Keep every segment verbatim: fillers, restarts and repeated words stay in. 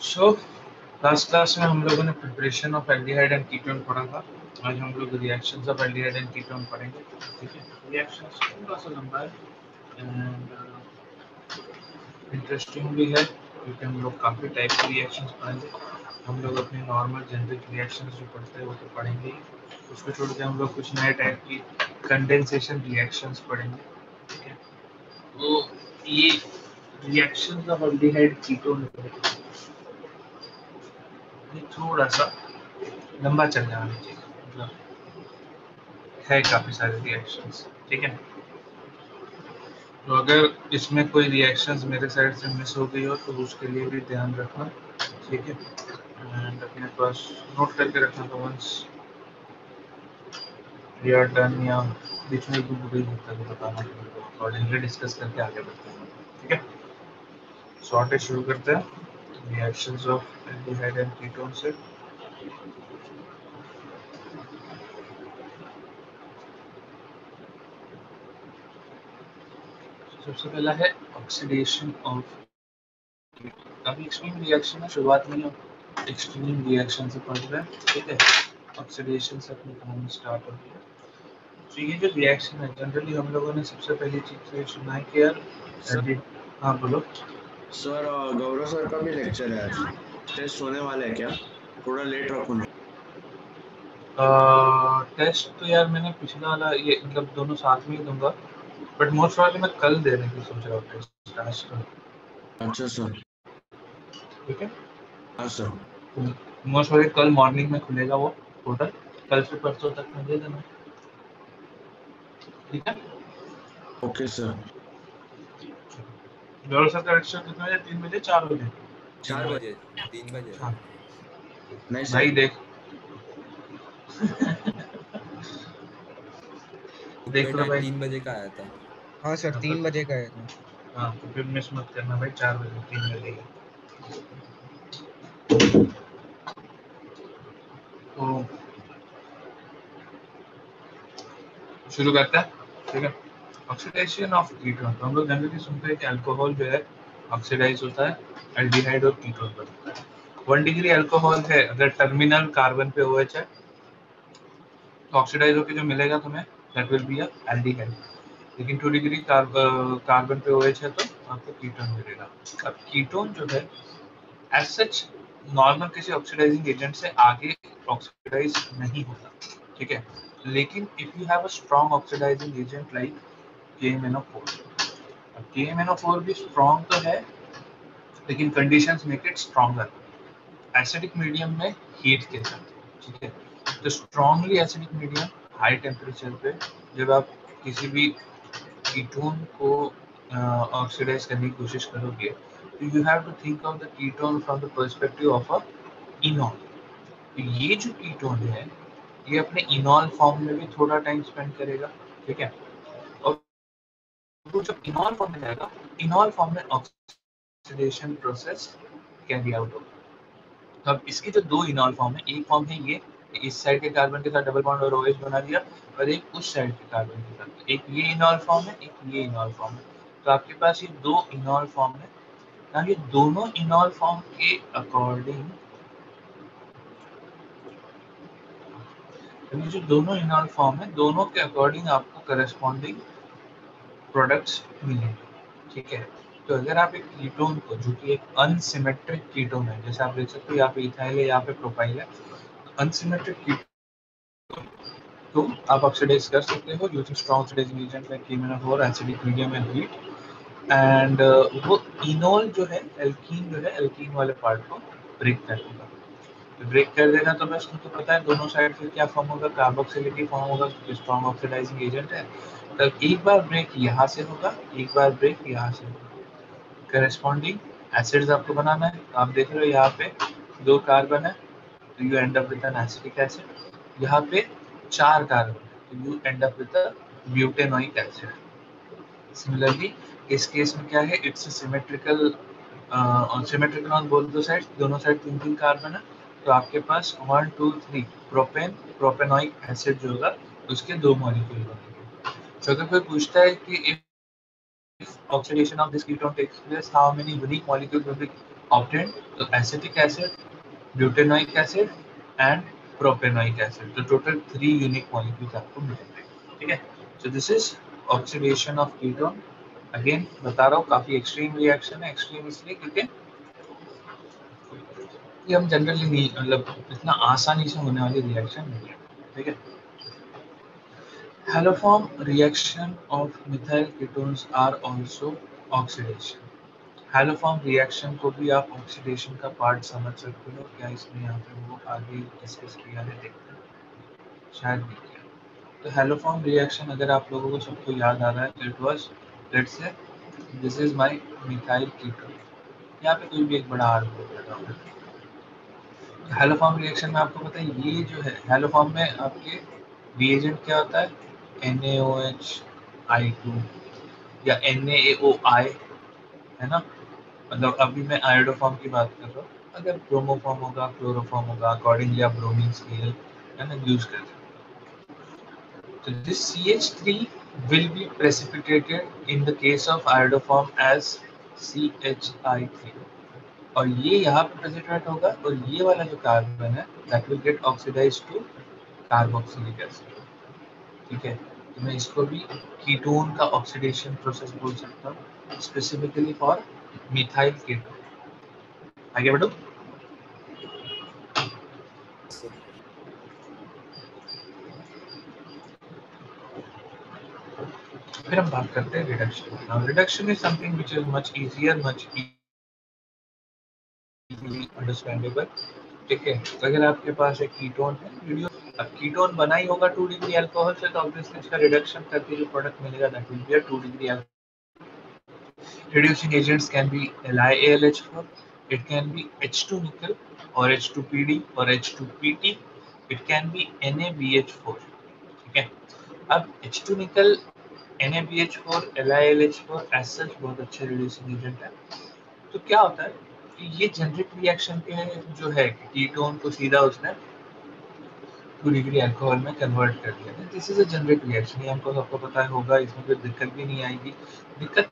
So last class में हम लोगों ने preparation of aldehyde and ketone पढ़ा था। आज हम लोग reactions of aldehyde and ketone पढ़ेंगे। ठीक है, रिएक्शंस थोड़ा सा लंबा है एंड इंटरेस्टिंग भी है क्योंकि हम लोग काफ़ी टाइप के रिएक्शंस पढ़ेंगे। हम लोग अपने नॉर्मल जेनरिक रिएक्शंस जो पढ़ते हैं वो तो पढ़ेंगे ही, उसको छोड़ के हम लोग कुछ नए टाइप की कंडेंसेशन रिएक्शंस पढ़ेंगे। ठीक है, तो ये रिएक्शंस ऑफ एल्डिहाइड कीटोन थोड़ा सा लंबा चल जाना चाहिए, मतलब है काफी सारे रिएक्शंस। ठीक है, तो अगर इसमें कोई रिएक्शंस मेरे साइड से मिस हो गई हो तो उसके लिए भी ध्यान रखना। ठीक है, एंड अपने पास नोट करके रखना। तो वंस वी आर डन या बीच में भी बुरी होता है तो बताना, तो अकॉर्डिंगली डिस्कस करके आगे बढ़ते हैं। ठीक है, शॉर्ट शुरू करते हैं reactions of aldehyde and ketone से। सबसे पहला है ऑक्सीडेशन ऑफ, काफी एक्सट्रीम रिएक्शन है, शुरुआत में एक्सट्रीम रिएक्शन से पढ़ रहे हैं। ठीक है, ऑक्सीडेशन से अपनी कहानी स्टार्ट होती है। तो ये जो रिएक्शन है जनरली हम लोगों ने सबसे पहली चीज तो ये सुना है कि यार सर, हाँ बोलो सर गौरव सर का भी लेक्चर है आज, टेस्ट होने वाला है क्या? थोड़ा लेट रखो ना। टेस्ट तो यार मैंने पिछला वाला ये मतलब दोनों साथ में ही दूंगा, बट मोस्ट वाले मैं कल देने की सोच रहा हूँ टेस्ट आज तो। अच्छा सर। ठीक है, हाँ सर। मोस्ट वाले कल मॉर्निंग में खुलेगा वो पोर्टल, कल से परसों तक में दे देना। ठीक है, ओके सर। गौरव सर का लेक्चर कितने बजे? तीन बजे चार बजे? चार बजे। बजे तीन बजे हाँ नहीं भाई सर, देख देख लो बेटा भाई। तीन बजे का आया था। हाँ सर, तीन बजे का है तो। हाँ तो फिर मिस मत करना भाई, चार बजे तीन बजे ही। तो शुरू करते हैं। ठीक है, ऑक्सीडेशन ऑफ कीटोन। तो हम लोग जनरली सुनते हैं कि अल्कोहल जो है ऑक्सीडाइज होता है एल्डिहाइड और कीटोन बनता है। वन डिग्री अल्कोहल है, अगर टर्मिनल कार्बन पे ओएच है तो ऑक्सीडाइज होकर जो मिलेगा तुम्हें that will be a aldehyde. लेकिन टू डिग्री कार्बन पे ओएच है तो आपको कीटोन मिलेगा। अब कीटोन जो है एज सच नॉर्मल किसी ऑक्सीडाइजिंग एजेंट से आगे ऑक्सीडाइज नहीं होता। ठीक है, लेकिन if you have a strong oxidizing agent like K M N O four, K M N O four भी स्ट्रॉन्ग तो है लेकिन conditions make it stronger acidic medium में हीट के साथ। ठीक है, तो strongly acidic medium high temperature पे जब आप किसी भी कीटोन को ऑक्सीडाइज करने की कोशिश करोगे तो you have to think of the ketone from the perspective of a enol. तो ये जो कीटोन है ये अपने इनॉल फॉर्म में भी थोड़ा टाइम स्पेंड करेगा। ठीक है, और वो जब इनॉल फॉर्म में जाएगा, इनॉल फॉर्म में ऑक्सीडेशन प्रोसेस कैरी आउट होगा। अब इसके जो दो इनॉल फॉर्म है, एक फॉर्म है ये इस साइड के कार्बन के साथ डबल बॉन्ड और ओएच बना दिया, और एक उस साइड के कार्बन के साथ, एक ये इनॉल फॉर्म है एक ये इनॉल फॉर्म है। तो आपके पास ये दो इनॉल फॉर्म है ना, ये दोनों इनॉल फॉर्म के अकॉर्डिंग, ये जो दोनों इनॉल फॉर्म है दोनों के अकॉर्डिंग आपको करस्पॉन्डिंग प्रोडक्ट्स मिलेंगे। ठीक है, तो अगर आप एक कीटोन को, जो कि एक अनसिमेट्रिक कीटोन है, जैसे आप देख सकते हो यहाँ पे इथाइल है यहाँ पे प्रोपाइल है, अनसिमेट्रिक कीटोन तो आप ऑक्सीडाइज कर सकते हो using strong oxidizing agent like K M N O four, acidic medium and heat. And वो इनोल जो है एल्कीन जो है एल्कीन वाले पार्ट को ब्रेक कर देगा। तो ब्रेक कर देगा तो बस तुमको पता है दोनों साइड से क्या फॉर्म होगा, कार्बोक्सिलिक फॉर्म होगा क्योंकि स्ट्रॉन्ग ऑक्सीडाइजिंग एजेंट है। तब एक बार ब्रेक यहाँ से होगा, एक बार ब्रेक यहाँ से होगा। करस्पॉन्डिंग एसिड्स आपको बनाना है। आप देख रहे हो यहाँ पे दो कार्बन है तो you end up with an acetic acid, यहाँ पे चार कार्बन है तो you end up with a butanoic acid. Similarly इस केस में क्या है, it's symmetrical on symmetrical on both the sides, दोनों साइड तीन तीन कार्बन है तो आपके पास one two three propane propanoic acid जो होगा उसके दो मॉलिक्यूल बनेंगे। तो अगर कोई पूछता है कि if oxidation of this ketone takes place, how many unique molecules will be obtain, तो acetic acid, butanoic acid and propanoic acid, तो टोटल थ्री यूनिक मॉलिक्यूल्स आपको मिलेंगे, ठीक है। So this is oxidation of ketone. Again बता रहा हूँ काफी एक्सट्रीम रिएक्शन है, एक्सट्रीम इसलिए क्योंकि ये हम जनरली नहीं, मतलब इतना आसानी से होने वाली रिएक्शन नहीं है, ठीक है। Haloform reaction of methyl ketones are also oxidation. Haloform reaction को भी आप oxidation का part समझ सकते हो, क्या इसमें यहाँ पे वो आगे डिस्कस किया है देखते हैं, शायद नहीं किया। तो Haloform reaction अगर आप लोगों को सबको याद आ रहा है तो it was, let's say this is my methyl ketone, यहाँ पे कोई भी एक बड़ा R बोल लगा हुआ है। Haloform reaction में आपको पता है ये जो है Haloform में आपके reagent क्या होता है, N A O H I two या एन ए ओ आई, है ना। मतलब अभी मैं आयोडोफॉर्म की बात कर रहा हूँ, अगर ब्रोमोफॉर्म होगा, क्लोरोफॉर्म होगा, अकॉर्डिंगली आप ब्रोमीन स्केल है ना यूज कर सकते हो। तो this C H three will be precipitated in the case of iodoform as C H I three, और ये यहाँ पे प्रेसिपिटेट होगा और ये वाला जो कार्बन है that will get oxidized to carboxylic acid, ठीक है। तो मैं इसको भी कीटोन का ऑक्सीडेशन प्रोसेस बोल सकता हूँ, स्पेसिफिकली फॉर मिथाइल कीटोन। आगे बढ़ो। फिर हम बात करते हैं reduction. Now reduction is something which is much easier, much easily understandable, ठीक है। तो अगर आपके पास एक कीटोन है, रिड्यूस, अब कीटोन बना ही होगा टू डिग्री अल्कोहल से, तो ऑब्वियसली इसका रिडक्शन करके जो प्रोडक्ट मिलेगा that will be a two degree alcohol. Reducing agents can be L i A L H four, it can be H two nickel or H two P D or H two P T, it can be N A B H four, ठीक है। अब H two nickel, N A B H four, L i L H four as such बहुत अच्छे reducing agent है। तो क्या होता है कि ये जेनरिक रिएक्शन के जो है कीटोन को सीधा उसने टू डिग्री अल्कोहल में कन्वर्ट कर दिया। This is a generic reaction, ये हमको सबको पता होगा, इसमें कोई दिक्कत भी नहीं आएगी। दिक्कत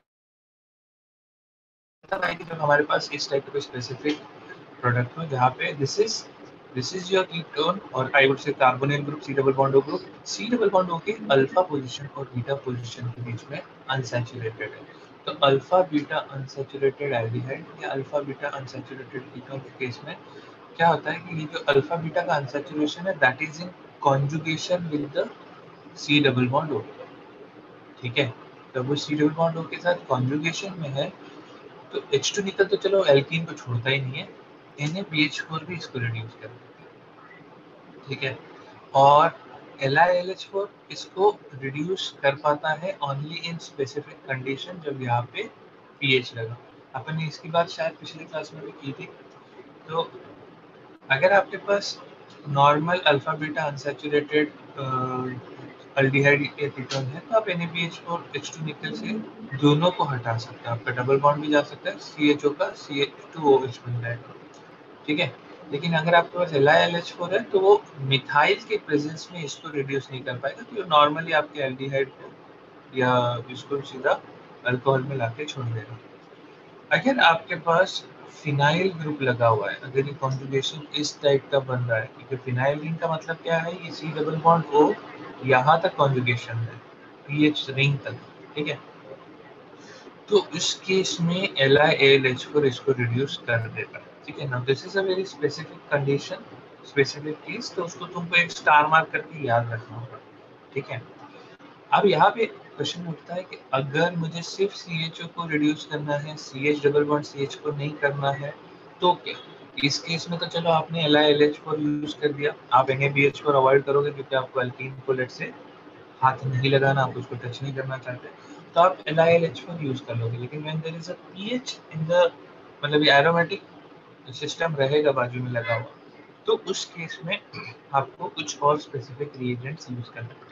आएगी जब हमारे पास इस टाइप का स्पेसिफिक प्रोडक्ट हो जहाँ पे this is this is your ketone और I would say carbonyl group C double bond O group, C double bond O के अल्फा पोजीशन और बीटा पोजीशन के बीच में अनसैचुरेटेड है। तो अल्फा बीटा अनसैचुरेटेड एल्डिहाइड या अल्फा बीटा अनसैचुरेटेड कीटोन के केस में क्या होता है कि ये जो अल्फा बीटा का अनसैचुरेशन है that is in conjugation with the C double bond O, ठीक है। तो वो सी डबल बॉन्ड ओ के साथ कॉन्जुगेशन में है, तो H टू निकल तो चलो एल्कीन को छोड़ता ही नहीं है, N A B H four भी इसको रिड्यूस कर देता है, ठीक है। और L i L H four इसको रिड्यूस कर पाता है ओनली इन स्पेसिफिक कंडीशन, जब यहाँ पे पीएच लगा। अपन ने इसकी बात शायद पिछली क्लास में भी की थी। तो अगर आपके पास normal alpha beta unsaturated aldehyde या कीटोन है तो आप N A B H four H two nickel से दोनों को हटा सकते हैं, आपका डबल बॉन्ड भी जा सकता है, C H O का C H two O H बन जाएगा, ठीक है। लेकिन अगर आपके पास L i L H four है तो वो मिथाइल के प्रेजेंस में इसको रिड्यूस नहीं कर पाएगा, तो नॉर्मली आपके एल्डिहाइड को या इसको सीधा अल्कोहल में लाके छोड़ देगा। अगर आपके पास फिनाइल ग्रुप लगा हुआ है, अगर ये कॉन्जुगेशन इस टाइप का बन रहा है, क्योंकि फिनाइल रिंग का मतलब क्या है, ये सी डबल बॉन्ड ओ यहाँ तक कॉन्जुगेशन है पीएच रिंग तक, ठीक है। तो इस केस में L i A L H four इसको रिड्यूस कर देता है, ठीक है ना। This is a very specific condition, specific case, तो उसको तुमको एक स्टार मार्क करके याद रखना होगा, ठीक है। अब यहाँ पे क्वेश्चन उठता है कि अगर मुझे सिर्फ सी एच ओ को रिड्यूस करना है, C H double bond C H को नहीं करना है, तो क्या? इस केस में तो चलो आपने L i L H four use कर दिया, आप N A B H four avoid करोगे क्योंकि आपको अल्कीन को लेट से हाथ नहीं लगाना, आप उसको टच नहीं करना चाहते, तो आप L i L H four use कर लोगे। लेकिन when there is a PH in the, मतलब ये एरोमेटिक सिस्टम रहेगा बाजू में लगा हुआ, तो उस केस में आपको कुछ और स्पेसिफिक रिएजेंट्स यूज करना पड़ेगा।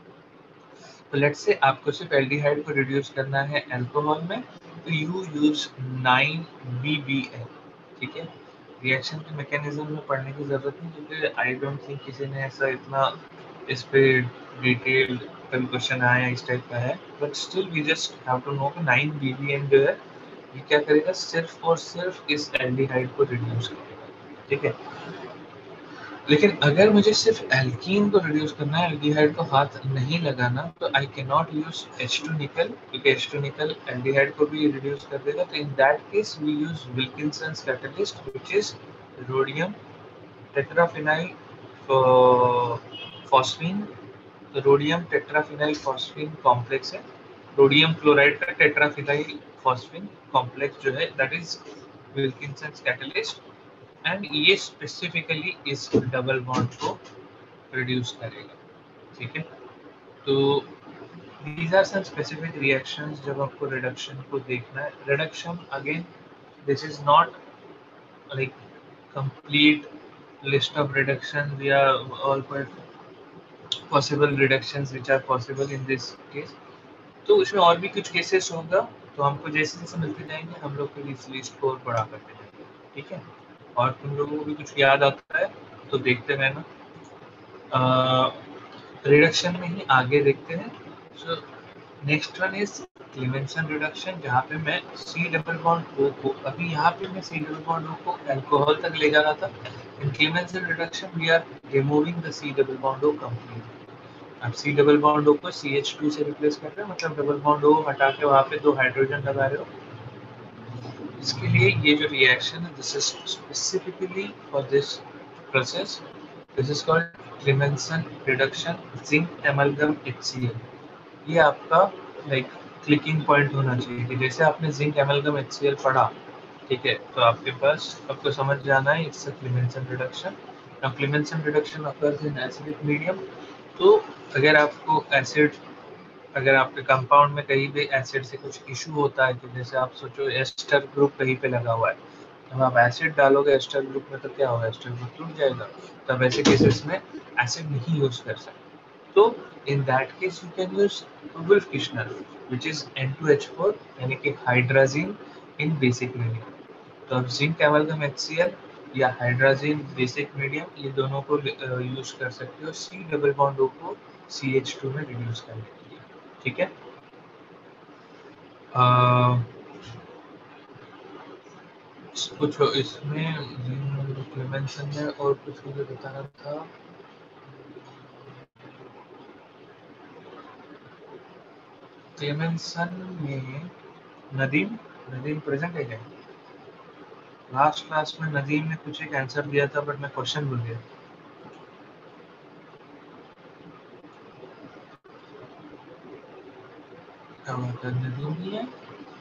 तो लेट्स से आपको सिर्फ एल्डिहाइड को रिड्यूस करना है अल्कोहल में, तो you use nine B B L, ठीक है। रिएक्शन के मैकेनिज्म में पढ़ने की जरूरत नहीं, क्योंकि आई डोंट थिंक किसी ने ऐसा इतना इस पे डिटेल कल क्वेश्चन आया इस टाइप का है, but still we just have to know कि नाइन बी बी एल जो है ये क्या करेगा, सिर्फ और सिर्फ इस एल्डिहाइड को रिड्यूस करेगा, ठीक है। लेकिन अगर मुझे सिर्फ एल्कीन को रिड्यूस करना है, एल्डिहाइड को हाथ नहीं लगाना, तो I can not use H two nickel, क्योंकि एच टू निकल एल्डिहाइड को भी रिड्यूस कर देगा। तो in that case we use Wilkinson's catalyst which is rhodium tetraphenyl phosphine. Rhodium tetraphenyl phosphine complex है, रोडियम क्लोराइड का टेट्राफिनाइल फॉस्फीन कॉम्प्लेक्स जो है that is Wilkinson's catalyst, and ये स्पेसिफिकली इस डबल बॉन्ड को रिड्यूस करेगा, ठीक है। तो these are some specific reactions जब आपको रिडक्शन को देखना है। Reduction again this is not like complete list of reductions या all possible reductions which are possible in this case। तो इसमें और भी कुछ केसेस होगा, तो हमको जैसे जैसे मिलते जाएंगे हम लोग फिर इस लिस्ट को और बड़ा करते जाएंगे, ठीक है। और तुम लोगों को भी कुछ याद आता है तो देखते रहना। रिडक्शन में ही आगे देखते हैं। So next one is Clemmensen reduction, जहाँ पे मैं सी डबल बॉन्ड ओ को, अभी यहाँ पे मैं सी डबल बॉन्ड ओ को अल्कोहल तक ले जा रहा था। In Clemmensen reduction we are removing the C double bond O completely. अब सी डबल बॉन्ड ओ को सी एच टू से रिप्लेस कर रहे हो, मतलब डबल बॉन्ड ओ हटा के वहाँ पे दो हाइड्रोजन लगा रहे हो। इसके लिए ये जो रिएक्शन है this is specifically for this process, this is called Clemmensen reduction zinc amalgam HCl. ये आपका लाइक क्लिकिंग पॉइंट होना चाहिए कि जैसे आपने जिंक एमलगम एचसीएल पढ़ा, ठीक है, तो आपके पास आपको समझ जाना है it's a Clemmensen reduction. Now Clemmensen reduction occurs in acidic medium. तो अगर आपको एसिड, अगर आपके कंपाउंड में कहीं भी एसिड से कुछ इशू होता है, तो जैसे आप सोचो एस्टर ग्रुप कहीं पे लगा हुआ है, तो आप एसिड डालोगे एस्टर ग्रुप में तो क्या होगा, एस्टर ग्रुप टूट जाएगा। तब ऐसे केसेस में एसिड नहीं यूज कर सकते। तो in that case you can use Wolff-Kishner which is N two H four यानी कि हाइड्राजीन in basic medium। तो अब जिंक एमलगम HCl या हाइड्राजीन बेसिक मीडियम, ये दोनों को यूज कर सकते हो सी डबल बॉन्ड ओ को सी एच टू में रिड्यूस करने के लिए, ठीक है। आ, कुछ इसमें क्लेमेंसन में और कुछ मुझे बताना था। क्लेमेंसन में नदीम नदीम प्रेजेंट है क्या? लास्ट क्लास में नदीम ने कुछ एक आंसर दिया था बट मैं क्वेश्चन भूल गया। क्या बात है, नदीम नहीं है?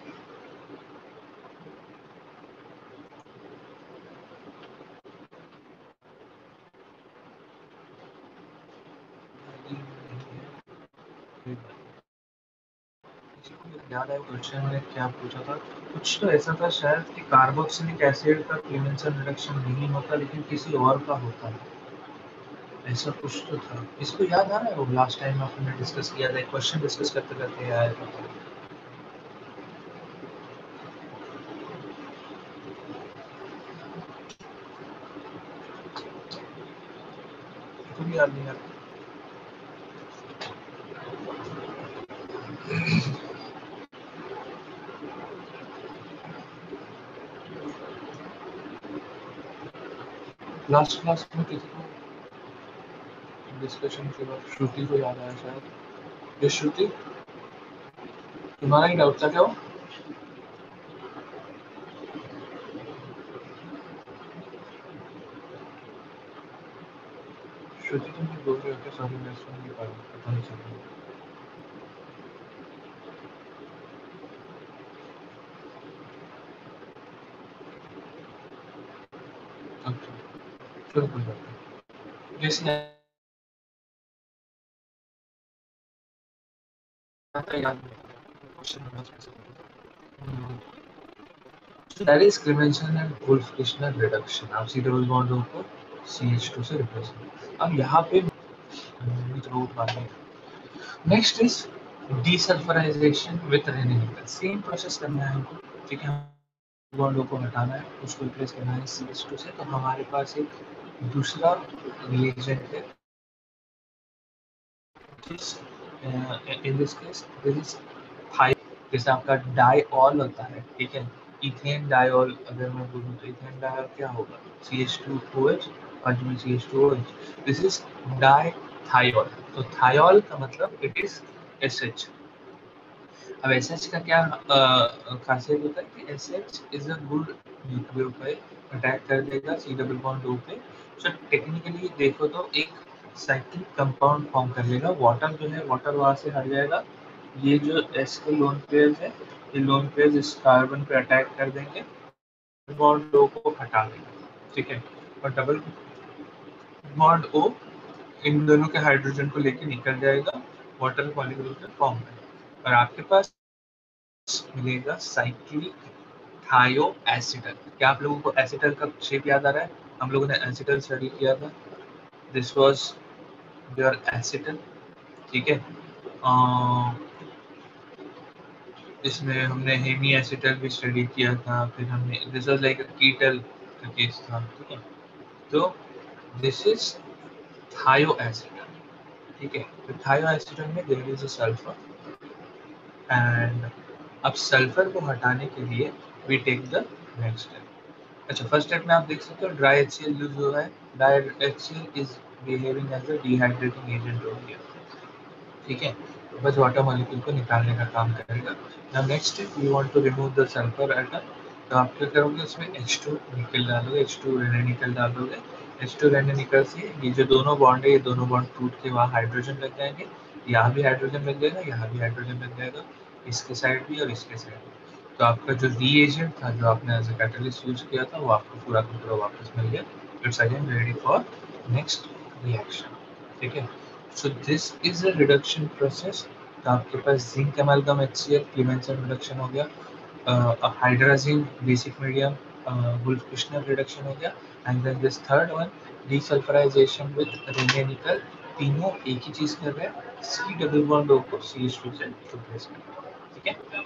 याद है क्वेश्चन में क्या पूछा था, कुछ तो ऐसा था शायद कि कार्बोक्सिलिक एसिड का क्लेमेंसन रिडक्शन नहीं होता लेकिन किसी और का होता है, ऐसा कुछ तो था। इसको याद आ रहा है, वो लास्ट टाइम आपने डिस्कस किया था, क्वेश्चन डिस्कस करते करते आया था। तो भी याद नहीं आ रहा। लास्ट क्लास में किसी को डिस्कशन के बाद श्रुति को याद आया शायद। ये श्रुति तुम्हारा ही डाउट था क्या वो? श्रुति तुम बोल रहे हो क्या? सॉरी मैं सुन नहीं पा रहा हूँ, पता नहीं चल रहा। अच्छा चलो कोई बात नहीं। जैसे आता है याद नहीं, question number specific. So that is Clemenson and Wolff-Kishner reduction। आप सी डबल बॉन्ड को सी एच टू से रिप्लेस करें। अब यहाँ पे next is desulphurization with Raney. Same process करना है हमको, ठीक है। बॉन्ड को हटाना है, उसको रिप्लेस करना है सी एच टू से। तो हमारे पास एक दूसरा रिएजेंट है, in this case this is thio, जैसे आपका डाई ऑल होता है, ठीक है। इथेन डायोल अगर मैं बोलूँ तो इथेन डायोल क्या होगा, C H two O H, पंच में C H two O H, this is dithiol. तो थायोल का मतलब इट इज एस एच। अब एस एच का क्या खासियत होता है कि S H is a good nucleophile, attack कर देगा सी डबल बॉन्ड ओ पे। सो टेक्निकली देखो तो एक साइक्लिक कंपाउंड फॉर्म कर लेगा, वाटर जो है वाटर वहां से हट जाएगा, ये जो एस के लोन पेयर्स है ये लोन पेयर्स इस कार्बन पे अटैक कर देंगे, बॉन्ड ओ को हटा देगा, ठीक है। और डबल बॉन्ड ओ इन दोनों के हाइड्रोजन को लेके निकल जाएगा, वाटर मॉलिक्यूल फॉर्म में, और आपके पास मिलेगा साइक्लिक थायो एसिटल। क्या आप लोगों को एसिटल का शेप याद आ रहा है? हम लोगों ने एसिटल स्टडी किया था, दिस वाज योर एसिटल, ठीक है। अ, इसमें हमने हेमी एसिटल भी स्टडी किया था, फिर हमने this was like a ketal का केस था, ठीक है। तो दिस इज थायो एसिटल, ठीक है। तो थायो एसिटल में there is a sulphur, and अब सल्फर को हटाने के लिए we take the next step. अच्छा, फर्स्ट स्टेप में आप देख सकते हो ड्राई एचसीएल यूज हो रहा है, dry HCl is behaving as a dehydrating agent हो गया, ठीक है। बस वाटर मॉलिक्यूल को निकालने का काम करेगा। Now next step we want to remove the sulphur atom, तो आप क्या करोगे, उसमें एच टू निकल डालोगे, एच टू निकल डालोगे, एच टू निकल से ये जो दोनों बॉन्ड है ये दोनों बॉन्ड टूट के वहाँ हाइड्रोजन लग जाएंगे, यहाँ भी हाइड्रोजन लग जाएगा, यहाँ भी हाइड्रोजन लग जाएगा, इसके साइड भी और इसके साइड भी। तो आपका जो रीएजेंट था जो आपने एज अ कैटलिस्ट यूज किया था वो आपको पूरा का पूरा वापस मिल गया, it's again ready for next reaction, ठीक है। So this is a reduction process. तो आपके पास zinc amalgam HCl Clemmensen reduction हो गया, hydrazine basic medium Wolff Kishner reduction हो गया, and then this third one desulphurization with Raney nickel, तीनों एक ही चीज कर रहे हैं, सी डबल बॉन्ड ओ को सी एच टू से रिप्लेस कर रहे हैं, ठीक है।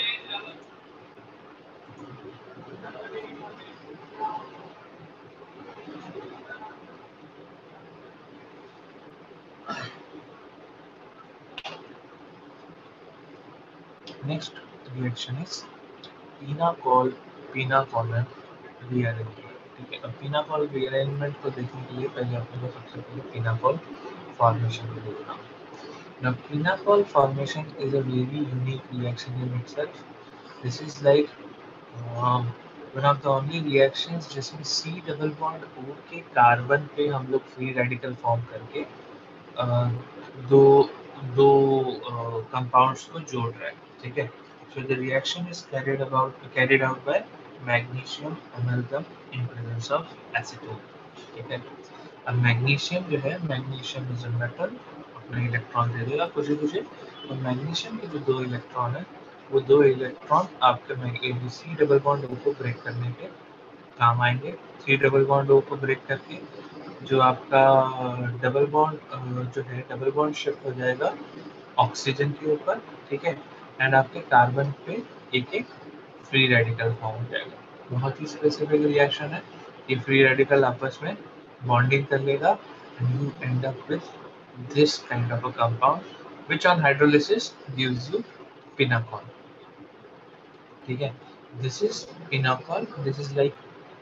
Next reaction is pinacol pinacolone rearrangement, ठीक है। अब पीनाकोल रीअरेंजमेंट को देखने के लिए पहले अपने को सबसे पहले पीनाकोल फॉर्मेशन को देखना होगा। Now, phenol formation is a very unique reaction in itself. This is like um, one of the only reactions जिसमें C डबल बॉन्ड O के कार्बन पे हम लोग फ्री रेडिकल फॉर्म करके uh, दो दो कंपाउंड्स uh, को जोड़ रहे हैं, ठीक है। So the reaction is carried about carried out by magnesium amalgam in presence of acetone, ठीक है। अब मैग्नीशियम जो है, मैग्नीशियम इज अ मेटल, अपना इलेक्ट्रॉन दे देगा कुछ कुछ, और मैग्नीशियम के जो दो इलेक्ट्रॉन है वो दो इलेक्ट्रॉन आपके सी डबल बॉन्ड ओ को ब्रेक करने के काम आएंगे। सी डबल बॉन्ड ओ को ब्रेक करके जो आपका डबल बॉन्ड जो है डबल बॉन्ड शिफ्ट हो जाएगा ऑक्सीजन के ऊपर, ठीक है, एंड आपके कार्बन पे एक एक फ्री रेडिकल फॉर्म हो जाएगा। बहुत ही स्पेसिफिक रिएक्शन है, ये फ्री रेडिकल आपस में बॉन्डिंग कर लेगा, and you end up with this kind of a compound which on hydrolysis gives you pinacol, ठीक है। this is pinacol, this is like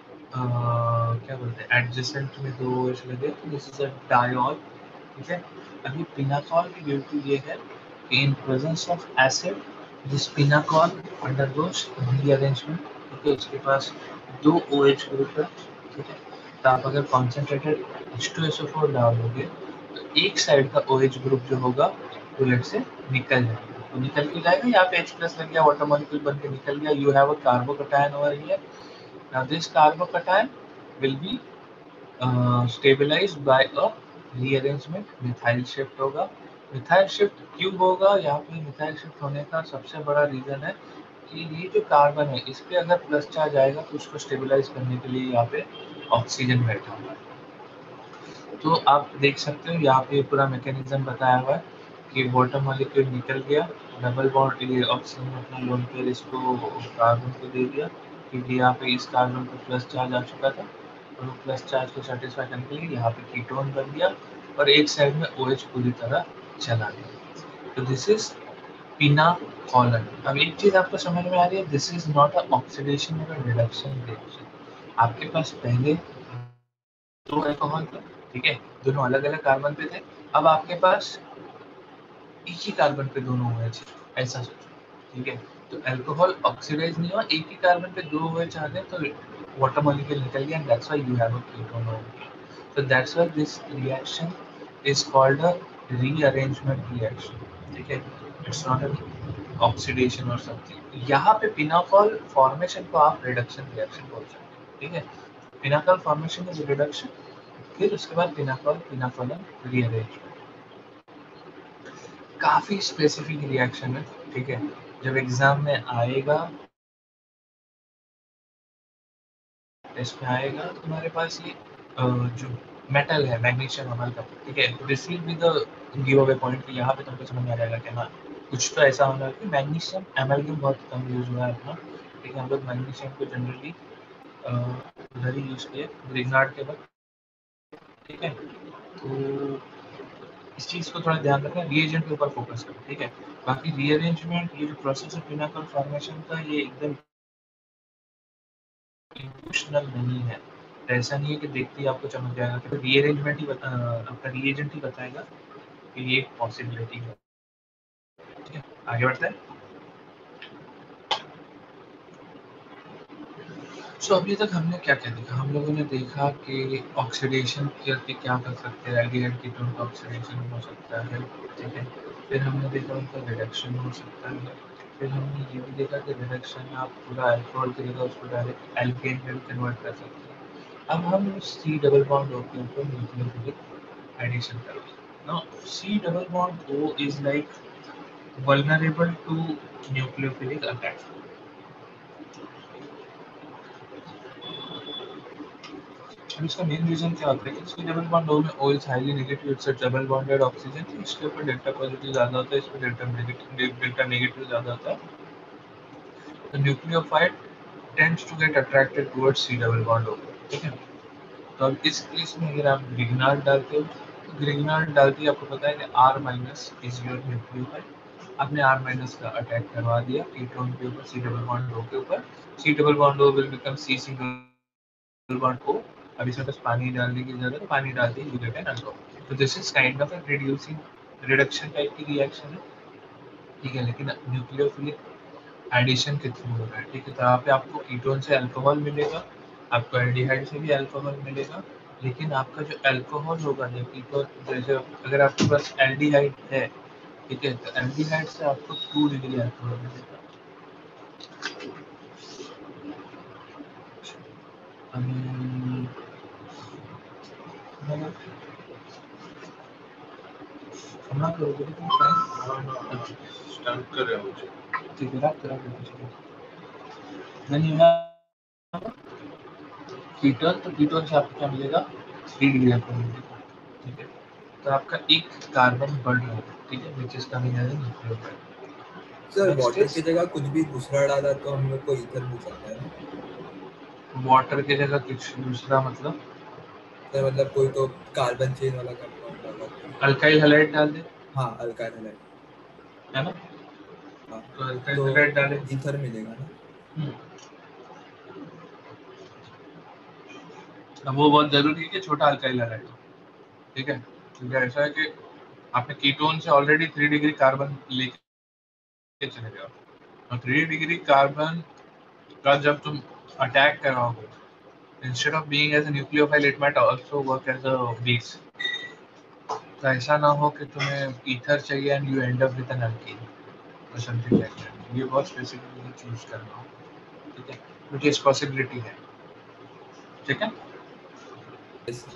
uh, क्या बोलते हैं एडजेसेंट में दो OH लगे, this is a diol, ठीक है। अभी पिनाकॉल की ब्यूटी ये है कि in presence of acid this pinacol undergoes rearrangement, क्योंकि उसके पास दो OH ग्रुप है, ठीक है। तो आप अगर concentrated H two S O four डालोगे तो एक साइड का OH ग्रुप जो होगा वो लेट से निकल जाएगा, तो निकल के जाएगा, यहाँ पे H प्लस लग गया, वाटर मॉलिक्यूल बन के निकल गया, you have a carbocation over here. Now this carbocation will be stabilized by a rearrangement, methyl shift होगा। मिथाइल शिफ्ट क्यों होगा, यहाँ पे मिथाइल शिफ्ट होने का सबसे बड़ा रीजन है कि ये जो कार्बन है इस पे अगर प्लस चार्ज आएगा तो उसको स्टेबलाइज करने के लिए यहाँ पे ऑक्सीजन बैठा हुआ है। तो आप देख सकते हो यहाँ पे पूरा मैकेनिज्म बताया हुआ है कि वाटर मॉलिक्यूल निकल गया, डबल बॉन्ड ये ऑक्सीजन अपना लोन पेयर इसको कार्बन को दे दिया, क्योंकि यहाँ पे इस कार्बन को प्लस चार्ज आ चुका था, और वो प्लस चार्ज को सेटिस्फाई करने के लिए यहाँ पे कीटोन बन गया, और एक साइड में OH पूरी तरह चला गया। तो दिस इज पिनाकोलन। अब एक चीज आपको समझ में आ रही है, this is not a oxidation और रिडक्शन रिएक्शन। आपके पास पहले दो अल्कोहल थे, ठीक है, दोनों अलग अलग कार्बन पे थे, अब आपके पास एक ही कार्बन पे दोनों हुए थे, ऐसा सोचो, ठीक है। तो अल्कोहल ऑक्सीडाइज नहीं हुआ, एक ही कार्बन पे दो हुए चाहते तो वाटर मॉलिक्यूल निकल गया, and that's why you have a ketone over here. So that's why this reaction is called a rearrangement reaction, ठीक है, it's not an oxidation or something। यहाँ पे पिनाकोल फॉर्मेशन को आप रिडक्शन रिएक्शन बोल सकते हैं, ठीक है। पिनाकोल फॉर्मेशन इज रिडक्शन, फिर उसके बाद पिनाकोल पिनाकोलन रीअरेंजमेंट। काफी स्पेसिफिक रिएक्शन है, ठीक है, जब एग्जाम में आएगा, टेस्ट में आएगा, तुम्हारे पास ये अ, जो मेटल है मैग्नीशियम अमल का, ठीक है, this will be the give away point कि यहाँ पे तुमको समझ में आ जाएगा कि हाँ कुछ तो ऐसा होना है कि मैग्नीशियम एमलगम बहुत कम यूज हुआ है अपना, ठीक है। हम लोग मैग्नीशियम को जनरली उधर ही यूज किए ग्रिग्नार्ड के वक्त, ठीक है। तो इस चीज को थोड़ा ध्यान रखना, रीएजेंट के ऊपर फोकस करो, ठीक है। बाकी रीअरेंजमेंट, ये जो प्रोसेस है पिनाकोल फॉर्मेशन का, ये एकदम इमोशनल नहीं है। तो ऐसा नहीं है कि देखते ही आपको चमक जाएगा, क्योंकि रीअरेंजमेंट ही बता, आपका रीएजेंट ही बताएगा कि ये एक पॉसिबिलिटी है, ठीक है। आगे बढ़ते हैं। सो अभी तक हमने क्या क्या देखा, हम लोगों ने देखा कि ऑक्सीडेशन करके क्या कर सकते हैं, एल्डिहाइड कीटोन का ऑक्सीडेशन हो सकता है, ठीक है। फिर हमने देखा उनका रिडक्शन हो सकता है, फिर हमने ये भी देखा कि रिडक्शन में आप पूरा अल्कोहल की जगह उसको डायरेक्ट एल्केन में कन्वर्ट कर सकते हैं। अब हम सी डबल बॉन्ड ओ के ऊपर न्यूक्लियोफिलिक एडिशन करेंगे। Now C double bond O is like vulnerable to nucleophilic attack। अब इसका मेन रीजन क्या होता है कि इसके डबल बॉन्ड ओ में O is highly negative, it's a double bonded oxygen, तो इसके ऊपर डेल्टा पॉजिटिव ज्यादा होता है, इस पे डेल्टा नेगेटिव डेल्टा नेगेटिव ज्यादा होता है। तो nucleophile tends to get attracted towards C double bond O, ठीक है। तो अब इस केस में अगर आप ग्रिग्नार्ड डालते हो, तो ग्रिग्नार्ड डालते ही आपको पता है कि R minus is your nucleophile, आपने R माइनस का अटैक करवा दिया कीटोन के ऊपर, सी डबल बॉन्ड ओ के ऊपर, C double bond O will become C single bond O. अब इसमें बस पानी डालने की जरूरत है, पानी डालते ही यू गेट एन अल्कोहल। तो this is kind of a reducing reduction type की रिएक्शन है, ठीक है, लेकिन न्यूक्लियोफिलिक एडिशन के थ्रू हो रहा है, ठीक है। तो यहाँ पे आपको कीटोन से अल्कोहल मिलेगा, आपको एल्डिहाइड से भी अल्कोहल मिलेगा, लेकिन आपका जो अल्कोहल होगा, जो कीटोन, जैसे अगर आपके पास एल्डिहाइड है, ठीक है, तो एल्डिहाइड से आपको टू डिग्री अल्कोहल मिलेगा। अम्म, मतलब क्षमा करोगे तुम टाइम? हाँ हाँ हाँ स्टार्ट कर रहे हो मुझे। ठीक है, रात करा दो धन्यवाद। कीटोन, तो कीटोन से आपको क्या मिलेगा, थ्री डिग्री अल्कोहल मिलेगा, ठीक है। तो आपका एक कार्बन बढ़ रहा है, ठीक है, which is coming as an nucleophile. Sir Next water is की जगह कुछ भी दूसरा डाला तो हम लोग को ईथर मिल सकता है ना? वाटर की जगह कुछ दूसरा, मतलब सर मतलब कोई तो कार्बन चेन वाला कंपाउंड डाला तो अल्काइल हैलाइड डाल दे, हाँ अल्काइल हैलाइड, है ना। हाँ तो अल्काइल तो हैलाइड डाले, ईथर मिलेगा ना। हम्म। अब वो बहुत जरूरी है कि छोटा अल्काइल हैलाइड हो, ठीक है, क्योंकि ऐसा है कि आपने कीटोन से ऑलरेडी थ्री डिग्री कार्बन लेके चले गए, और थ्री डिग्री कार्बन का जब तुम अटैक कराओगे, instead of being as a nucleophile it might also work as a base. तो ऐसा ना हो कि तुम्हें ईथर चाहिए and you end up with an alkene और समथिंग लाइक दैट। ये बहुत स्पेसिफिकली चूज करना हो, ठीक है, क्योंकि इस पॉसिबिलिटी है, ठीक है। Yes,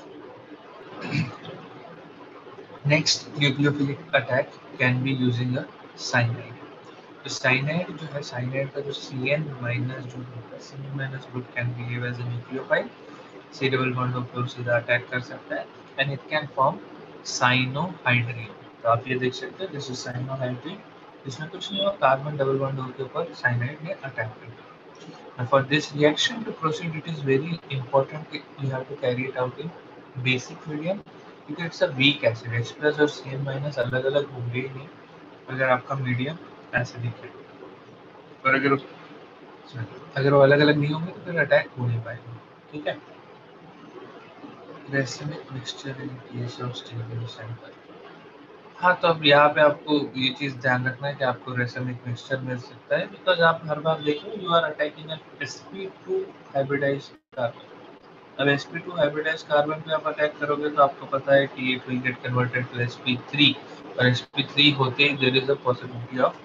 next nucleophilic attack can be using a cyanide. तो साइनाइड जो है, साइनाइड का जो सी एन माइनस जो होता है, C N minus group can behave as a nucleophile, C double bond को सीधा अटैक कर सकता है, and it can form cyanohydrin. तो आप ये देख सकते हैं, दिस इज साइनोहाइड्रिन, इसमें कुछ नहीं हुआ, कार्बन डबल बॉन्ड के ऊपर साइनाइड ने अटैक कर दिया। And for this reaction to proceed, it is very important that you have to carry it out in basic medium, because it's a weak acid, H plus और C n minus अलग अलग होंगे ही नहीं, अगर आपका medium acidic है। और अगर अगर वो अलग अलग नहीं होंगे तो फिर अटैक हो नहीं पाएगा। ठीक है। Racemic mixture in case of stable sample. हाँ, तो अब यहाँ पे आपको ये चीज़ ध्यान रखना है कि आपको रेसिमिक मिक्सचर मिल सकता है, बिकॉज आप हर बार देखो you are attacking an S P two hybridized carbon. अब S P two hybridized carbon पे आप अटैक करोगे तो आपको पता है कि it will get converted to S P three, और एस पी थ्री होते ही there is a possibility of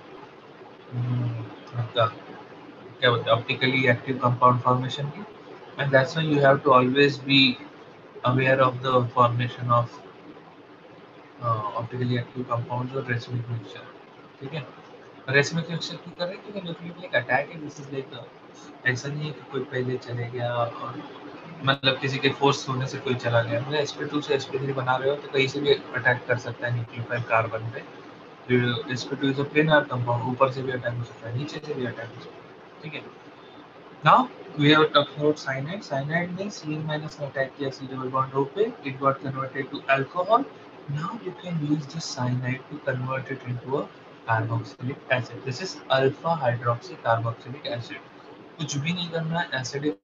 आपका क्या बोलते हैं ऑप्टिकली एक्टिव कंपाउंड फॉर्मेशन की, and that's why you have to always be aware of the formation of optically active compounds और racemic mixture. ठीक है। रेसिमिक मिक्सचर की कर रहे हैं क्योंकि न्यूक्लियोफिलिक एक अटैक है, दिस इज लाइक ऐसा नहीं है कि कोई पहले चले गया और मतलब किसी के फोर्स होने से कोई चला गया। मतलब एस पी टू से एस पी थ्री बना रहे हो तो कहीं से भी अटैक कर सकता है न्यूक्लियोफाइल कार्बन पे। S P two is a planar compound, ऊपर से भी अटैक हो सकता है, नीचे से भी अटैक हो सकता है। ठीक है। Now we have talked about cyanide. Cyanide means C minus ने attack किया C double bond O पे, it got converted to alcohol. Now you can use this cyanide to convert it into a carboxylic acid. This is alpha hydroxy carboxylic acid. कुछ भी नहीं करना है, acidic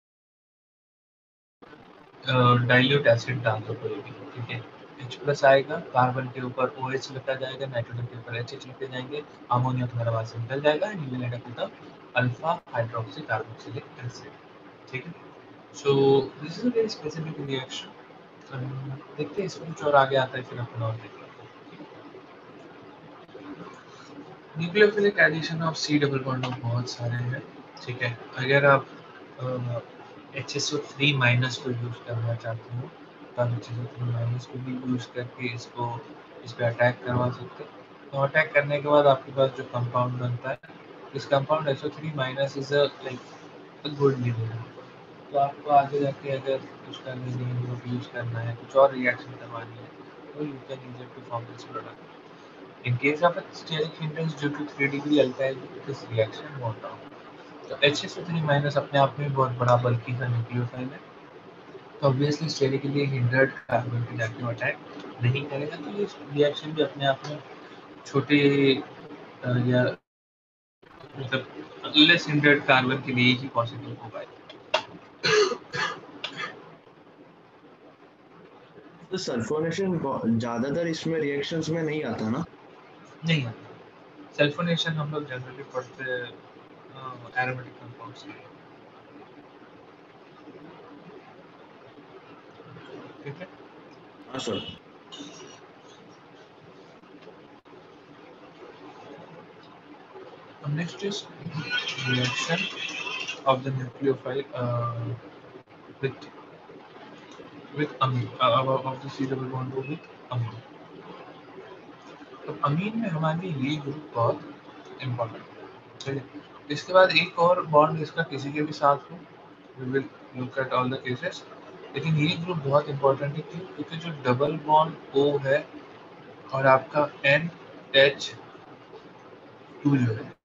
dilute acid डाल दो कोई भी। ठीक है। H प्लस आएगा, कार्बन के ऊपर OH लिखा जाएगा, नाइट्रोजन के ऊपर H H लिखे जाएंगे, अमोनिया तुम्हारा वहां से निकल जाएगा, and you will end up with alpha hydroxy carboxylic acid. ठीक है। So this is a very specific reaction. um, देखते हैं इसमें कुछ और आगे आता है फिर अपन और देखते हैं। Nucleophilic addition of C double bond बहुत सारे हैं। ठीक है। अगर आप H S O three minus को यूज करना चाहते हो तो आप H S O three minus को भी यूज करके इसको इस पर अटैक करवा सकते हो। तो अटैक करने के बाद आपके पास जो कंपाउंड बनता है, इस compound H O three minus is a like good leaving. तो आपको आगे जाके अगर उसका लीविंग ग्रुप यूज करना है, कुछ और रिएक्शन करवानी है, तो you can use it to form this product. In case of a steric hindrance due to three degree alkyl, this reaction won't occur. तो H S O three minus अपने आप में बहुत बड़ा बल्कि का न्यूक्लियोफाइल है, तो ऑब्वियसली स्टेरिकली हिंडर्ड कार्बन पे जाके अटैक नहीं करेगा, तो ये रिएक्शन भी अपने आप में छोटे या मतलब लेस हिंडर्ड कार्बन के लिए ही पॉसिबल हो पाएगा। तो सल्फोनेशन ज्यादातर इसमें रिएक्शंस में नहीं आता ना? नहीं आता। सल्फोनेशन हम लोग जनरली पढ़ते हैं एरोमेटिक कंपाउंड्स के लिए। ठीक है। हाँ sir. Next is reaction of the nucleophile uh, with with amine uh, of the C double bond with amine. तो अमीन में हमारे लिए ये ग्रुप बहुत इम्पोर्टेंट है। ठीक है। इसके बाद एक और बॉन्ड इसका किसी के भी साथ हो, we will look at all the cases, लेकिन ये ग्रुप बहुत इम्पोर्टेंट है क्यों? क्योंकि जो डबल बॉन्ड O है और आपका N H टू जो है,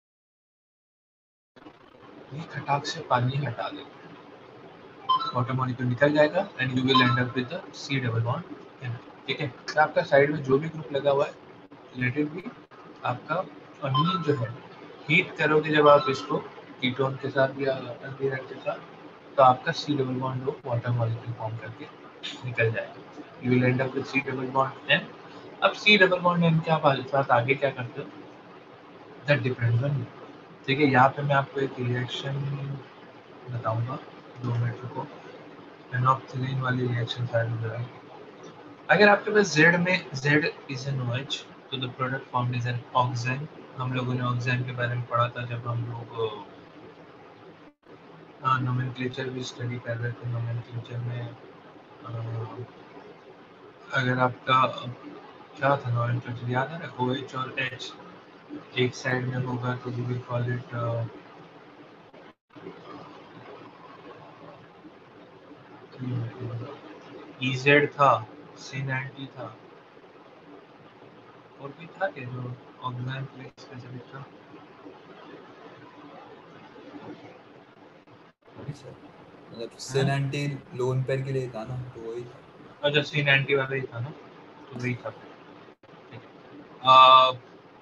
ये खटाक से पानी हटा देगा, वाटर मॉलिक्यूल निकल जाएगा, and you will end up with the C double bond N. ठीक है। तो आपका साइड में जो भी ग्रुप लगा हुआ है रिलेटेड भी आपका अमीन जो है, हीट करोगे जब आप इसको कीटोन के साथ या एल्डिहाइड के साथ, तो आपका सी डबल बॉन्ड वो वाटर मॉलिक्यूल फॉर्म करके निकल जाएगा, you will end up with C double bond N. अब सी डबल बॉन्ड एन के आप साथ आगे क्या करते हो, दैट डिपेंड्स ऑन यू। ठीक है। यहाँ पे मैं आपको एक रिएक्शन बताऊंगा, दो मिनट रुको, एनॉक्सिलीन वाली रिएक्शन साइड में। अगर आपके पास Z में Z is an OH, तो the product formed is an oxane। हम लोगों ने ऑक्सेन के बारे में पढ़ा था जब हम लोग नोमेनक्लेचर भी स्टडी कर रहे थे। नोमेनक्लेचर में आ, अगर आपका क्या था नोमेनक्लेचर याद है, OH और H एक साइड में होगा तो we will call it E Z था, C नाइंटी था, और भी था कि जो ऑक्सेन के लिए स्पेसिफिक था। मतलब सिनेंटी लोन पेयर के लिए था ना, तो वही था। अच्छा, सी नाइंटी वाला ही था ना, तो वही था। आ,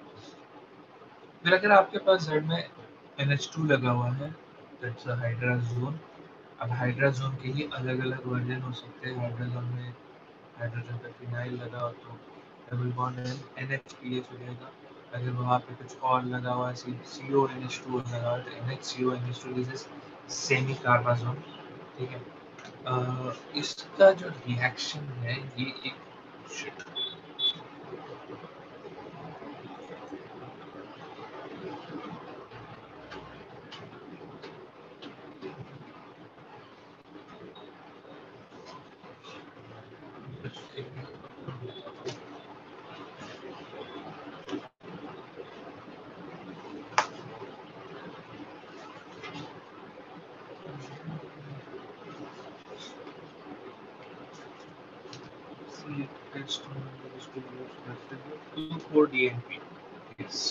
फिर अगर आपके पास Z में N H टू लगा हुआ है, दैट्स अ हाइड्राजोन। अब हाइड्राजोन के ही अलग अलग वर्जन हो सकते हैं। हाइड्राजोन में हाइड्रोजन पे फिनाइल लगा हो तो double bond N H P H हो जाएगा। अगर वहाँ पे कुछ और लगा हुआ है, C O N H two लगा हुआ है तो N H C O N H two this is सेमी कार्बाजोन। ठीक है, अ, इसका जो रिएक्शन है ये एक shit, two four D N P। Yes.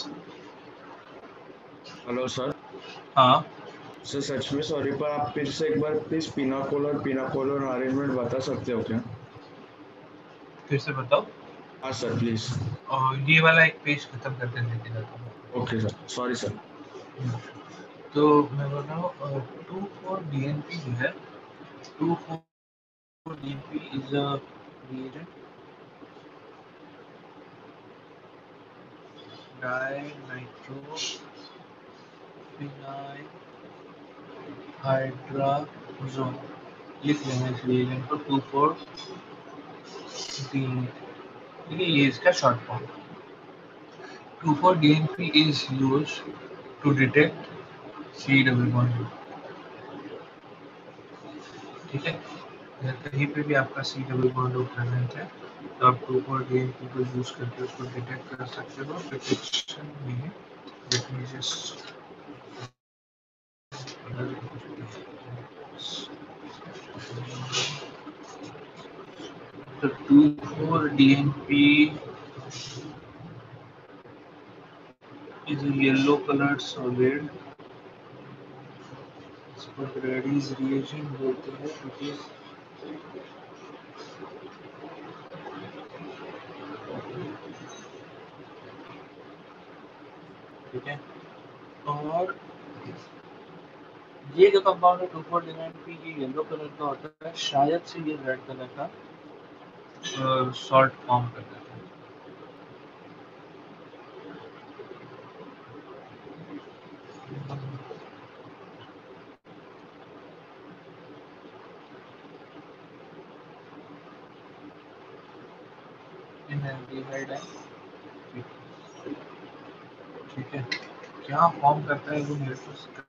Hello sir. हाँ, सर सच में सॉरी, पर आप फिर से एक बार प्लीज पिनाकोल और पिनाकोल अरेंजमेंट बता सकते हो क्या? फिर से बताओ। हाँ सर प्लीज। और ये वाला एक पेज खत्म करके लेके जाता हूँ। Okay sir, sorry sir. तो मैं बोल रहा हूँ two four D N P जो है, two four D N P is a reagent dinitrophenyl hydrazone। लिख लेंगे इस reagent को two four D N P। ठीक है, ये इसका short form. Two four D N P is used to detect C double bond। ठीक है, अगर कहीं पे भी आपका C डबल बॉन्ड प्रेजेंट है तो आप two four D N P को यूज करके उसको डिटेक्ट कर सकते हो। डिटेक्शन में लेट मी जस्ट तो two four D N P is a yellow colored solid। इसको ब्रैडीज रिएजेंट बोलते हैं क्योंकि ठीक है। और ये जो कंपाउंड है two four D N P ये येलो कलर का होता है, शायद से ये रेड कलर का सॉल्ट फॉर्म कर देता है। इनएल्डिहाइड है, ठीक है। क्या फॉर्म करता है वो मेरे को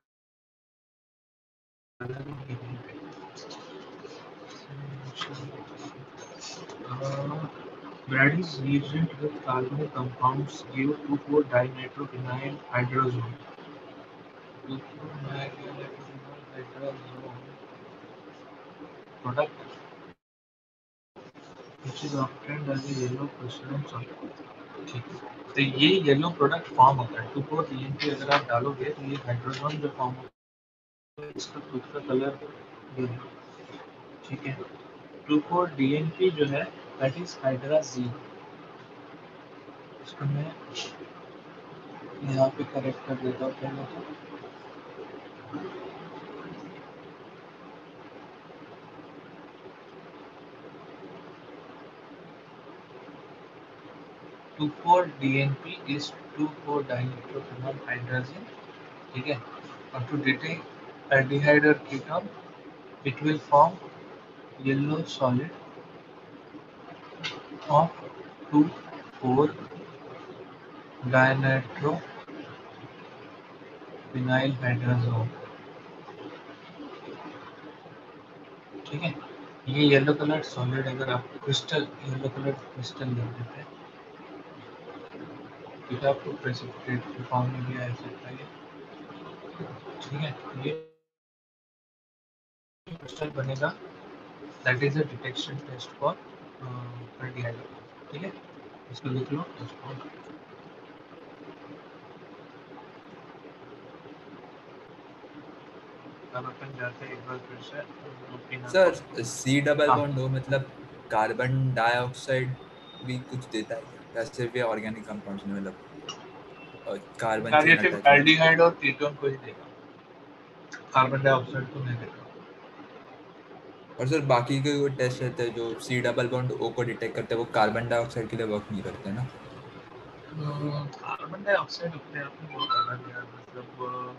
Brady's reagent with carbonic compounds give two four dinitrophenyl hydrazone। two four dinitrophenyl hydrazone product which is obtained as a yellow crystalline solid। ठीक है, तो ये येलो प्रोडक्ट फॉर्म होता है। Two four D N P अगर आप डालोगे तो ये हाइड्रोजन जो फॉर्म होता है इसका खुद का कलर ये है। ठीक है, two four D N P जो है दैट इज हाइड्राजीन। इसको मैं यहाँ पे करेक्ट कर देता हूँ पहले तो। Two four D N P is two four dinitrophenyl hydrazine। ठीक है, और टू डिटेक्ट aldehyde और ketone it will form yellow solid of two four dinitrophenyl hydrazone। ठीक है, ये येलो कलर सॉलिड अगर आप क्रिस्टल येलो कलर क्रिस्टल लिख देते हैं ठीक है, आपको प्रेसिपिटेट के फॉर्म में भी आ सकता है। ठीक है, ये क्रिस्टल बनेगा, that is a detection test for aldehyde. ठीक है, इसको लिख लो इसको। अब अपन जाते हैं एक बार फिर से सर सी डबल हाँ। बॉन्ड हो मतलब कार्बन डाइऑक्साइड भी कुछ देता है क्या, या सिर्फ ये ऑर्गेनिक कंपाउंड्स में मतलब कार्बन कार्य चेन सिर्फ अटैचमेंट। एल्डिहाइड और कीटोन को ही देगा, कार्बन डाइऑक्साइड को नहीं देगा। और सर बाकी के वो टेस्ट रहते हैं जो सी डबल बॉन्ड ओ को डिटेक्ट करते हैं, वो कार्बन डाइऑक्साइड के लिए वर्क नहीं करते ना? कार्बन डाइऑक्साइड अपने आप में बहुत अलग है, मतलब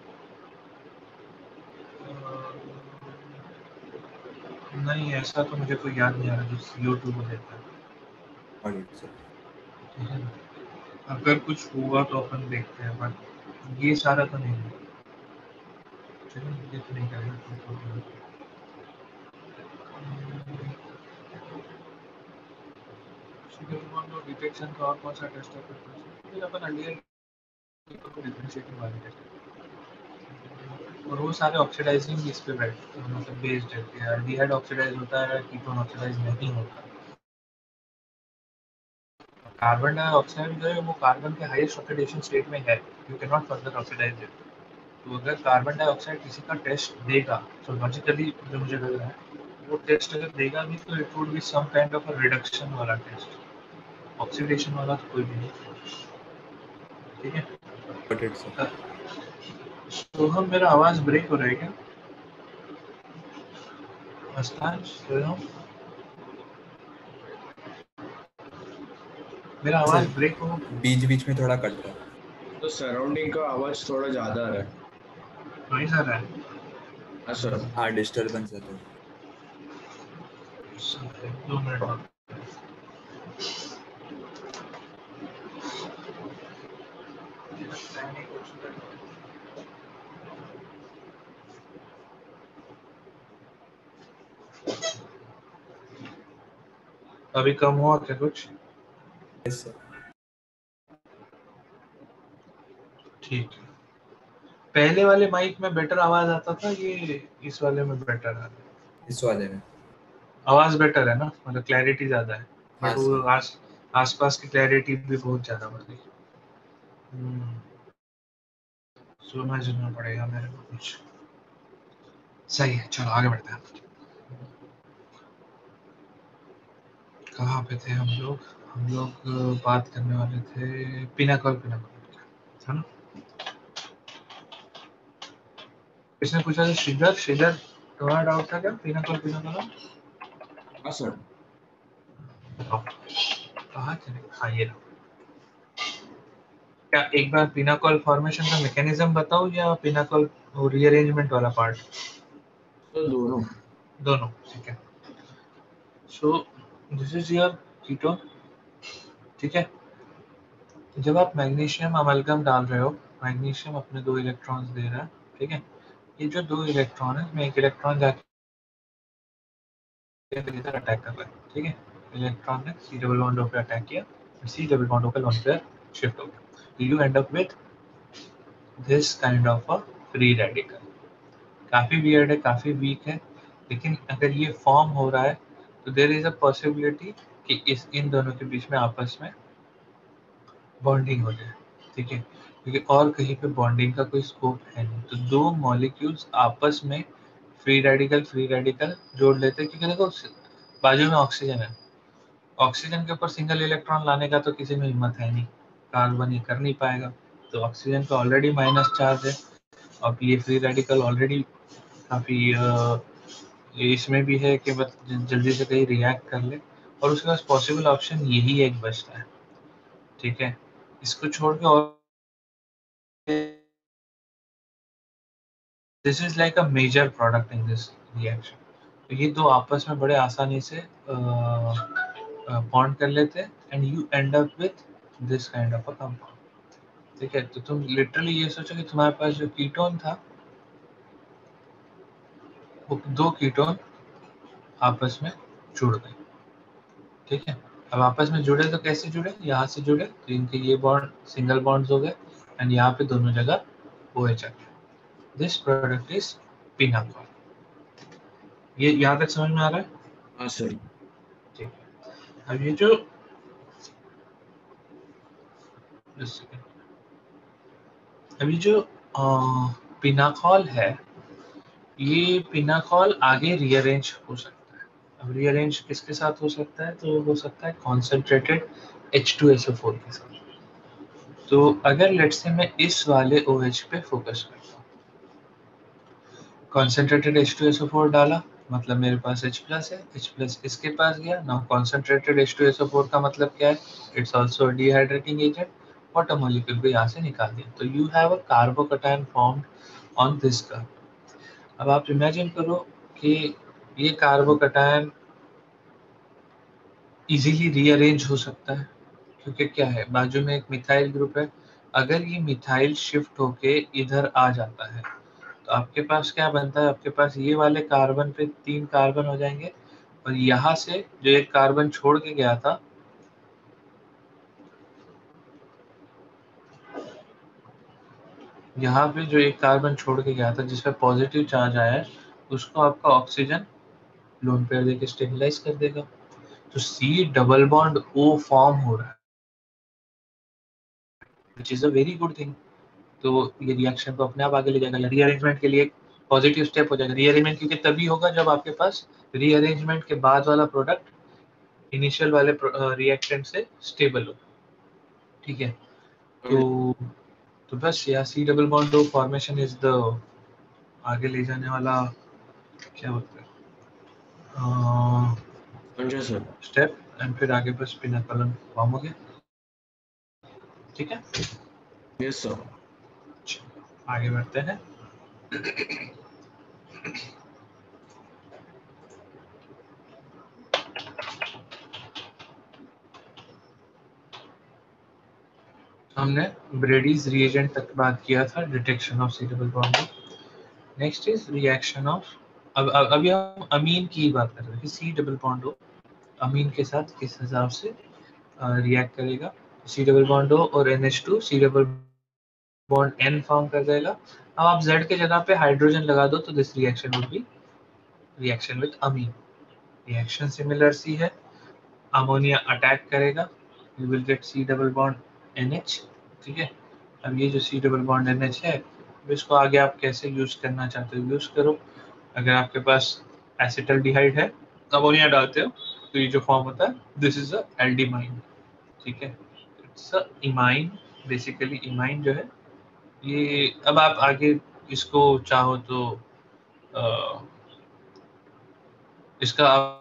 अ, नहीं ऐसा तो मुझे कोई याद नहीं आ रहा जो सी ओ टू को देता है। Audit sir. ठीक है ना? अगर कुछ हुआ तो अपन देखते हैं, बट ये सारा तो नहीं है। चलिए ये तो नहीं करेगा। डिटेक्शन का और कौन सा टेस्ट है? फिर अपन एल्डिहाइड को डिफरेंशिएटिंग वाले टेस्ट, और वो सारे ऑक्सीडाइजिंग इस पे बैठ मतलब बेस्ड है कि एल्डिहाइड ऑक्सीडाइज होता है, कीटोन ऑक्सीडाइज नहीं होता। कार्बन डाइऑक्साइड जो है वो कार्बन के हाईएस्ट ऑक्सीडेशन स्टेट में है, you can not further oxidize it. तो अगर कार्बन डाइऑक्साइड किसी का टेस्ट देगा, तो लॉजिकली जो मुझे लग रहा है वो टेस्ट अगर देगा भी तो it would be some kind of a reduction वाला टेस्ट, ऑक्सीडेशन वाला तो कोई भी नहीं। ठीक है, ऑडिट सर। तो हम मेरा आवाज ब्रेक हो रहा है क्या? मस्तान सोया हूँ? मेरा आवाज सर ब्रेक हो? बीच बीच में थोड़ा कट रहा है। तो सराउंडिंग का आवाज थोड़ा ज्यादा आ रहा है। नहीं सर है। हाँ सर। हाँ डिस्टर्बेंस है तो। दो मिनट बाद। अभी कम हुआ क्या कुछ? Yes sir. ठीक है, पहले वाले माइक में बेटर आवाज आता था, ये इस वाले में बेटर आ रहा है? इस वाले में आवाज बेटर है ना, मतलब क्लैरिटी ज्यादा है, हाँ बट वो सर। आस आसपास की क्लैरिटी भी बहुत ज्यादा बढ़ गई। हम्म, समझना पड़ेगा मेरे को कुछ। सही है, चलो आगे बढ़ते हैं। कहाँ पे थे हम लोग? हम लोग बात करने वाले थे पिनाकल, पिनाकल है ना? किसने पूछा था? श्रीधर, श्रीधर तुम्हारा डाउट था क्या पिनाकल, पिनाकल? हाँ सर। कहाँ चले? हाँ ये रहा। क्या एक बार पिनाकल फॉर्मेशन का मैकेनिज्म बताओ या पिनाकल रीअरेंजमेंट वाला पार्ट? तो दोनों। दोनों, ठीक है। So this is your ketone, ठीक है। जब आप मैग्नीशियम अमलगम डाल रहे हो, मैग्नीशियम अपने दो इलेक्ट्रॉन्स दे रहा है, ठीक है। ये जो दो इलेक्ट्रॉन है, इसमें एक इलेक्ट्रॉन जाके इधर अटैक कर रहा है, ठीक है। इलेक्ट्रॉन ने सी डबल बॉन्ड पे अटैक किया, सी डबल बॉन्ड पे लोन पे शिफ्ट हो गया। You end up with this kind of a free radical. काफी वियर्ड है, काफी वीक है, लेकिन अगर ये फॉर्म हो रहा है तो देयर इज अ पॉसिबिलिटी कि इस इन दोनों के बीच में आपस में बॉन्डिंग हो जाए, ठीक है। क्योंकि और कहीं पे बॉन्डिंग का कोई स्कोप है नहीं, तो दो मॉलिक्यूल्स आपस में फ्री रेडिकल फ्री रेडिकल जोड़ लेते हैं। क्योंकि देखो बाजू में ऑक्सीजन है, ऑक्सीजन के ऊपर सिंगल इलेक्ट्रॉन लाने का तो किसी में हिम्मत है नहीं, कार्बन ये कर नहीं पाएगा। तो ऑक्सीजन का ऑलरेडी माइनस चार्ज है, अब ये फ्री रेडिकल ऑलरेडी काफ़ी इसमें भी है कि बस जल्दी से कहीं रिएक्ट कर ले, और उसके पास पॉसिबल ऑप्शन यही एक बचता है, ठीक है। इसको छोड़ के और this is like a major product in this reaction. तो ये दो आपस में बड़े आसानी से बॉन्ड कर लेते हैं and you end up with this kind of a compound, ठीक है। तो तुम लिटरली ये सोचो कि तुम्हारे पास जो कीटोन था, वो दो कीटोन आपस में जुड़ गए, ठीक है। अब आपस में जुड़े तो कैसे जुड़े? यहाँ से जुड़े तो इनके ये बॉन्ड सिंगल बॉन्ड्स हो गए एंड यहाँ पे दोनों जगह OH आ गया। This product is pinacol. ये यहाँ तक समझ में आ रहा है? हाँ सर। ठीक है। अब ये जो अभी जो पिनाकॉल है, ये पिनाकॉल आगे रीअरेंज हो सकता है। अब रीअरेंज किसके साथ हो सकता है? तो हो सकता है concentrated H two S O four के साथ, तो अगर लेट्स से मैं इस वाले OH पे फोकस करता हूँ, concentrated H two S O four डाला, मतलब मेरे पास H प्लस है, H प्लस इसके पास गया। Now concentrated H two S O four का मतलब क्या है? It's also a dehydrating agent, water molecule को यहाँ से निकाल दिया, तो you have a carbocation formed on this curve. अब आप इमेजिन करो कि ये कार्बोकैटायन इजीली रीअरेंज हो सकता है, क्योंकि क्या है, बाजू में एक मिथाइल ग्रुप है। अगर ये मिथाइल शिफ्ट होके इधर आ जाता है तो आपके पास क्या बनता है? आपके पास ये वाले कार्बन पे तीन कार्बन हो जाएंगे, और यहाँ से जो एक कार्बन छोड़ के गया था, यहाँ पे जो एक कार्बन छोड़ के गया था जिसपे पॉजिटिव चार्ज आया है, उसको आपका ऑक्सीजन लोन पेयर देके स्टेबलाइज कर देगा। तो C double bond O form हो रहा है, which is a very good thing. तो ये रिएक्शन को अपने आप आगे ले जाएगा, रीअरेंजमेंट के लिए एक पॉजिटिव स्टेप हो जाएगा। रीअरेंजमेंट क्योंकि तभी होगा जब आपके पास रीअरेंजमेंट के बाद वाला प्रोडक्ट इनिशियल वाले रिएक्टेंट से स्टेबल हो, ठीक है। तो तो बस यार C double bond O formation is the आगे ले जाने वाला, क्या बोलते हैं, स्टेप, एंड फिर आगे बस स्पिनर कॉलम फॉर्म हो गया, ठीक है। Yes sir. आगे बढ़ते हैं। हमने ब्रेडीज रिएजेंट तक बात किया था, detection of C double bond. Next is reaction of, अब अब अभी हम अमीन की बात कर रहे हैं कि सी डबल बॉन्ड ओ अमीन के साथ किस हिसाब से रिएक्ट करेगा। सी डबल बॉन्ड ओ और N H two C double bond N form कर देगा। अब आप Z के जगह पे हाइड्रोजन लगा दो तो this reaction would be reaction with amine. Reaction similar सी है, अमोनिया अटैक करेगा, you will get C double bond NH, ठीक है। अब ये जो सी डबल बॉन्ड NH है, इसको आगे आप कैसे यूज करना चाहते हो यूज करो। अगर आपके पास एसिटल्डिहाइड है, अमोनिया डालते हो तो ये जो फॉर्म होता है, दिस इज अ एल्डिमाइन, ठीक है। It's a imine, basically imine जो है ये, अब आप आगे इसको चाहो तो आ, इसका आप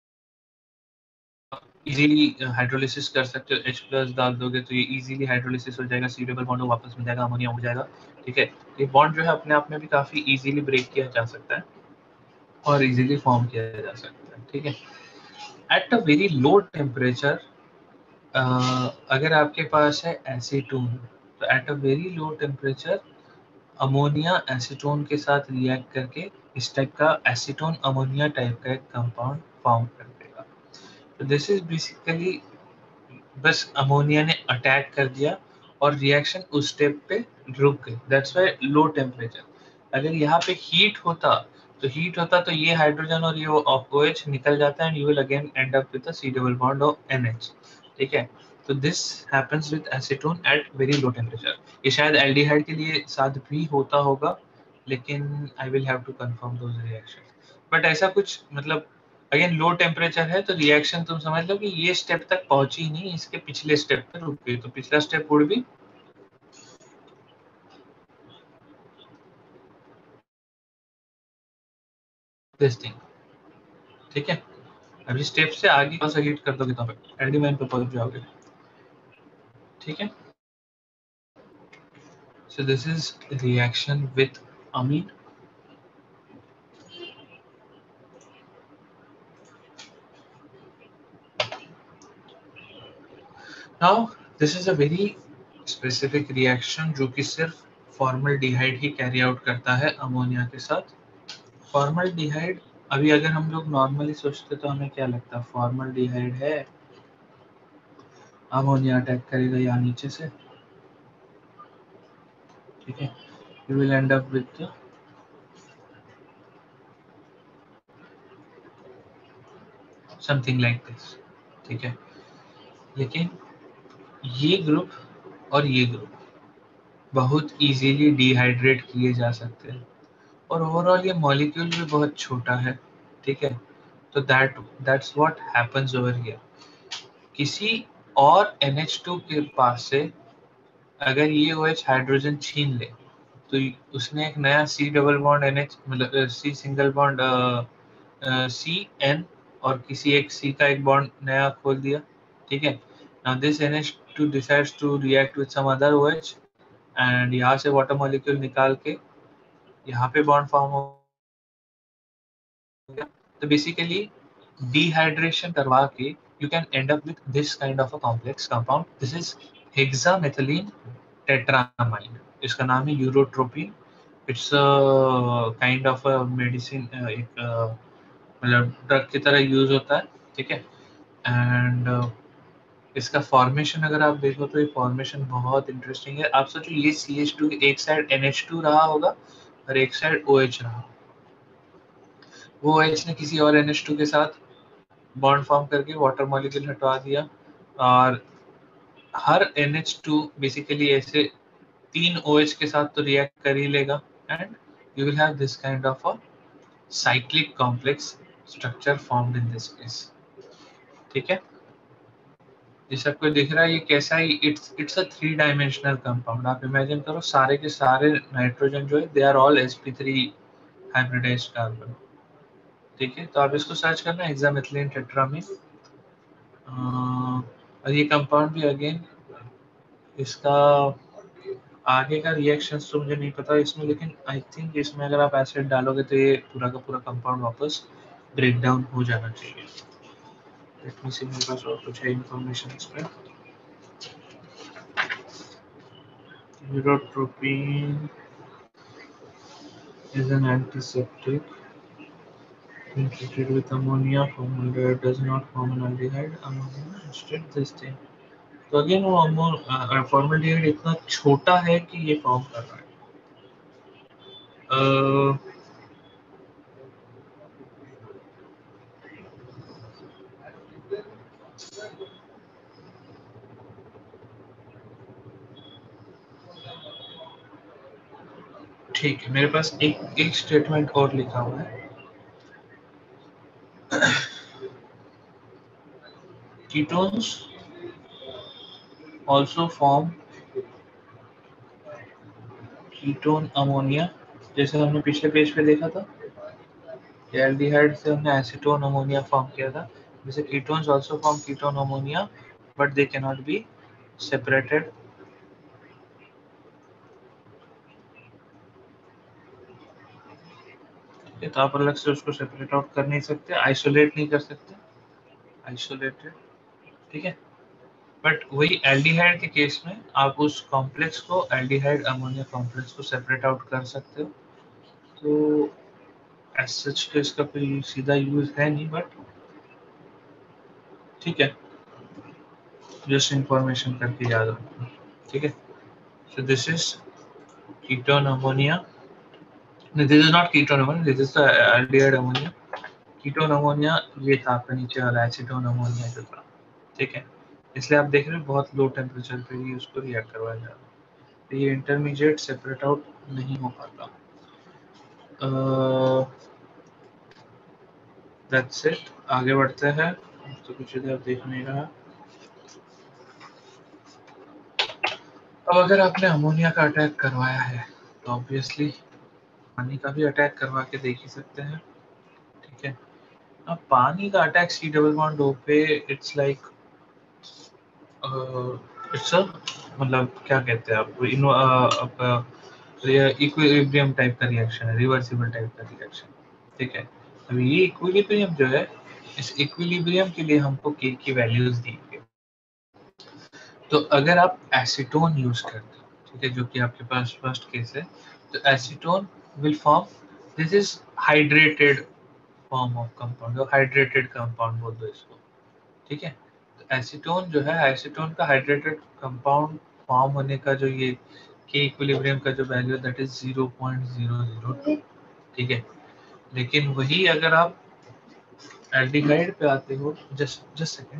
इजीली हाइड्रोलिसिस कर सकते हो। H प्लस डाल दोगे तो ये इजीली हाइड्रोलिसिस हो जाएगा, सी डबल बॉन्ड वापस मिल जाएगा, अमोनिया उड़ जाएगा, ठीक है। ये बॉन्ड जो है अपने आप में भी काफी इजीली ब्रेक किया जा सकता है और इजीली फॉर्म किया जा सकता है, ठीक है। At a very low temperature, अगर आपके पास है एसीटोन, तो at a very low temperature ammonia acetone के साथ रिएक्ट करके इस टाइप का एसीटोन अमोनिया टाइप का एक कंपाउंड फॉर्म कर देगा। तो दिस इज बेसिकली, बस अमोनिया ने अटैक कर दिया और रिएक्शन उस स्टेप पे रुक गई, दैट्स व्हाई लो टेम्परेचर। अगर यहाँ पे हीट होता तो हीट होता तो ये हाइड्रोजन और ये OH निकल जाता है and you will again end up with the C double bond of NH, ठीक है। तो this happens with acetone at very low temperature. ये शायद एल्डिहाइड के लिए साथ भी होता होगा, लेकिन I will have to confirm those reactions. But ऐसा कुछ, मतलब अगेन लो टेम्परेचर है तो रिएक्शन तुम समझ लो कि ये स्टेप तक पहुंची नहीं, इसके पिछले स्टेप पे रुक गई, तो पिछला step would be this thing, ठीक है। अभी स्टेप से आगे कौन सा हीट कर दोगे तो आप एल्डिमाइन पे पहुंच जाओगे, ठीक है। So this is reaction with amine. Now this is a very specific reaction जो कि सिर्फ फॉर्मल्डिहाइड ही कैरी आउट करता है अमोनिया के साथ। फॉर्मल्डिहाइड, अभी अगर हम लोग नॉर्मली सोचते तो हमें क्या लगता है, फॉर्मल्डिहाइड है, अमोनिया अटैक करेगा यहाँ नीचे से, ठीक है, you will end up with the something like this, ठीक है। लेकिन ये ग्रुप और ये ग्रुप बहुत इजीली डिहाइड्रेट किए जा सकते हैं और ओवरऑल ये मॉलिक्यूल भी बहुत छोटा है, ठीक है। तो that that's what happens over here. किसी और N H टू के पास से अगर ये OH हाइड्रोजन छीन ले तो उसने एक नया C डबल बॉन्ड NH मतलब C single bond C N और किसी एक C का एक बॉन्ड नया खोल दिया, ठीक है। Now this N H two decides to react with some other OH and यहाँ से वाटर मॉलिक्यूल निकाल के यहाँ पे बॉन्ड फॉर्म हो गया। तो बेसिकली डिहाइड्रेशन करवा के you can end up with this kind of a complex compound. This is hexamethylene tetramine. इसका नाम है urotropin. It's a kind of a medicine, uh, एक uh, मतलब ड्रग की तरह यूज होता है, ठीक है। एंड uh, इसका फॉर्मेशन अगर आप देखो तो ये फॉर्मेशन बहुत इंटरेस्टिंग है। आप सोचो ये सी एच टू एक साइड एन एच टू रहा होगा और एक साइड ओ एच रहा, वो OH ने किसी और एन एच टू के साथ बॉन्ड फॉर्म करके वाटर मॉलिक्यूल हटवा दिया और हर एन एच टू बेसिकली ऐसे तीन OH के साथ तो रिएक्ट कर ही लेगा and you will have this kind of a cyclic complex structure formed in this case, ठीक है। ये सबको दिख रहा है ये कैसा है? It's it's a three dimensional compound. आप इमेजिन करो सारे के सारे नाइट्रोजन जो है they are all S P three hybridized carbon, ठीक है। तो आप इसको सर्च करना हेक्सामेथिलीन टेट्रामीन और ये कंपाउंड भी अगेन इसका आगे का रिएक्शंस तो मुझे नहीं पता इसमें, लेकिन आई थिंक इसमें अगर आप एसिड डालोगे तो ये पूरा का पूरा कंपाउंड वापस ब्रेक डाउन हो जाना चाहिए। लेट मी सी मेरे पास और कुछ है इंफॉर्मेशन इस पे। Urotropin is an antiseptic when treated with ammonia. Formaldehyde does not form an aldehyde. Ammonia instead this thing. तो अगेन वो अमो फॉर्मल्डिहाइड इतना छोटा है कि ये फॉर्म कर रहा है। uh, ठीक है, मेरे पास एक एक स्टेटमेंट और लिखा हुआ है। Ketones also form ketone ammonia, जैसे हमने पिछले पेज पे देखा था एल्डिहाइड से हमने एसीटोन अमोनिया फॉर्म किया था। जैसे ketones also form ketone ammonia but they cannot be separated तो आप अलग से उसको सेपरेट आउट कर नहीं सकते, आइसोलेट नहीं कर सकते, आइसोलेटेड, ठीक है। बट वही एल्डिहाइड के केस में आप उस कॉम्प्लेक्स को एल्डिहाइड अमोनिया कॉम्प्लेक्स को सेपरेट आउट कर सकते हो। तो एज सच तो इसका कोई सीधा यूज है नहीं, बट ठीक है, जस्ट इंफॉर्मेशन करके याद रखो, ठीक है। So this is ketone ammonia, this is not ketone ammonia, this is the aldehyde ammonia. Ketone ammonia ये था आपका नीचे वाला एसीटोन अमोनिया जो था, ठीक है। इसलिए आप देख रहे हो बहुत लो टेम्परेचर पे ही उसको रिएक्ट करवाया जा रहा है, तो ये इंटरमीडिएट सेपरेट आउट नहीं हो पाता। दैट्स इट, आगे बढ़ते हैं, तो कुछ इधर देख नहीं रहा। अब अगर आपने अमोनिया का अटैक करवाया है तो ऑब्वियसली पानी का भी अटैक करवा के देख ही सकते हैं, ठीक है। अब पानी का attack C double bond O पे इट्स लाइक इट्स अ मतलब क्या कहते हैं आप इन आप इक्विलिब्रियम टाइप का रिएक्शन है, रिवर्सिबल टाइप का रिएक्शन, ठीक है। अब ये इक्विलिब्रियम जो है, इस इक्विलिब्रियम के लिए हमको के की वैल्यूज दी गई। तो अगर आप एसीटोन यूज करते हो, ठीक है, जो कि आपके पास फर्स्ट केस है, तो acetone will form, this is hydrated form of compound, hydrated compound बोल दो इसको, ठीक है। तो एसीटोन जो है, एसीटोन का हाइड्रेटेड कंपाउंड फॉर्म होने का जो ये के इक्विलिब्रियम का जो value that is zero point zero zero two, ठीक है। लेकिन वही अगर आप एल्डिहाइड पे आते हो, जस्ट जस्ट सेकंड,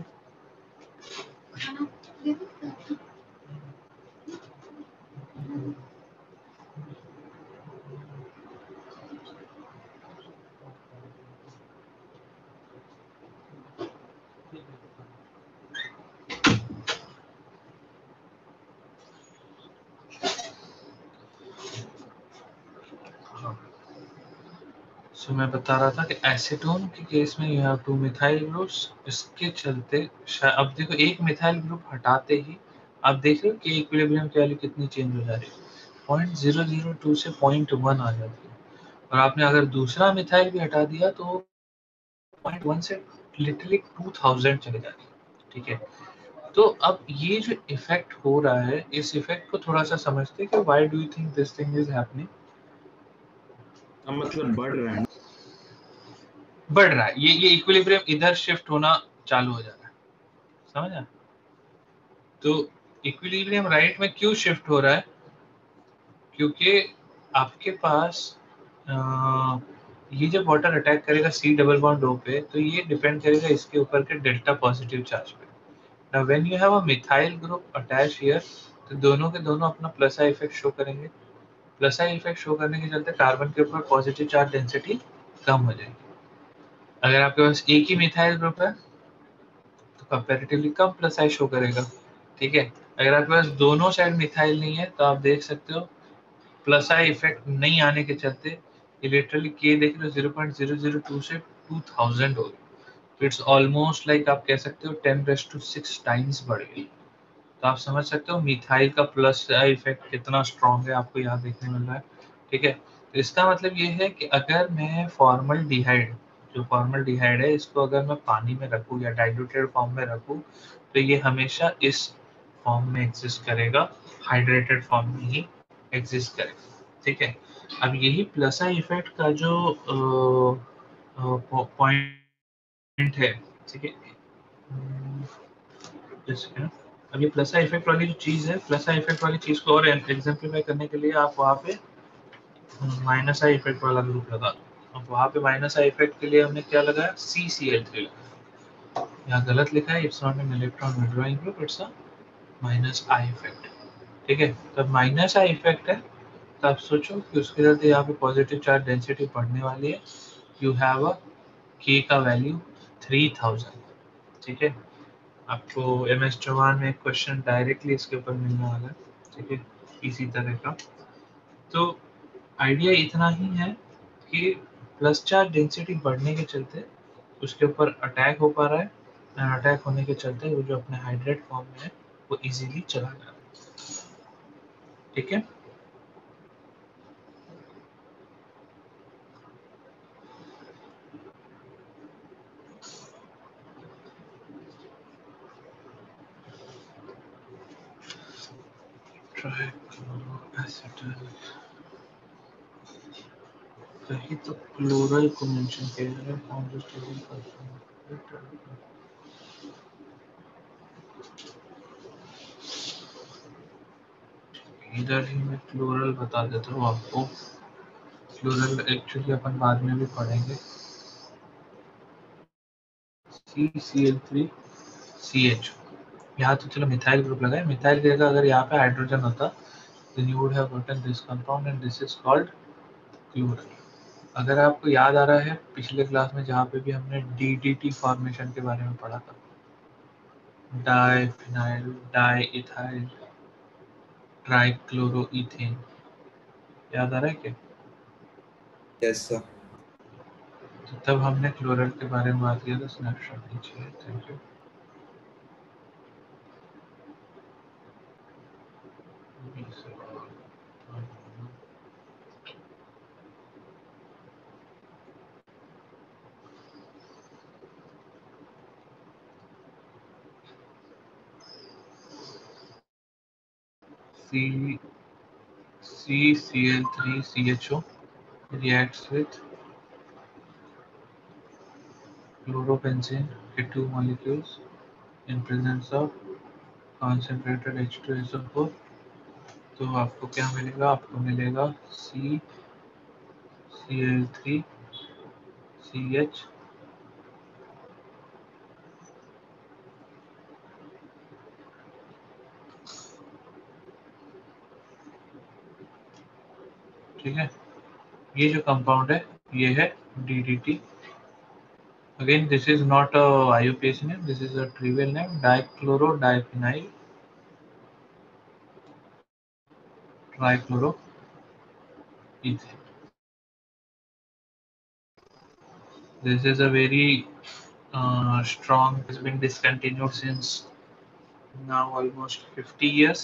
सो मैं बता रहा था कि एसीटोन के केस में you have two methyl groups, इसके चलते शा- अब देखो एक मिथाइल ग्रुप हटाते ही आप देख रहे हो कि इक्विलिब्रियम की वैल्यू कितनी चेंज हो जा रही है, पॉइंट जीरो जीरो टू से पॉइंट वन आ जाती है। और आपने अगर दूसरा मिथाइल भी हटा दिया तो पॉइंट वन से लिटरली टू थाउजेंड चले जाती है। ठीक है, तो अब ये जो इफेक्ट हो रहा है, इस इफेक्ट को थोड़ा सा समझते हैं कि why do you think this thing is happening. अब मतलब बढ़ रहा है ना? बढ़ रहा है, ये ये इक्विलिब्रियम इधर शिफ्ट होना चालू हो जा रहा है, समझा? तो इक्विलिब्रियम राइट में क्यों शिफ्ट हो रहा है? क्योंकि आपके पास आ, ये जब वाटर अटैक करेगा सी डबल बॉन्ड ओ पे, तो ये डिपेंड करेगा इसके ऊपर के डेल्टा पॉजिटिव चार्ज पे। Now when you have a methyl group attach here, तो दोनों के दोनों अपना प्लस आई इफेक्ट शो करेंगे। प्लस आई इफेक्ट शो करने के चलते कार्बन के ऊपर पॉजिटिव चार्ज डेंसिटी कम हो जाएगी। अगर आपके पास एक ही मिथाइल ग्रुप है तो कंपैरेटिवली कम प्लस आई शो करेगा। ठीक है, अगर आपके पास दोनों साइड मिथाइल नहीं है तो आप देख सकते हो प्लस आई इफेक्ट नहीं आने के चलते ये लिटरली के देख रहे हो zero point zero zero two से टू थाउजेंड हो गई। तो इट्स ऑलमोस्ट लाइक आप कह सकते हो ten raise to six times बढ़ गई। तो आप समझ सकते हो मिथाइल का प्लस आई इफेक्ट कितना स्ट्रॉन्ग है, आपको यहाँ देखने मिल रहा है। ठीक है, तो इसका मतलब ये है कि अगर मैं फॉर्मल डिहाइड, जो फॉर्मल डिहाइड है, इसको अगर मैं पानी में रखूँ या डाइल्यूटेड फॉर्म में रखूँ तो ये हमेशा इस फॉर्म में एग्जिस्ट करेगा, हाइड्रेटेड फॉर्म में ही एग्जिस्ट करेगा। ठीक है, अब यही प्लस आई इफेक्ट का जो पॉइंट है, ठीक है, जैसे अब ये प्लस आई इफेक्ट वाली जो चीज़ है, प्लस आई इफेक्ट वाली चीज़ को और एग्जाम्पलीफाई करने के लिए आप वहाँ पे माइनस आई इफेक्ट वाला ग्रुप लगा दो। अब वहाँ पे माइनस आई इफेक्ट के लिए हमने क्या लगाया, सी सी एल थ्री लगाया। यहाँ गलत लिखा है, it's not an electron withdrawing group, it's a minus I effect. ठीक है, तब माइनस आई इफेक्ट है, तो आप सोचो कि उसके चलते यहाँ पे पॉजिटिव चार्ज डेंसिटी बढ़ने वाली है। यू हैव अ के का वैल्यू थ्री थाउजेंड। ठीक है, आपको एम एस चौहान में एक क्वेश्चन डायरेक्टली इसके ऊपर मिलने वाला है। ठीक है, इसी तरह का। तो आइडिया इतना ही है कि प्लस चार्ज डेंसिटी बढ़ने के चलते उसके ऊपर अटैक हो पा रहा है, और अटैक होने के चलते वो जो अपने हाइड्रेट फॉर्म में है वो इजीली चला जा रहा है। ठीक है, ट्राइक्लोरोएसिटल कहीं तो क्लोरल को मेंशन किया जा रहा है, कौन जो स्टेबल पर्सन। इधर ही मैं क्लोरल बता देता हूँ आपको। क्लोरल एक्चुअली अपन बाद में भी पढ़ेंगे। C C L three C H, यहाँ तो चलो मिथाइल ग्रुप लगा है, मिथाइल की जगह अगर यहाँ पे हाइड्रोजन होता then you would have gotten this compound and this is called chloral. अगर आपको याद आ रहा है पिछले क्लास में जहाँ पे भी हमने डी डी टी फॉर्मेशन के बारे में पढ़ा था, di phenyl di ethyl trichloroethane, याद आ रहा है क्या? Yes sir. तो तब हमने क्लोरल के बारे में बात किया था। स्नैपशॉट लीजिए, thank you. C C C L three C H O reacts with chloropenzene के two molecules in presence of concentrated H two S O four। तो आपको क्या मिलेगा? आपको मिलेगा C C L three C H ठीक है, ये जो कंपाउंड है ये है D D T। Again, this is not a I U P A C name, this is a trivial name, dichloro-diphenyl trichloroethane। This is a very uh, strong, has been discontinued since now almost fifty years.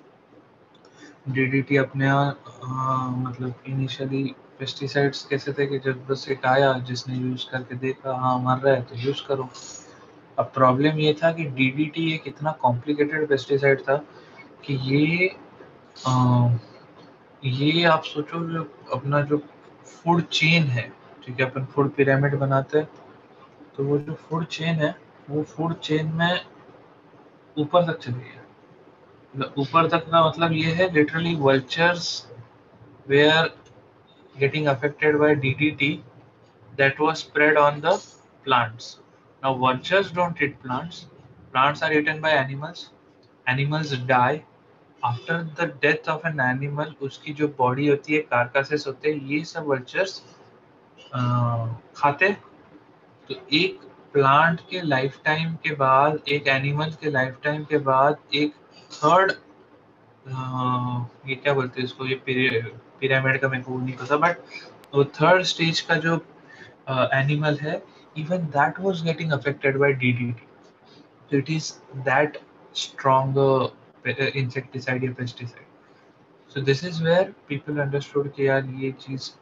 D D T अपने uh, मतलब initially pesticides कैसे थे कि जब बस एक आया जिसने यूज करके देखा हाँ मर रहा है तो यूज करो। अब प्रॉब्लम ये था कि D D T एक इतना कॉम्प्लिकेटेड पेस्टिसाइड था कि ये uh, ये आप सोचो जो अपना जो फूड चेन है, ठीक है, अपन फूड पिरामिड बनाते हैं, तो वो जो फूड चेन है वो फूड चेन में ऊपर तक चली गया। मतलब ऊपर तक का मतलब ये है literally vultures were getting affected by D D T that was spread on the plants. Now vultures don't eat plants. Plants are eaten by animals. Animals die. After the death of an animal, उसकी जो body होती है, कार्कासेस होते हैं, ये सब vultures खाते। तो एक प्लांट के लाइफ टाइम के बाद, एक एनिमल के लाइफ टाइम के बाद, एक थर्ड ये क्या बोलते हैं इसको, ये पिरामिड का मेरे को नहीं पता, बट वो थर्ड स्टेज का जो एनिमल uh, है, even that was getting affected by D D T. So it is that strong uh, insecticide या pesticide. So this is where people understood कि यार ये चीज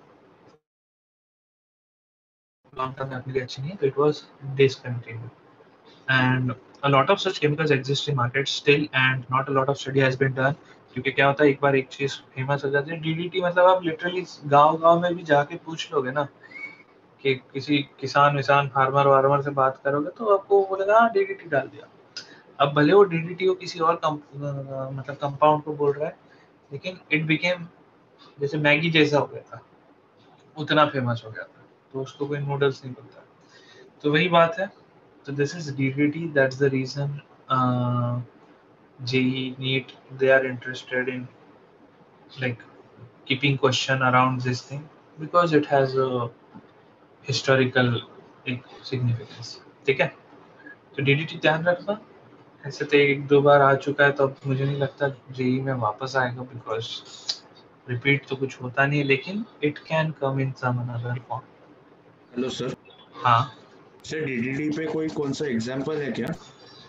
long term में अपने लिए अच्छी नहीं है, so it was discontinued. And a lot of such chemicals exist in market still, and not a lot of study has been done. क्योंकि क्या होता है, एक बार एक चीज फेमस हो जाती है, D D T मतलब आप लिटरली गांव-गांव में भी जाके पूछ लोगे ना कि किसी किसान विसान फार्मर वार्मर से बात करोगे तो आपको बोलेगा हाँ डीडीटी डाल दिया। अब भले वो डीडीटी को किसी और कम, मतलब कंपाउंड को बोल रहा है, लेकिन इट बिकेम जैसे मैगी जैसा हो गया था, उतना फेमस हो गया था, तो उसको कोई नूडल्स नहीं बोलता। तो वही बात है। तो this is DDT, that's the reason JEE NEET they are interested in like keeping question around this thing because it has a historical एक सिग्निफिकेंस। ठीक है, तो डीडीटी ध्यान रखना। ऐसे तो एक दो बार आ चुका है, तो अब मुझे नहीं लगता जेई में वापस आएगा, बिकॉज रिपीट तो कुछ होता नहीं है, लेकिन it can come in some another form. Hello sir. हाँ सर डीडीटी पे कोई कौन सा एग्जांपल है क्या?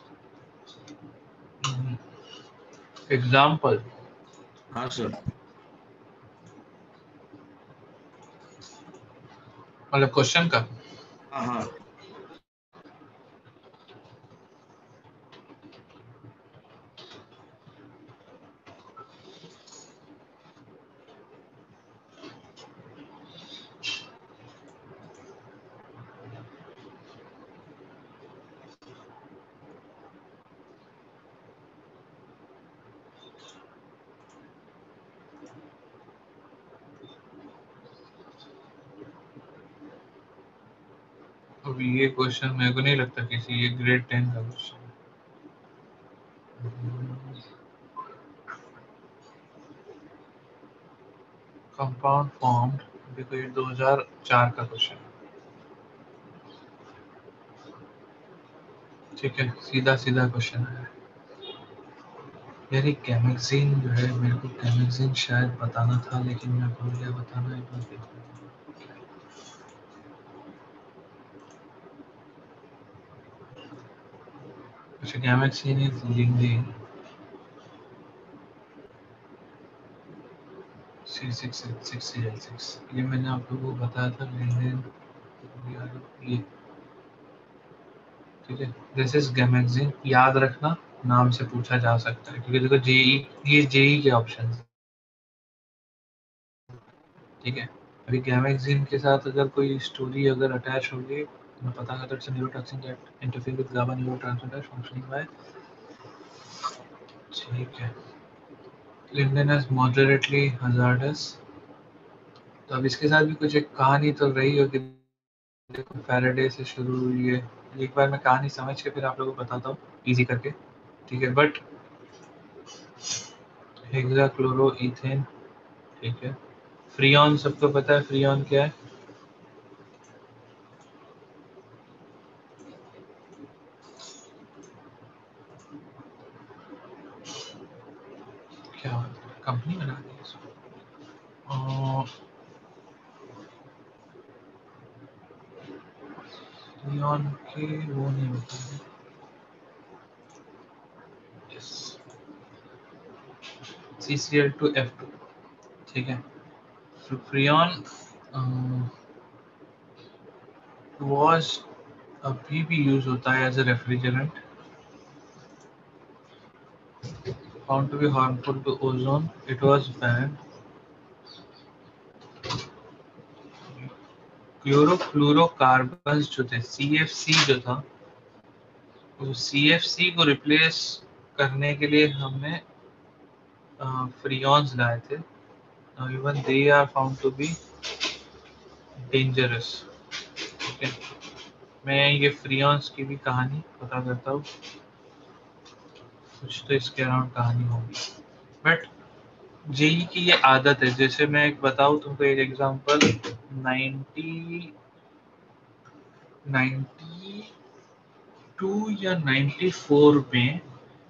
एग्जाम्पल? हाँ सर। मतलब क्वेश्चन का? हाँ हाँ अब ये क्वेश्चन मेरे को नहीं लगता किसी, ये ग्रेड टेन का क्वेश्चन है। कंपाउंड फॉर्म्ड, देखो ये दो हज़ार चार का क्वेश्चन है। ठीक है, सीधा सीधा क्वेश्चन है यार। ये कैमेक्सिन जो है, मेरे को कैमेक्सिन शायद बताना था, लेकिन मैं भूल गया बताना। एक बार देख लेता हूँ। अच्छा, gammexane is lindane C six six C L six, ये मैंने आप लोगों को बताया था। लिंगेन ये, ठीक है। दिस इज गैमेक्सिन, याद रखना, नाम से पूछा जा सकता है, क्योंकि देखो जेई, ये जेई के ऑप्शन, ठीक है। अभी गैमेक्सिन के साथ अगर कोई स्टोरी अगर अटैच होगी तो मैं पता करता हूँ। Neurotoxin that interfere with GABA neurotransmitter functioning by, ठीक है। Lindane is moderately hazardous. तो अब इसके साथ भी कुछ एक कहानी तो रही होगी। देखो फैराडे से शुरू हुई है। एक बार मैं कहानी समझ के फिर आप लोगों को बताता हूँ इजी करके, ठीक है। बट हेक्साक्लोरोइथेन, ठीक है। फ्रियॉन सबको पता है, फ्रियॉन क्या है? क्या कंपनी बना दी है इसको? फ्रीऑन के वो नहीं होते हैं। Yes, C C L two F two, ठीक है। तो फ्रीऑन वाज अभी भी यूज होता है as a refrigerant, found to be harmful to ozone. It was banned. Chlorofluorocarbons जो थे, सी एफ सी जो था, तो सी एफ सी को रिप्लेस करने के लिए हमने फ्रीऑन्स लाए थे। Now even they are found to be dangerous. ठीक है, मैं ये फ्रीऑन्स की भी कहानी पता करता हूँ, कुछ तो इसके अराउंड कहानी होगी। बट जेई की ये आदत है, जैसे मैं एक बताऊँ तुमको एक एग्जांपल, नाइंटी नाइंटी टू या नाइंटी फोर में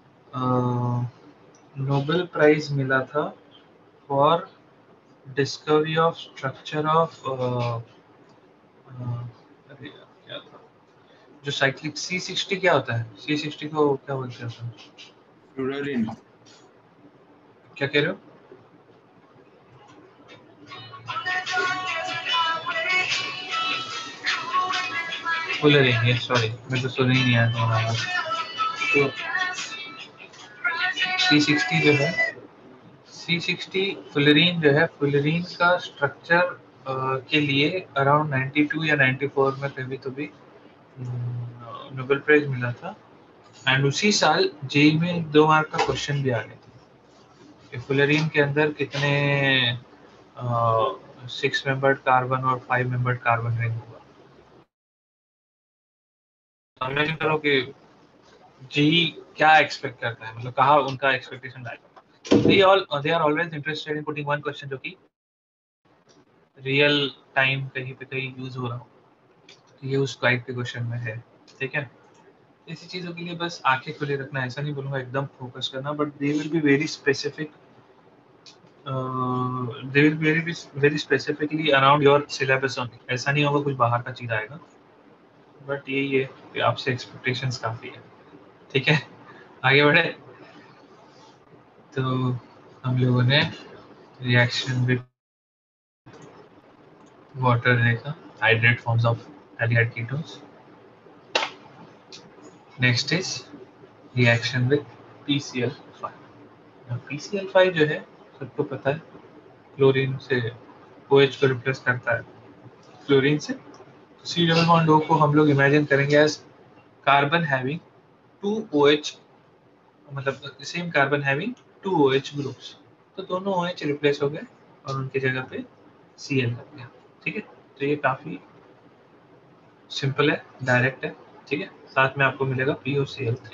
नोबेल प्राइज मिला था for discovery of structure of अरे यार क्या था, जो साइक्लिक सी सिक्सटी क्या होता है, सी सिक्सटी को क्या बोलते हैं, फ्लूरीन। क्या कह रहे हो? फुलरिन, ये सॉरी मैं तो सुन ही नहीं आया तुम्हारा आवाज। तो सी सिक्सटी जो है, सी सिक्सटी फुलरीन जो है, फुलरीन का स्ट्रक्चर के लिए अराउंड नाइंटी टू या नाइंटी फोर में कभी तो भी नोबेल प्राइज मिला था। एंड उसी साल जेई में दो मार्क का क्वेश्चन भी आ गया था कि फुलरीन के अंदर कितने सिक्स मेंबर्ड कार्बन और फाइव मेंबर्ड कार्बन रिंग हुआ। इमेजिन करो कि जेई क्या एक्सपेक्ट करता है, मतलब कहाँ उनका एक्सपेक्टेशन आएगा। They all they are always interested in putting one question जो कि रियल टाइम कहीं पे कहीं यूज हो रहा हो, ये उस टाइप के क्वेश्चन में है, ठीक है। ऐसी चीज़ों के लिए बस आंखें खुले रखना, ऐसा नहीं बोलूँगा एकदम फोकस करना, but they will be very specific, they will be very very specifically around your syllabus only. ऐसा नहीं होगा कुछ बाहर का चीज़ आएगा, बट यही है कि आपसे एक्सपेक्टेशंस काफ़ी है, ठीक है। आगे बढ़े तो हम लोगों ने रिएक्शन विद वाटर देखा, hydrate forms of aldehyde ketones. Next is reaction with P C L five. P C L five जो है सबको पता है, क्लोरीन से OH को रिप्लेस करता है फ्लोरीन से। सी डबल बॉन्ड O को हम लोग इमेजिन करेंगे as carbon having two OH, मतलब same carbon having two OH groups, तो दोनों OH रिप्लेस हो गए और उनकी जगह पे Cl लग गया, ठीक है। तो ये काफी सिंपल है, डायरेक्ट है, ठीक है। साथ में आपको मिलेगा P O C L three.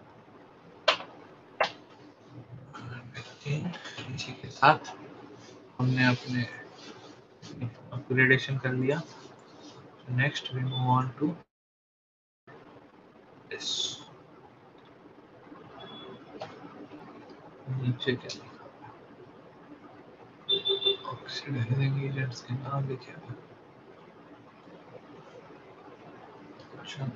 इसी के साथ हमने अपने अपग्रेडेशन कर लिया। Next we move on to this. नीचे क्या लिखा, ऑक्सीडाइजिंग एजेंट्स के नाम लिखे हुए। अच्छा,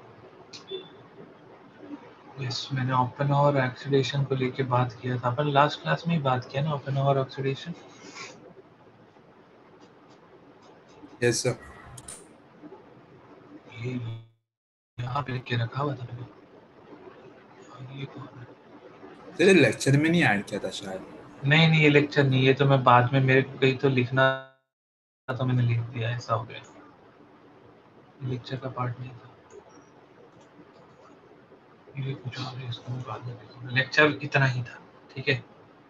यस, मैंने ओपेनहावर ऑक्सीडेशन को लेके बात किया था, अपन लास्ट क्लास में ही बात किया ना, ओपेनहावर ऑक्सीडेशन। Yes sir. ये यहाँ पे लिख के रखा हुआ था मैंने। ये कौन है? तेरे लेक्चर में नहीं ऐड किया था शायद। नहीं नहीं, ये लेक्चर नहीं, ये तो मैं बाद में, मेरे को कहीं तो लिखना तो मैंने लिख दिया, ऐसा हो गया। लेक्चर का पार्ट नहीं था ये, कुछ और है, इसको मैं बाद में लिखूंगा। लेक्चर इतना ही था, ठीक है।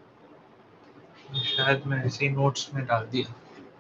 शायद मैं ऐसे ही नोट्स में डाल दिया।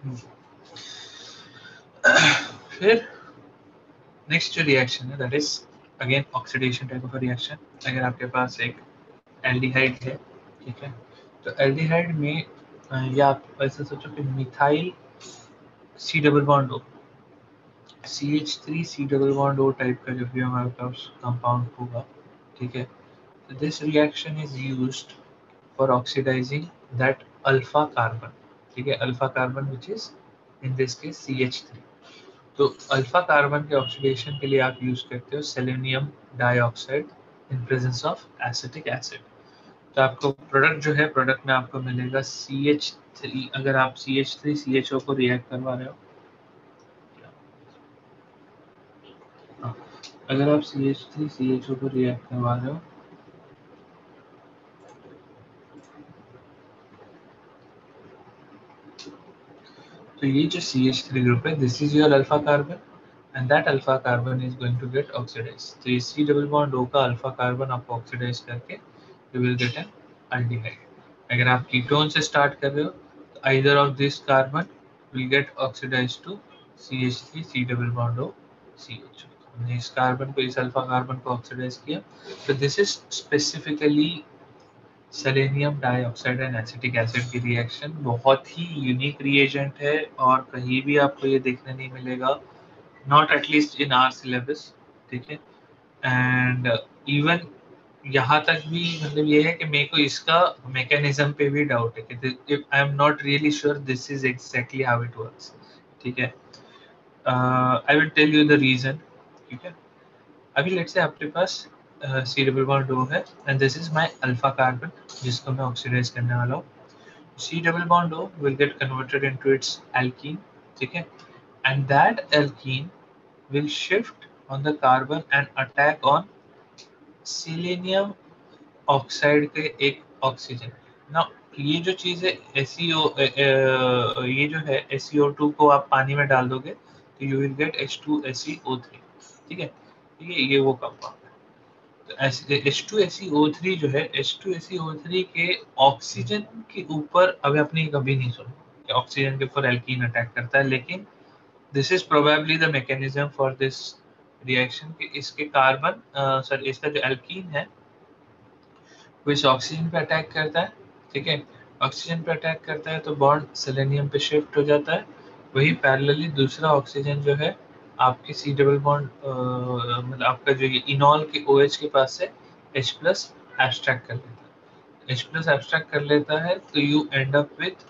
फिर नेक्स्ट जो रिएक्शन है that is again oxidation type of reaction. अगर आपके पास एक एल्डिहाइड है, ठीक है, तो एल्डिहाइड में अ, या आप ऐसे सोचो कि methyl C double bond O, C H three C double bond O type का जो भी हमारे पास कंपाउंड होगा, ठीक है। तो this reaction is used for oxidising that alpha carbon, ठीक है, alpha carbon which is in this case C H three. तो अल्फा कार्बन के ऑक्सीडेशन के लिए आप यूज करते हो selenium dioxide in presence of acetic acid. तो आपको प्रोडक्ट जो है, प्रोडक्ट में आपको मिलेगा सी एच थ्री। अगर आप C H three C H O को रिएक्ट करवा रहे हो, हाँ, अगर आप C H three C H O को रिएक्ट करवा रहे हो तो ये जो सी एच थ्री ग्रुप है, this is your alpha carbon and that alpha carbon is going to get oxidized. तो ये C double bond O का alpha carbon आपको oxidize करके you will get an aldehyde. अगर आप ketone से start कर रहे हो तो either of this carbon will get oxidized to C H three C double bond O C H O. हमने इस कार्बन को, इस अल्फा कार्बन को ऑक्सीडाइज किया। तो this is specifically selenium dioxide and acetic acid की रिएक्शन। बहुत ही यूनिक रिएजेंट है और कहीं भी आपको ये देखने नहीं मिलेगा, not at least in our syllabus, ठीक है। एंड इवन यहाँ तक भी मतलब ये है कि मेरे को इसका मैकेनिज्म पे भी डाउट है कि I am not really sure this is exactly how it works, ठीक है। I will tell you the reason, ठीक है। अभी लेट्स से आपके पास सी डबल बॉन्ड O है and this is my alpha carbon जिसको मैं ऑक्सीडाइज करने वाला हूँ। C double bond O will get converted into its alkene, ठीक है, and that alkene will shift on the carbon and attack on selenium oxide के एक ऑक्सीजन। now ये जो चीज है S E O, ये जो है S E O टू को आप पानी में डाल दोगे तो you will get H two S E O three, ठीक है। ये ये वो कंपाउंड है। तो H two S E O three जो है, H two S E O three के ऑक्सीजन के ऊपर अभी आपने कभी नहीं सुना कि ऑक्सीजन के ऊपर एल्कीन अटैक करता है, लेकिन this is probably the mechanism for this reaction कि इसके कार्बन सर इसका जो एल्कीन है वो इस ऑक्सीजन पे अटैक करता है, ठीक है। ऑक्सीजन पे अटैक करता है तो बॉन्ड सेलेनियम पे शिफ्ट हो जाता है। वही पैरेलली दूसरा ऑक्सीजन जो है आपके सी डबल बॉन्ड मतलब आपका जो ये इनॉल के OH के पास से H प्लस एब्स्ट्रैक्ट कर लेता है। H प्लस एब्स्ट्रैक्ट कर लेता है तो यू एंड अप विथ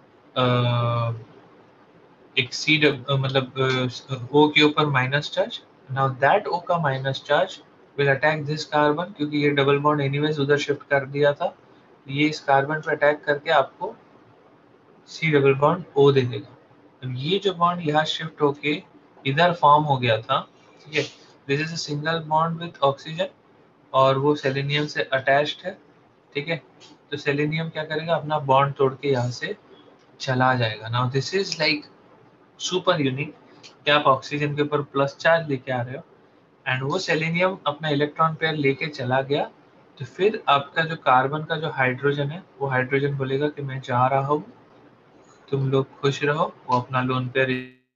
एक सी मतलब O के ऊपर minus charge. Now that O का minus charge will attack this carbon, क्योंकि ये डबल बॉन्ड एनीवेज उधर शिफ्ट कर दिया था, ये इस कार्बन पे अटैक करके आपको सी डबल बॉन्ड O दे देगा। अब ये जो बॉन्ड यहाँ शिफ्ट होके इधर फॉर्म हो गया था, ठीक है, this is a single bond with oxygen और वो सेलेनियम से अटैच्ड है, ठीक है। तो सेलेनियम क्या करेगा, अपना बॉन्ड तोड़ के यहाँ से चला जाएगा। Now this is like super unique कि आप ऑक्सीजन के ऊपर प्लस चार्ज लेके आ रहे हो एंड वो सेलेनियम अपना इलेक्ट्रॉन पेयर लेके चला गया, तो फिर आपका जो कार्बन का जो हाइड्रोजन है वो हाइड्रोजन बोलेगा कि मैं जा रहा हूँ, तुम लोग खुश रहो, वो अपना लोन पेयर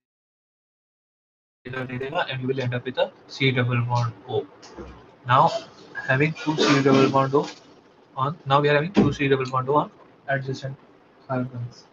इधर दे देगा and you will end up with a C double bond O. Now having two C double bond O on, now we are having two C double bond O on adjacent carbons.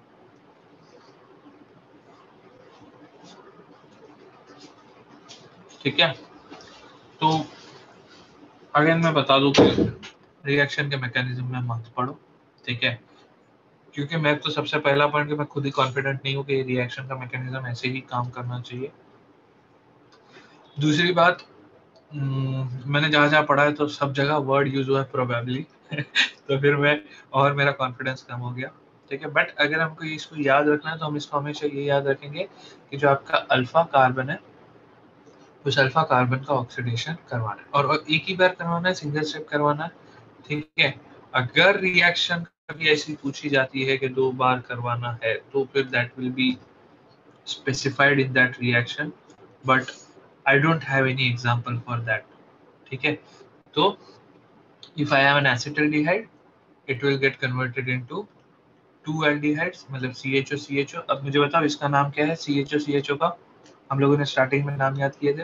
ठीक है, तो again मैं बता दूं कि reaction के mechanism में मत पढ़ो, ठीक है, क्योंकि मैं तो सबसे पहला पॉइंट कि मैं खुद ही कॉन्फिडेंट नहीं हूँ कि रिएक्शन का मैकेनिज्म ऐसे ही काम करना चाहिए। दूसरी बात, मैंने जहाँ जहाँ पढ़ा है तो सब जगह वर्ड यूज हुआ है प्रोबेबली तो फिर मैं और मेरा कॉन्फिडेंस कम हो गया, ठीक है। बट अगर हमको इसको याद रखना है तो हम इसको हमेशा ये याद रखेंगे कि जो आपका अल्फा कार्बन है उस अल्फा कार्बन का ऑक्सीडेशन करवाना है और एक ही बार करवाना है, सिंगल स्टेप करवाना है, ठीक है। अगर रिएक्शन कभी ऐसी पूछी जाती है कि दो बार करवाना है तो फिर that will be specified in that reaction, but I don't have any example for that, ठीक है। तो if I have an acetaldehyde it will get converted into two aldehydes, मतलब C H O C H O। अब मुझे बताओ इसका नाम क्या है, C H O C H O का हम लोगों ने स्टार्टिंग में नाम याद किए थे,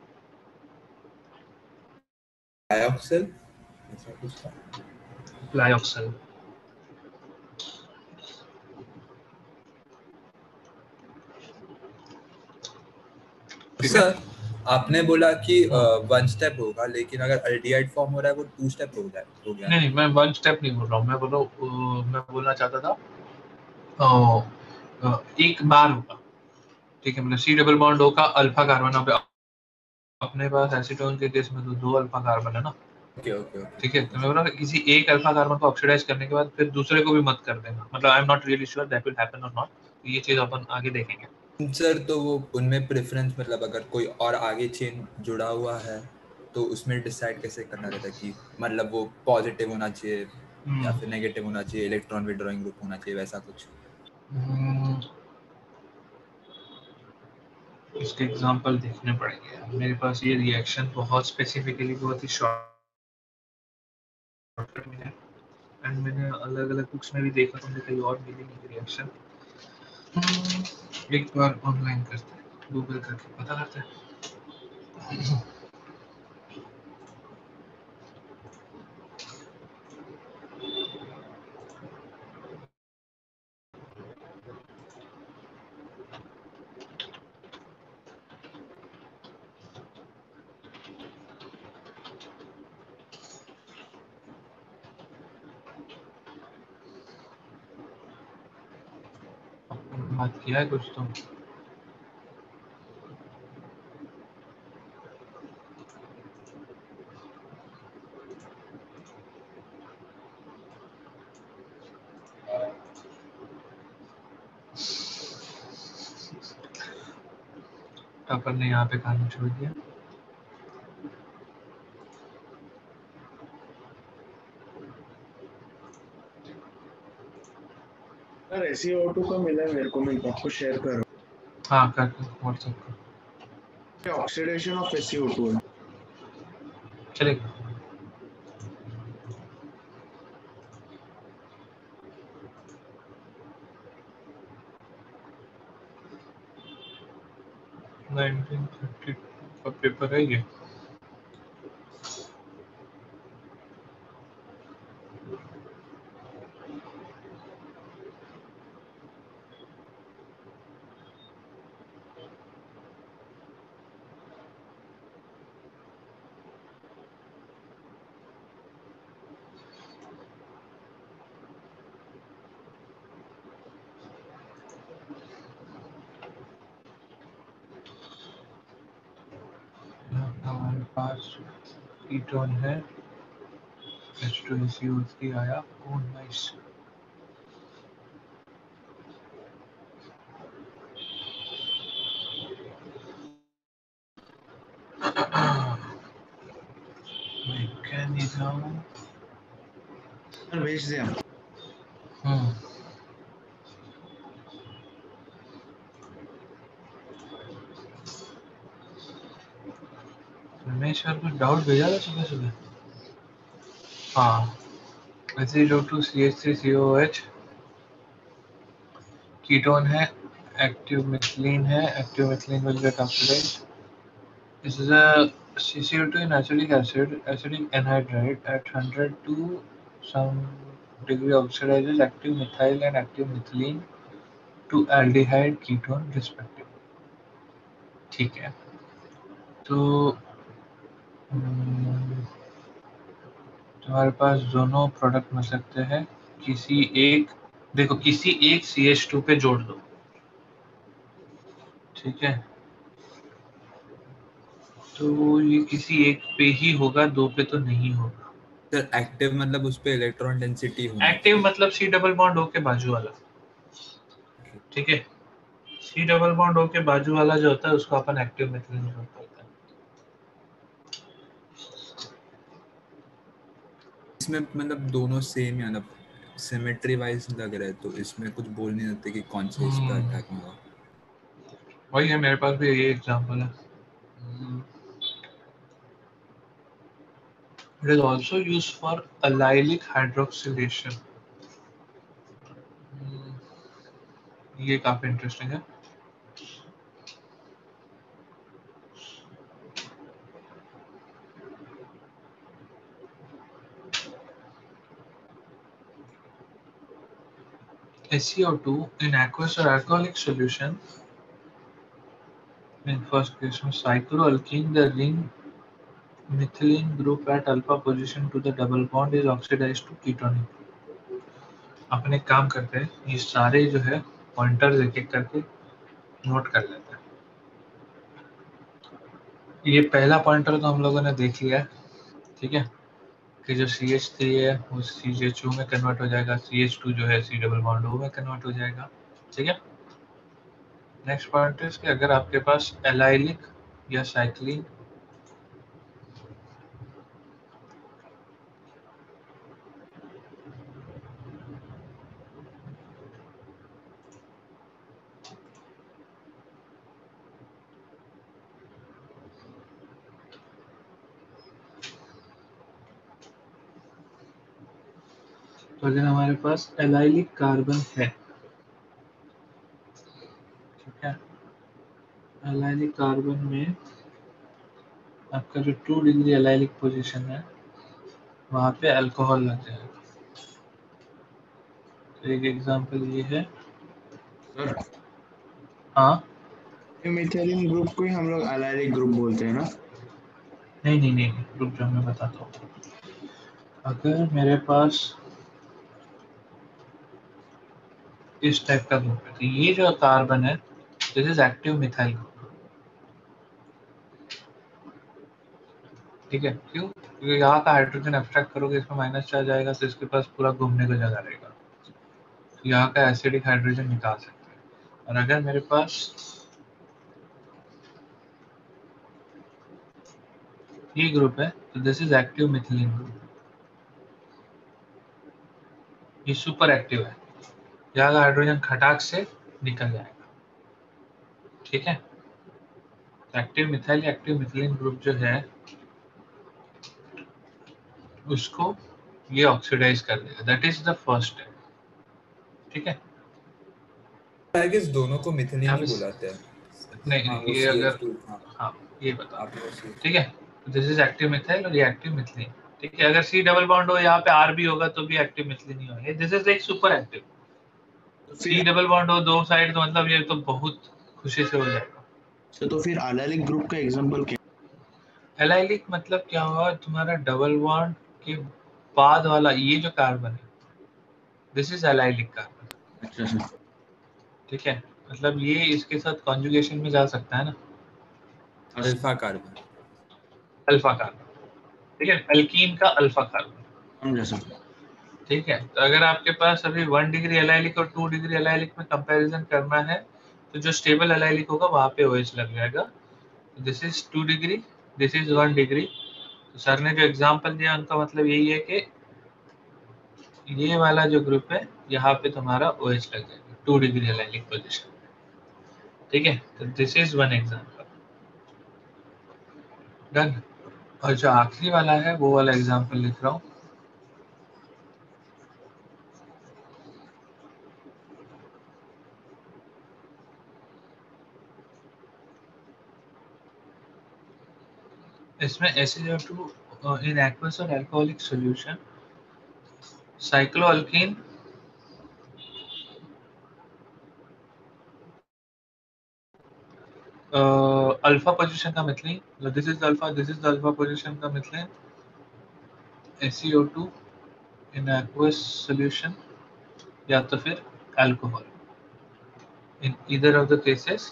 डाइऑक्सिल, ऐसा कुछ था, डाइऑक्सिल। सर आपने बोला कि वन स्टेप होगा, लेकिन अगर अल्डिहाइड फॉर्म हो रहा है वो टू स्टेप हो गया हो गया नहीं नहीं, मैं वन स्टेप नहीं बोल रहा हूँ, मैं बोल रहा हूँ मैं बोलना चाहता था ओ, एक बार होगा, ठीक है, मतलब सी डबल बॉन्ड O का अल्फा कार्बन, अब अपने पास एसीटोन के केस में तो दो अल्फा कार्बन है ना। ओके ओके ओके ठीक है, तो मैं बोल रहा हूँ किसी एक अल्फा कार्बन को ऑक्सीडाइज करने के बाद फिर दूसरे को भी मत कर देना, मतलब I am not really sure that will happen और नॉट, ये चीज अपन आगे देखेंगे सर। तो वो उनमें प्रेफरेंस मतलब अगर कोई और आगे चेन जुड़ा हुआ है तो उसमें डिसाइड कैसे करना रहता है कि मतलब वो पॉजिटिव होना चाहिए या फिर नेगेटिव होना चाहिए, इलेक्ट्रॉन विड्रॉइंग ग्रुप होना चाहिए, वैसा कुछ? हम्म, इसके एग्जांपल देखने पड़ेंगे। मेरे पास ये रिएक्शन बहुत स्पेसिफिकली बहुत ही शॉर्टकट में है एंड मैंने अलग अलग बुक्स में भी देखा तो मुझे कहीं और मिलेगी रिएक्शन। एक बार ऑनलाइन करते हैं, गूगल करके पता करते हैं। बात किया है कुछ तो अपन ने यहाँ पे कहानी छोड़ दिया। Sir S E O two का मिला है मेरे को, मैं आपको शेयर कर रहा हाँ कर व्हाट्सएप कर हूँ। Oxidation of S E O two है। चलेगा। नाइनटीन थर्टी का पेपर है ये। हमारे पास कीटोन है, H two S E O three आया। Oh nice. मैकेनिज्म सर भेज दिया। हम्म रमेश सर कुछ डाउट भेजा था सुबह सुबह। हाँ, S E O two C H three C O H ketone है, एक्टिव मिथिलीन है, active methylene will get oxidised. This is a C C O two in acetic acid, acidic anhydride at one hundred to some degree oxidizes active methyl and active methylene to aldehyde ketone respectively. ठीक है, तो हम्म, तुम्हारे पास दोनों product मिल सकते हैं। किसी एक, देखो किसी एक सी एच टू पे जोड़ दो, ठीक है, तो ये किसी एक पे ही होगा, दो पे तो नहीं होगा। सर एक्टिव मतलब उस पे इलेक्ट्रॉन डेंसिटी होनी एक्टिव मतलब सी डबल बॉन्ड O के बाजू वाला, ठीक है। सी डबल बॉन्ड O के बाजू वाला जो होता है उसको अपन एक्टिव मिथिलीन ग्रुप बोलते हैं। इसमें मतलब दोनों सेम या मतलब सिमेट्री वाइज लग रहा है, तो इसमें कुछ बोल नहीं सकते कि कौन से इस पे अटैक होगा। वही है, मेरे पास भी यही एग्जांपल है। It is also used for allylic hydroxylation. ये काफी इंटरेस्टिंग है। S e O two in aqueous or alcoholic solution, in first case में cycloalkene, the ring methylene group at alpha position to the double bond is oxidized to ketone. अपन एक काम करते हैं, ये सारे जो है पॉइंटर्स एक एक करके नोट कर लेते हैं। ये पहला पॉइंटर तो हम लोगों ने देख लिया है, ठीक है, कि जो सी एच थ्री है वो सी एच टू में कन्वर्ट हो जाएगा, सी एच टू जो है सी डबल बॉन्ड ओ में कन्वर्ट हो जाएगा, ठीक है। नेक्स्ट पॉइंट है कि अगर आपके पास एलाइलिक या साइक्लिन तो अगर हमारे पास एलाइलिक कार्बन है, ठीक है, एलाइलिक कार्बन में आपका जो टू डिग्री एलाइलिक पोजीशन है वहाँ पे अल्कोहल लग जाएगा। तो एक एग्जांपल ये है, सर हाँ मिथाइलिन ग्रुप को ही हम लोग एलाइलिक ग्रुप बोलते हैं ना? नहीं नहीं नहीं रुक जाओ मैं बताता हूँ। अगर मेरे पास इस टाइप का ग्रुप है तो ये जो कार्बन है this is active methyl group, ठीक है। क्यों? क्योंकि यहाँ का हाइड्रोजन एब्स्ट्रैक्ट करोगे इसमें माइनस चार्ज आएगा तो इसके पास पूरा घूमने को जगह रहेगा, तो यहाँ का एसिडिक हाइड्रोजन निकाल सकते हैं। और अगर मेरे पास ये ग्रुप है तो this is active methylene group, ये सुपर एक्टिव है, यहाँ का हाइड्रोजन खटाक से निकल जाएगा, ठीक है। Active methyl active methylene group जो है उसको ये ऑक्सीडाइज कर देगा, that is the first step, ठीक है। आई गेस दोनों को मिथिलीन यहाँ ही पे बुलाते हैं। नहीं हाँ नहीं वो ये सी अगर एच टू, हाँ हाँ ये बता, आपने वो सी एच टू। ठीक है, दिस इज एक्टिव मिथाइल और ये एक्टिव मिथिलीन, ठीक है। अगर सी डबल बॉन्ड हो यहाँ पे आर भी होगा तो भी एक्टिव मिथिलीन ही होगा, this is like super active. तो सी फिर डबल बॉन्ड हो दो साइड तो मतलब ये तो बहुत खुशी से हो जाएगा। तो फिर एलाइलिक ग्रुप का एग्जांपल क्या? एलाइलिक मतलब क्या हुआ, तुम्हारा डबल बॉन्ड के बाद वाला ये जो कार्बन है दिस इज एलाइलिक कार्बन, अच्छा सर, ठीक है। मतलब ये इसके साथ कॉन्जुगेशन में जा सकता है ना, अल्फा कार्बन। अल्फा कार्बन, ठीक है, एल्कीन का अल्फा कार्बन, समझा सर। ठीक है। तो अगर आपके पास अभी वन डिग्री एलाइलिक और टू डिग्री एलाइलिक में कंपैरिजन करना है तो जो स्टेबल एलाइलिक होगा वहां पे ओएच लग जाएगा। This is two degree, this is one degree. तो सर ने जो एग्जांपल दिया उनका मतलब यही है कि ये वाला जो ग्रुप है यहाँ पे तुम्हारा ओएच लग जाएगा टू डिग्री एलाइलिक पोजीशन, ठीक है। तो this is one example done. और जो आखिरी वाला है वो वाला एग्जांपल लिख रहा हूँ। इसमें S A O two in aqueous और alcoholic solution, cycloalkene alpha position का methylene, this is alpha, this is alpha position का methylene, S E O two in aqueous solution या तो फिर alcohol. In either of the cases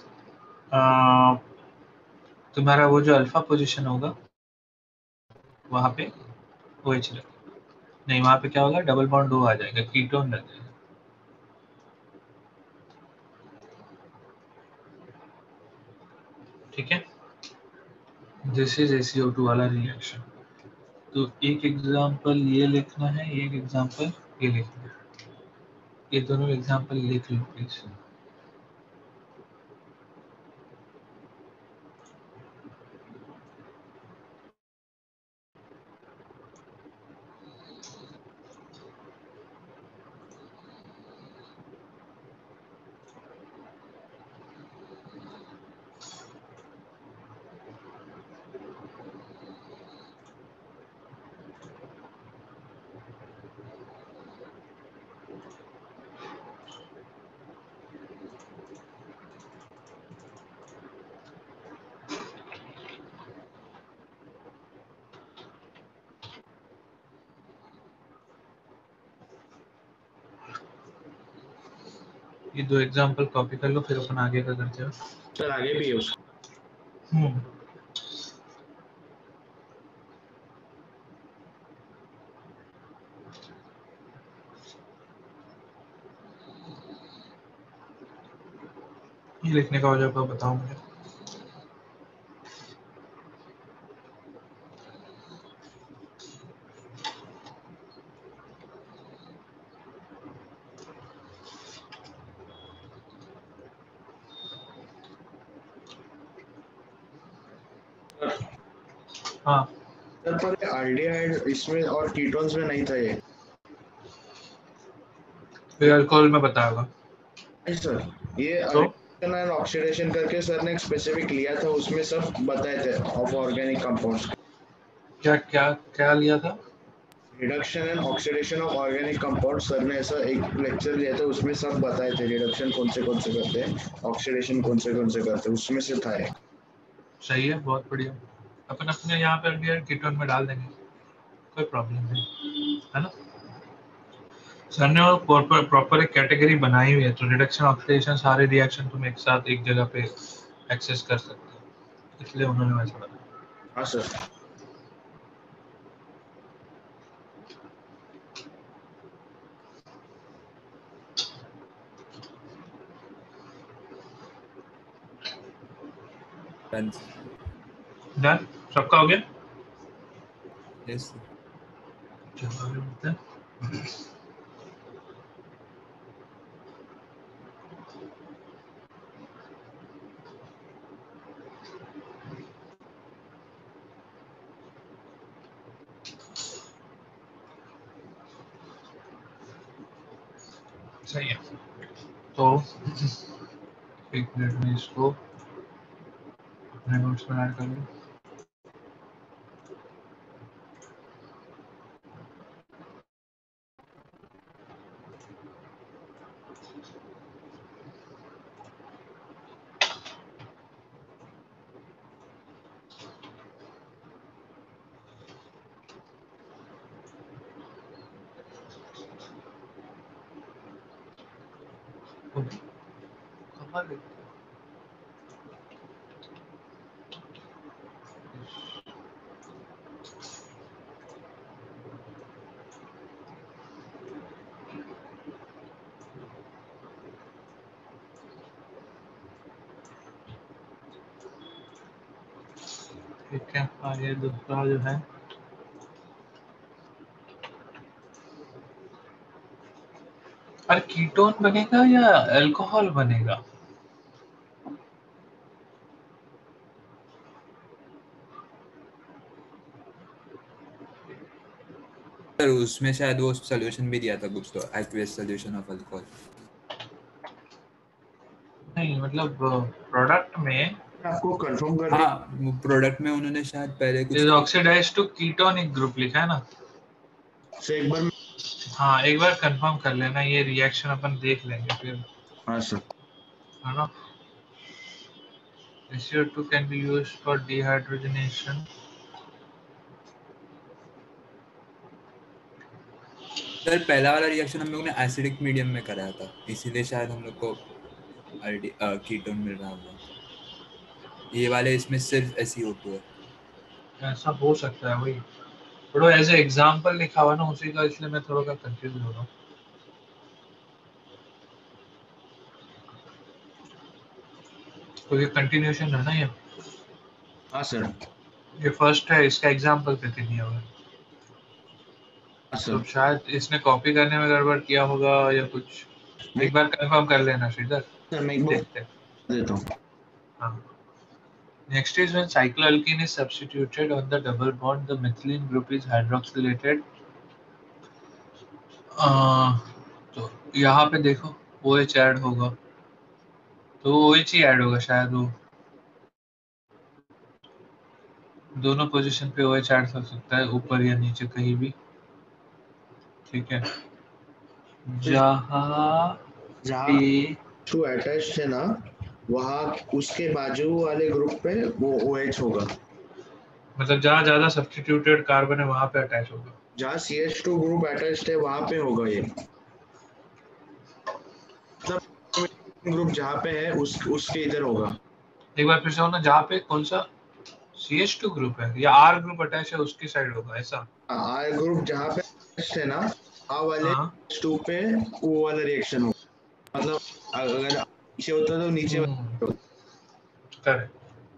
तुम्हारा वो जो alpha position होगा वहां पे OH लगेगा, नहीं वहां पे क्या होगा डबल बॉन्ड O आ जाएगा, कीटोन लग जाएगा, ठीक है। This is a C O two वाला रिएक्शन। तो एक एग्जांपल ये लिखना है, एक एग्जांपल ये लिखना है, ये दोनों एग्जांपल लिख लो प्लीज। ये दो एग्जांपल कॉपी कर लो फिर अपन आगे का करते हो। सर आगे भी है उसका। हम्म ये लिखने का हो जाए तो बताओ मुझे। हाँ सर पर आल्डिहाइड इसमें और कीटोन्स में नहीं था ये। फिर अल्कोहल में बताएगा। नहीं सर, ये तो रिडक्शन एंड ऑक्सीडेशन करके सर ने एक स्पेसिफिक लिया था, उसमें सब बताए थे ऑफ ऑर्गेनिक कंपाउंड्स। क्या क्या क्या लिया था? Reduction and oxidation of organic compound sir ने ऐसा एक लेक्चर लिया था, उसमें सब बताए थे रिडक्शन कौन से कौन से करते हैं, ऑक्सीडेशन कौन से कौन से करते हैं, उसमें से था। सही है, बहुत बढ़िया। अपन अपने यहाँ पे अल्डिहाइड कीटोन में डाल देंगे, कोई प्रॉब्लम नहीं है ना। सर ने वो प्रॉपर प्रॉपर एक कैटेगरी बनाई हुई है, तो रिडक्शन ऑक्सीडेशन सारे रिएक्शन तुम एक साथ एक जगह पे एक्सेस कर सकते हो, इसलिए उन्होंने वैसा बनाया। हाँ सर। डन। डन, सबका हो गया। यस चलो आगे बढ़ते हैं। सही है, तो एक मिनट में इसको अपने नोट्स में ऐड कर लूँ। कहाँ लिखते हो? ठीक है, आगे दूसरा जो है पर कीटोन बनेगा या अल्कोहल बनेगा? सर, उसमें शायद वो सॉल्यूशन भी दिया था कुछ, तो एक्वियस सॉल्यूशन ऑफ अल्कोहल। नहीं मतलब प्रोडक्ट में आपको कंफर्म कर हाँ, प्रोडक्ट में उन्होंने शायद पहले कुछ is oxidised to ketonic group लिखा है ना। से एक बार। हाँ, एक बार कंफर्म कर लेना, ये रिएक्शन अपन देख लेंगे फिर, हाँ सर। है ना। S C O two can be used for dehydrogenation. Sir, पहला वाला रिएक्शन हम लोग ने एसिडिक मीडियम में कराया था, इसीलिए शायद हम लोग को कीटोन मिल रहा होगा। ये वाले इसमें सिर्फ एस ई ओ टू है। ऐसा हो सकता है, वही थोड़ा एज ए एग्जांपल लिखा हुआ ना उसी का, इसलिए मैं थोड़ा कंफ्यूज हो रहा हूँ। तो ये कंटिन्यूएशन है ना, ये हाँ सर। ये फर्स्ट है, इसका एग्जांपल पे दिया हुआ है। हाँ तो सर। शायद इसने कॉपी करने में गड़बड़ किया होगा या कुछ। नहीं एक बार कंफर्म कर लेना श्रीधर, सर, मैं एक बार देखते हैं। देता हूँ। हाँ, next is when cycloalkene is substituted on the double bond, the methylene group is hydroxylated. uh, तो यहाँ पे देखो OH ऐड होगा, तो OH ही ऐड होगा शायद, वो दोनों पोजीशन पे OH ऐड हो सकता है, ऊपर या नीचे कहीं भी। ठीक है, जहाँ जहाँ पे टू अटैच्ड है ना, वहाँ उसके बाजू वाले ग्रुप पे वो OH होगा। मतलब जहाँ ज्यादा सब्स्टिट्यूटेड कार्बन है वहाँ पे अटैच होगा। जहाँ C H two group attached है वहाँ पे होगा ये, मतलब ग्रुप जहाँ पे है उस उसके इधर होगा। एक बार फिर से होना, जहाँ पे कौन सा सी एच टू ग्रुप है या R ग्रुप अटैच है उसकी साइड होगा, ऐसा। आर ग्रुप जहाँ पे अटैच्ड है ना, आ वाले हाँ टू पे वो वाला रिएक्शन होगा। मतलब अगर नीचे होता तो नीचे करेक्ट।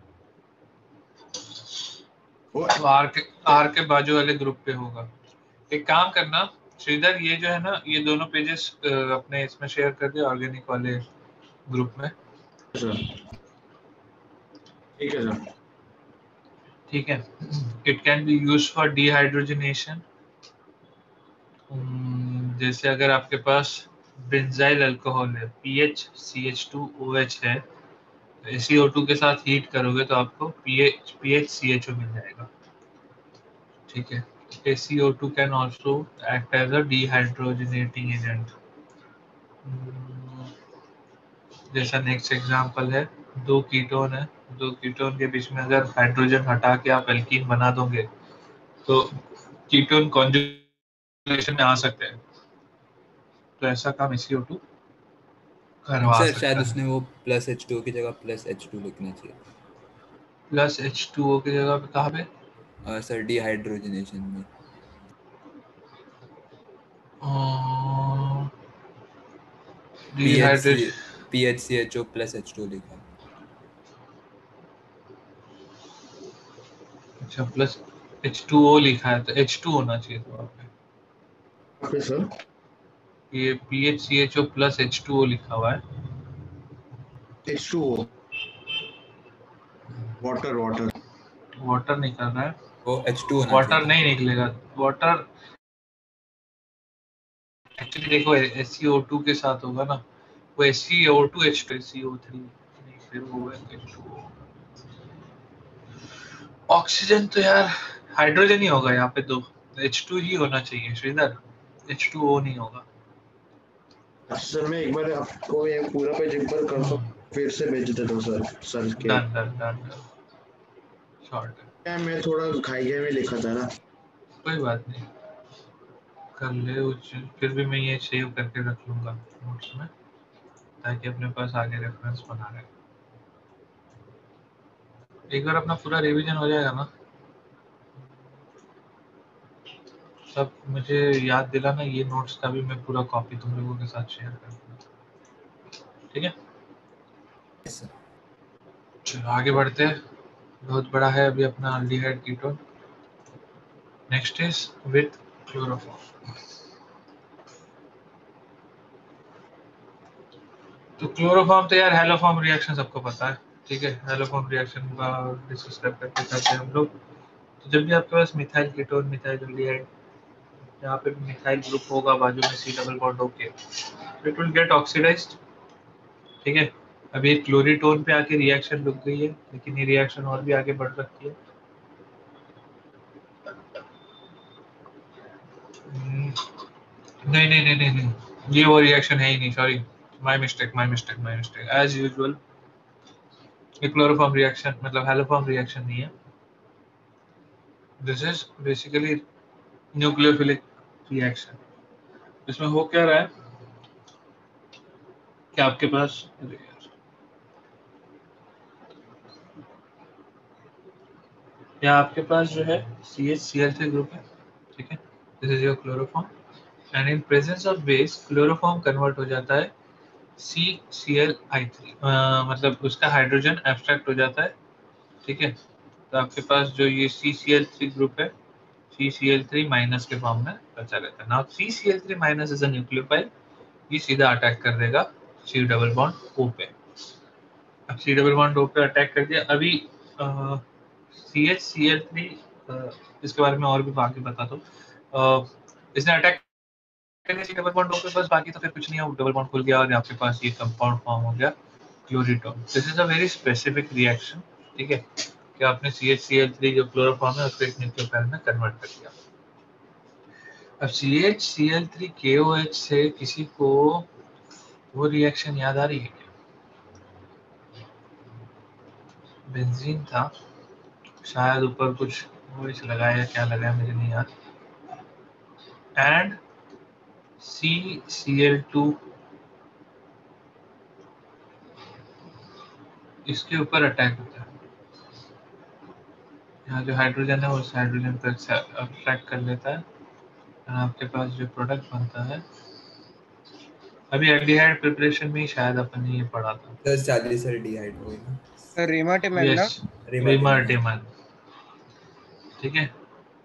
वो तो आर के आर के बाजू वाले ग्रुप पे होगा। एक काम करना श्रीधर, ये जो है ना, ये दोनों पेजेस अपने इसमें शेयर कर दे ऑर्गेनिक वाले ग्रुप में। सर ठीक है सर। ठीक है। It can be use for dehydrogenation. जैसे अगर आपके पास बेंजाइल अल्कोहल है, PH C H two O H है, ए सी ओ टू के साथ हीट करोगे तो आपको PH PH C H O मिल जाएगा। ठीक है। A C O two can also act as a dehydrogenating agent. जैसा नेक्स्ट एग्जांपल है, दो कीटोन है, दो कीटोन के बीच में अगर हाइड्रोजन हटा के आप एल्कीन बना दोगे तो कीटोन कॉन्जुगेशन में आ सकते हैं। तो ऐसा काम ए सी ओ टू करवा सर शायद सकता है। उसने वो प्लस एच टू की जगह प्लस एच टू लिखना चाहिए। प्लस एच टू ओ की जगह पे कहाँ पे? और सर डिहाइड्रोजनेशन में dehydration. P H C H O plus H two लिखा है। अच्छा, प्लस एच टू ओ लिखा है तो एच टू होना चाहिए तो वहाँ पे। Okay sir. ये P H C H O plus H two O लिखा हुआ है। H two O water water water निकल रहा है। वो एच टू होना चाहिए वाटर था। नहीं निकलेगा। वाटर एक्चुअली देखो एस सी ओ टू के साथ होगा ना, वो S C O two H two C O three नहीं, फिर वो है एच टू ओ। ऑक्सीजन तो यार हाइड्रोजन ही होगा यहाँ पे, दो एच टू ही होना चाहिए श्रीधर, एच टू ओ नहीं होगा। सर मैं एक बार आपको ये पूरा पेज एक बार कर दो, फिर से भेज देता हूँ सर सर के। डन डन डन शॉर्ट है, क्या मैं थोड़ा खाई गए में लिखा था ना। कोई बात नहीं, कर ले उस, फिर भी मैं ये सेव करके रख लूंगा नोट्स में ताकि अपने पास आगे रेफरेंस बना रहे। एक बार अपना पूरा रिवीजन हो जाएगा ना, तब मुझे याद दिलाना, ये नोट्स का भी मैं पूरा कॉपी तुम लोगों के साथ शेयर कर दूंगा। ठीक है, Yes, sir. चलो आगे बढ़ते हैं। बहुत बड़ा है अभी अपना aldehyde ketone. Next is with chloroform. तो क्लोरोफॉर्म तो यार हेलोफॉर्म रिएक्शन सबको पता है। ठीक है, हेलोफॉर्म रिएक्शन का डिस्कस करते करते हैं हम लोग। तो जब भी आपके पास मिथाइल कीटोन, मिथाइल अल्डिहाइड, यहाँ पे मिथाइल ग्रुप होगा बाजू में सी डबल बॉन्ड होके, इट विल गेट ऑक्सीडाइज्ड। ठीक है, अभी एक क्लोरीटोन पे आके रिएक्शन रुक गई है, लेकिन ये रिएक्शन और भी आगे बढ़ सकती है। नहीं नहीं नहीं नहीं नहीं, ये वो रिएक्शन है ही नहीं, sorry, my mistake my mistake my mistake as usual. ये क्लोरोफॉर्म रिएक्शन मतलब हेलोफॉर्म रिएक्शन नहीं है। This is basically nucleophilic reaction. इसमें हो क्या रहा है कि आपके पास या आपके पास जो है C H C L three group है। ठीक है, this is your chloroform and in presence of base chloroform convert हो जाता है C C L I three, मतलब उसका हाइड्रोजन एब्स्ट्रैक्ट हो जाता है। ठीक है, तो आपके पास जो ये C C L three group है, C C L three minus के फॉर्म में बचा रहता है। Now C C L three minus is a nucleophile, ये सीधा अटैक कर देगा सी डबल बॉन्ड ओ पे। अब सी डबल बॉन्ड ओ पे अटैक कर दिया। अभी C H C L three, इसके बारे में और भी बाकी बता दो। uh, इसने अटैक करने सी डबल बॉन्ड ओ पे, बस बाकी तो फिर कुछ नहीं है, डबल बॉन्ड खुल गया और आपके पास ये कंपाउंड फॉर्म हो गया chloretone. This is a very specific reaction. ठीक है, कि आपने C H C L three जो क्लोरोफॉर्म है उसको एक न्यूक्लियोफाइल में कन्वर्ट कर दिया। अब C H C L three K O H से किसी को वो रिएक्शन याद आ रही है क्या? बेंजीन था शायद, ऊपर कुछ वो इस लगाया, क्या लगाया मुझे नहीं याद, and C C L two इसके ऊपर अटैक होता है। यहाँ जो हाइड्रोजन है उस हाइड्रोजन को अट्रैक्ट कर लेता है और आपके पास जो प्रोडक्ट बनता है, अभी एल्डिहाइड प्रिपरेशन में शायद अपन ने ये पढ़ा था। दस चालीस से डिहाइड हुई ना। सर रिमाटिमन ना? यस, रिमार्टिमन, ठीक है,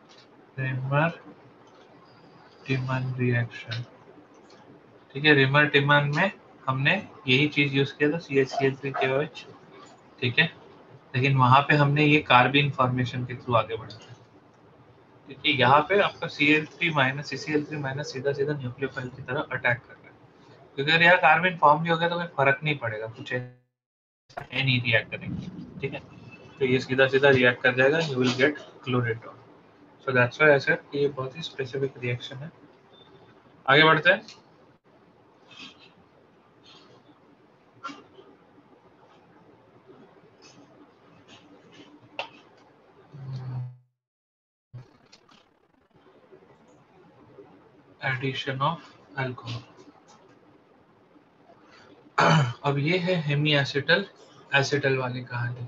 रिमार्टिमन रिएक्शन, ठीक है। रिमार्टिमन में हमने यही चीज यूज किया था, C H C L three K O H, ठीक है, लेकिन वहां पे हमने ये कार्बन फॉर्मेशन के थ्रू आगे बढ़ा था, क्योंकि यहाँ पे आपका C L three minus C C L three minus सीधा सीधा न्यूक्लियोफाइल की तरह अटैक कर रहा है, क्योंकि अगर यहाँ कार्बन फॉर्म भी हो गया तो कोई फर्क नहीं पड़ेगा, कुछ ऐसा नहीं रिएक्ट करेंगे, ठीक है, तो ये सीधा सीधा रिएक्ट कर जाएगा, you will get chloretone. So that's why I said कि ये बहुत ही स्पेसिफिक रिएक्शन है। आगे बढ़ते हैं। Addition of alcohol. अब ये है हेमी एसिटल एसिटल वाली कहानी।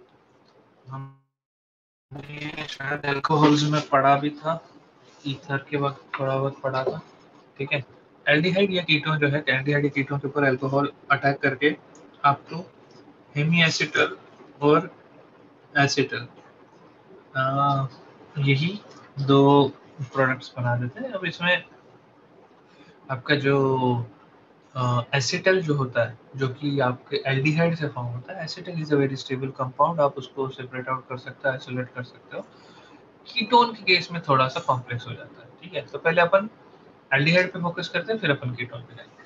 हमने शायद अल्कोहल्स में पढ़ा भी था, ईथर के वक्त थोड़ा बहुत पढ़ा था, ठीक है। एल्डिहाइड या कीटोन जो है, एल्डिहाइड या कीटोन के ऊपर अल्कोहल अटैक करके आपको हेमी एसिटल और एसिटल यही दो प्रोडक्ट्स बना देते हैं। अब इसमें आपका जो एसिटल जो होता है, जो कि आपके एल्डिहाइड से फॉर्म होता है, acetal is a very stable compound, आप उसको सेपरेट आउट कर सकते हो, आइसोलेट कर सकते हो। कीटोन के केस में थोड़ा सा कॉम्प्लेक्स हो जाता है, ठीक है। तो पहले अपन एल्डिहाइड पे फोकस करते हैं, फिर अपन कीटोन पे जाएंगे।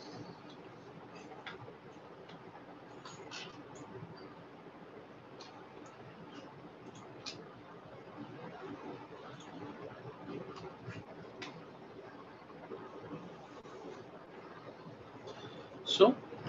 सो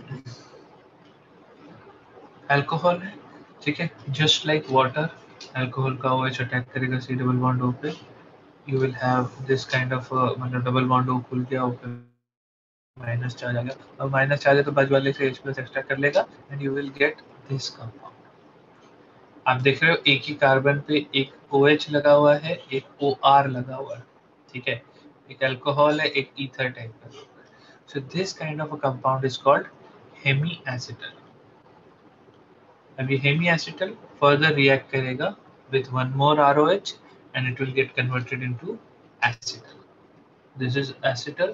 अल्कोहल है, ठीक है, जस्ट लाइक वाटर, अल्कोहल का OH अटैक करेगा सी डबल बॉन्ड O पे, you will have this kind of, मतलब डबल बॉन्ड O खुल गया, O पे माइनस चार्ज आ गया, और माइनस चार्ज है तो बाजू वाले से H प्लस एक्स्ट्रा कर लेगा and you will get this compound. आप देख रहे हो एक ही कार्बन पे एक OH लगा हुआ है, एक OR लगा हुआ है, ठीक है, एक अल्कोहल है, एक ईथर टाइप का। So this kind of a compound is called hemi acetal. अब ये हेमी एसिटल फर्दर रिएक्ट करेगा with one more R O H and it will get converted into acetal. This is acetal.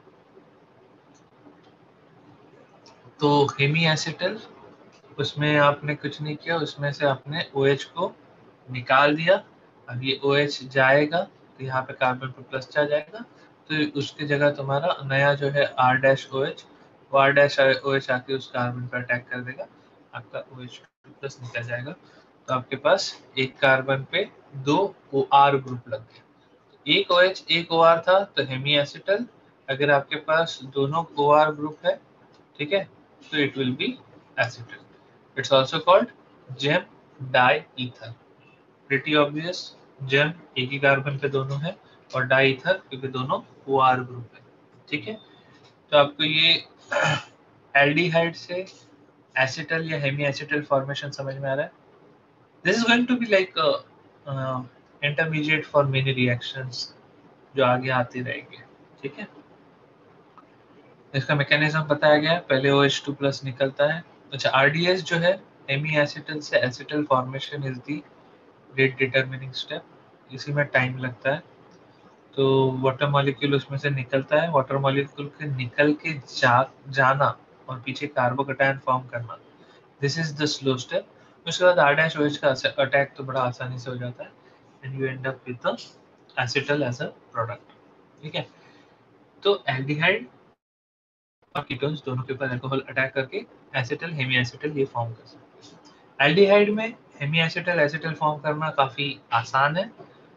तो hemi acetal, उसमें आपने कुछ नहीं किया, उसमें से आपने OH को निकाल दिया। अब ये OH जाएगा तो यहाँ पे कार्बन पे प्लस चार्ज आएगा, तो उसकी जगह तुम्हारा नया जो है R डैश OH, वो R डैश OH आके उस कार्बन पे अटैक कर देगा, आपका OH प्लस निकल जाएगा। तो आपके पास एक कार्बन पे दो OR ग्रुप लग गए, एक OH एक OR था तो हेमी एसिटल। अगर आपके पास दोनों OR ग्रुप है, ठीक है, तो it will be acetal. It's also called gem di ether. Pretty obvious, gem एक ही कार्बन पे दोनों है, और डाई ईथर क्योंकि दोनों OR ग्रुप है, ठीक है। तो आपको ये एल्डिहाइड से एसिटल या हेमी एसिटल फॉर्मेशन समझ में आ रहा है। This is going to be like intermediate for many reactions जो आगे आती रहेंगे, ठीक है। इसका मैकेनिज्म बताया गया है, पहले O H टू प्लस निकलता है। अच्छा, R D S जो है, हेमी एसिटल से acetal formation is the rate determining step, इसी में टाइम लगता है। तो वाटर मॉलिक्यूल उसमें से निकलता है, वाटर मॉलिक्यूल के निकल के जा जाना और पीछे कार्बोकैटायन फॉर्म करना, this is the slow step. उसके बाद R डैश OH का अटैक तो बड़ा आसानी से हो जाता है and you end up with the acetal as a product, ठीक है। तो एल्डिहाइड और कीटोन्स दोनों के ऊपर अल्कोहल अटैक करके एसिटल हेमी एसिटल ये फॉर्म कर सकते हैं। एल्डिहाइड में हेमी एसिटल एसिटल फॉर्म करना काफी आसान है,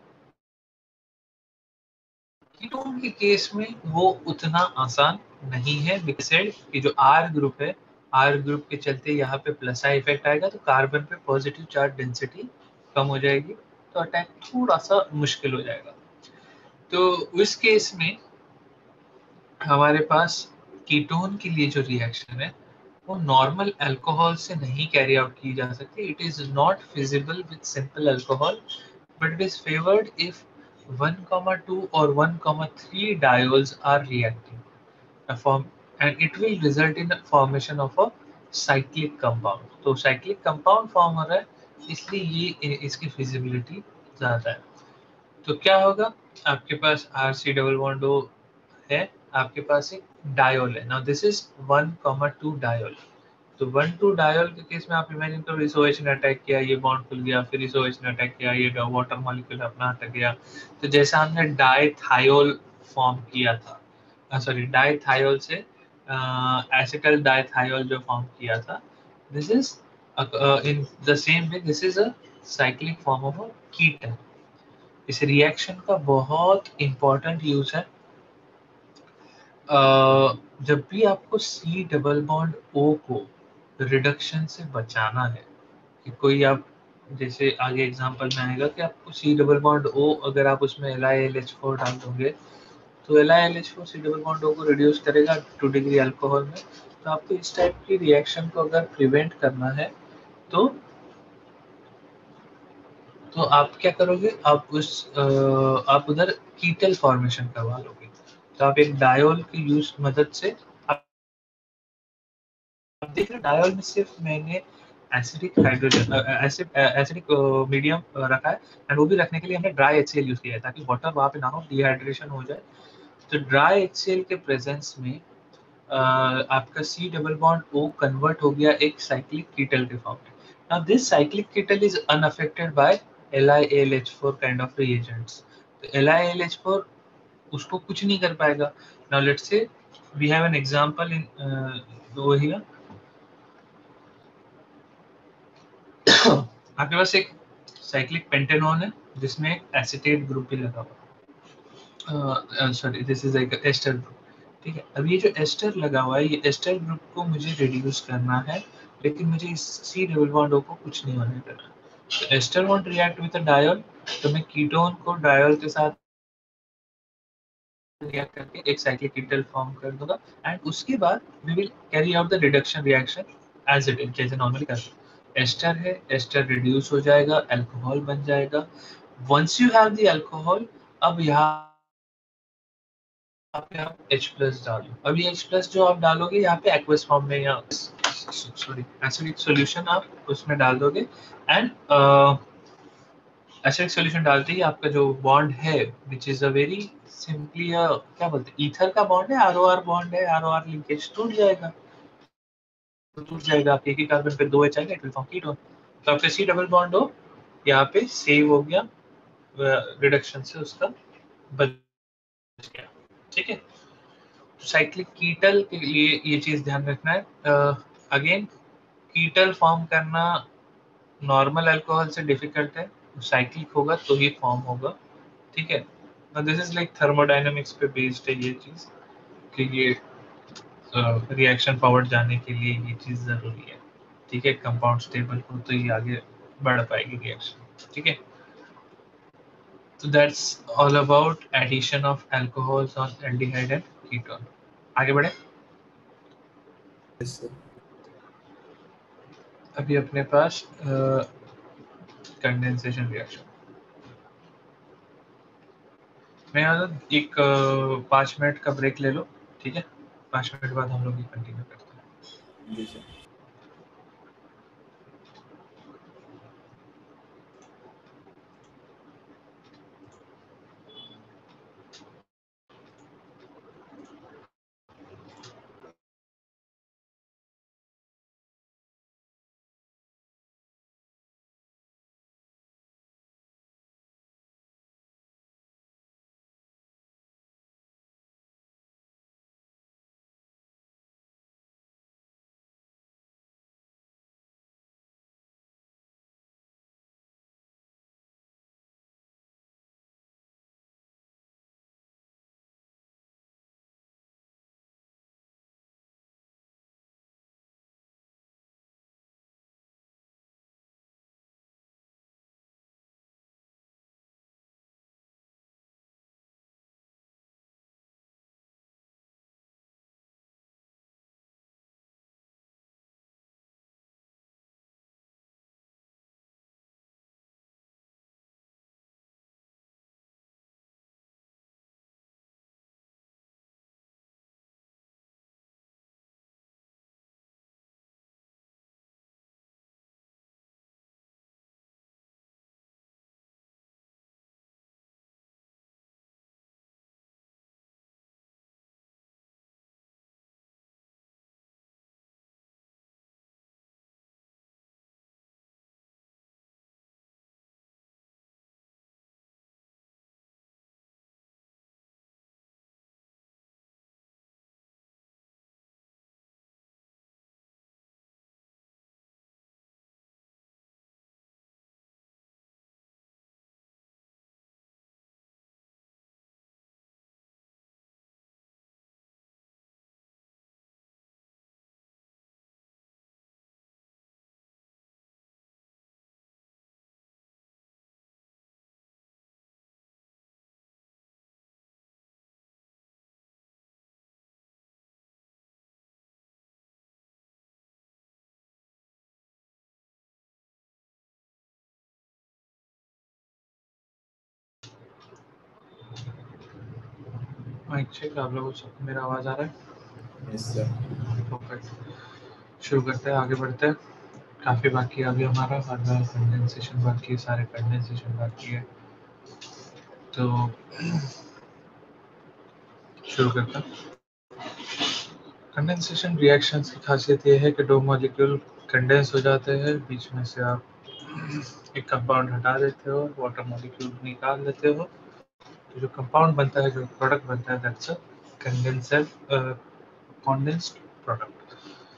कीटोन के केस में वो उतना आसान नहीं है, बिकॉज़ कि जो R ग्रुप है, R ग्रुप के चलते यहाँ पे प्लस आई इफेक्ट आएगा, तो कार्बन पे पॉजिटिव चार्ज डेंसिटी कम हो जाएगी, तो अटैक थोड़ा सा मुश्किल हो जाएगा। तो उस केस में हमारे पास कीटोन के लिए जो रिएक्शन है वो नॉर्मल अल्कोहल से नहीं कैरी आउट की जा सकती। It is not feasible with simple alcohol, but it is favoured if one comma two or one comma three diols are reacting. Now, for and it will result in formation of a cyclic compound. तो cyclic compound form हो रहा है, इसलिए ये इसकी feasibility ज़्यादा है. तो क्या होगा, आपके पास R C double bond O है, आपके पास एक डायोल है. Now this is one comma two diol. तो वन टू डायोल के केस में आप इमेजिन करो, इस OH ने अटैक किया, ये बॉन्ड खुल गया, फिर इस OH ने अटैक किया, ये वाटर मॉलिक्यूल अपना अटक गया. तो जैसा हमने डाइथायोल फॉर्म किया था, सॉरी डाइथायोल से एसिटल डाइथायोल जो फॉर्म किया था, this is in the same way this is a cyclic form of a ketone. इस रिएक्शन का बहुत इंपॉर्टेंट यूज है. uh, जब भी आपको C डबल बॉन्ड O को रिडक्शन से बचाना है, कि कोई आप जैसे आगे एग्जांपल में आएगा कि आपको C डबल बॉन्ड O अगर आप उसमें L I L H four डाल दोगे, तो L I L H four C double bond O को रिड्यूस करेगा टू डिग्री अल्कोहल में. तो आपको इस टाइप की रिएक्शन को अगर प्रिवेंट करना है, तो तो आप क्या करोगे, आप उस आ, आप उधर कीटल फॉर्मेशन करवा लोगे. तो आप एक डायोल की यूज मदद से, आप देख रहे डायोल में सिर्फ मैंने acidic hydrogen acid acidic medium रखा है, एंड वो भी रखने के लिए हमने ड्राई एचसीएल यूज किया है ताकि वाटर वहाँ पे ना हो, डिहाइड्रेशन हो जाए. तो ड्राई एचसीएल के प्रेजेंस में uh, आपका C double bond O convert हो गया एक साइक्लिक कीटल के फॉर्म में. Now this cyclic ketal is unaffected by L I L H four kind of reagents. तो L I L H four उसको कुछ नहीं कर पाएगा. Now let's say we have an example in over here. आपके पास एक साइक्लिक पेंटेनोन है जिसमें एक एसिटेट ग्रुप भी लगा हुआ, sorry this is like ester group. ठीक है, अब ये जो एस्टर लगा हुआ है, ये एस्टर ग्रुप को मुझे रिड्यूस करना है, लेकिन मुझे इस C डबल बॉन्ड O को कुछ नहीं होने देना. तो ester won't react with a diol, तो मैं कीटोन को डायोल के साथ रिएक्ट करके एक साइक्लिक कीटल फॉर्म कर दूंगा, एंड उसके बाद we will carry out the reduction reaction as it is, जैसे नॉर्मली करते हैं. एस्टर है, एस्टर रिड्यूस हो जाएगा, अल्कोहल बन जाएगा. Once you have the alcohol, अब यहाँ पे आप H प्लस डालो. अब ये H प्लस जो आप डालोगे यहाँ पे एक्वस फॉर्म में या सॉरी एसिडिक सॉल्यूशन आप उसमें डाल दोगे, एंड एसिडिक सॉल्यूशन डालते ही आपका जो बॉन्ड है, which is a very simply क्या बोलते हैं, ईथर का बॉन्ड है, आर ओ आर बॉन्ड है, आर ओ आर लिंकेज टूट जाएगा. तो टूट जाएगा, आप एक ही कार्बन पे दो H आएगा, इट विल फॉर्म कीटोन. तो आपका C डबल बॉन्ड हो यहाँ पे सेव हो गया, रिडक्शन से उसका बच गया. ठीक है, तो साइक्लिक कीटल के लिए ये चीज ध्यान रखना है. अगेन कीटल फॉर्म करना नॉर्मल अल्कोहल से डिफिकल्ट है, साइक्लिक होगा तो ही फॉर्म होगा. ठीक है, दिस इज लाइक थर्मोडायनेमिक्स पे बेस्ड है ये चीज, कि ये रिएक्शन पावर जाने के लिए ये चीज जरूरी है. ठीक है, कंपाउंड स्टेबल हो तो ये आगे बढ़ पाएगी रिएक्शन. ठीक है, तो that's all about addition of alcohols on aldehyde and ketone. आगे बढ़े. Yes, sir. अभी अपने पास कंडेंसेशन रिएक्शन मैं एक पाँच मिनट का ब्रेक ले लो. ठीक है, पाँच मिनट बाद हम लोग ये कंटिन्यू करते हैं. जी सर. माइक चेक, आप लोगों को मेरा आवाज आ रहा है? Yes sir. परफेक्ट। शुरू करते हैं, आगे बढ़ते हैं। काफी बाकी है अभी हमारा, कंडेंसेशन बाकी है, सारे कंडेंसेशन बाकी है, तो शुरू करते हैं। कंडेंसेशन रिएक्शंस की खासियत ये है कि दो मॉलिक्यूल कंडेंस हो जाते हैं, बीच में से आप एक कंपाउंड हटा देते हो, वाटर मॉलिक्यूल निकाल देते हो, तो जो कंपाउंड बनता है, जो प्रोडक्ट बनता है, that's a condenser condensed product.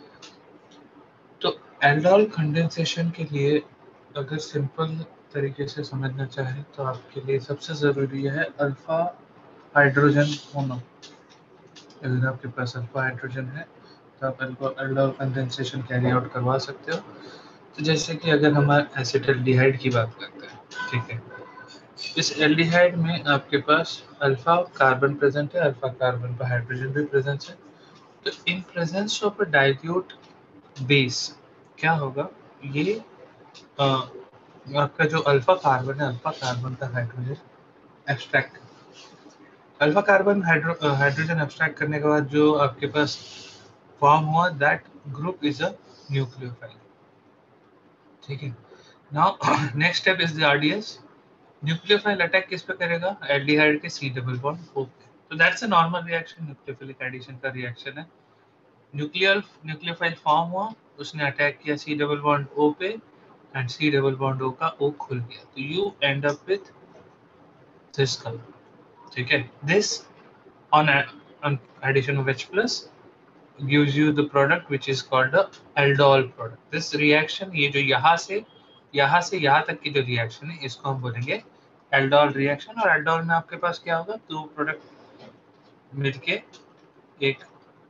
तो एल्डोल कंडेंसेशन के लिए अगर सिंपल तरीके से समझना चाहे तो आपके लिए सबसे ज़रूरी है अल्फा हाइड्रोजन होना। अगर आपके पास अल्फा हाइड्रोजन है तो आप एल्डोल कंडेंसेशन कैरी आउट करवा सकते हो। तो जैसे कि अगर हम एसिटल्डिहाइड की बात करते हैं, ठीक है, इस एल्डिहाइड में आपके पास अल्फा कार्बन प्रेजेंट है, अल्फा कार्बन पर हाइड्रोजन भी प्रेजेंट है। तो in presence of a dilute base क्या होगा, ये आ, आपका जो अल्फा कार्बन है, अल्फा कार्बन का hydrogen extract, alpha carbon hydrogen extract करने के बाद जो आपके पास फॉर्म हुआ, that group is a nucleophile. ठीक है, now next step is the RDS. Nucleophile attack किस पे करेगा? एल्डिहाइड के सी डबल बॉन्ड O पे। तो that's a normal reaction, nucleophilic addition का रिएक्शन है। न्यूक्लियर न्यूक्लियोफाइल फॉर्म हुआ, उसने अटैक किया सी डबल बॉन्ड O पे, एंड सी डबल बॉन्ड O का O खुल गया, तो you end up with this colour. ठीक है, this on addition of H plus gives you the product which is called the aldol product. This reaction, ये जो यहाँ से यहाँ से यहाँ तक की जो रिएक्शन है, इसको हम बोलेंगे एल्डोल रिएक्शन। और एल्डोल में आपके पास क्या होगा, दो प्रोडक्ट मिलके एक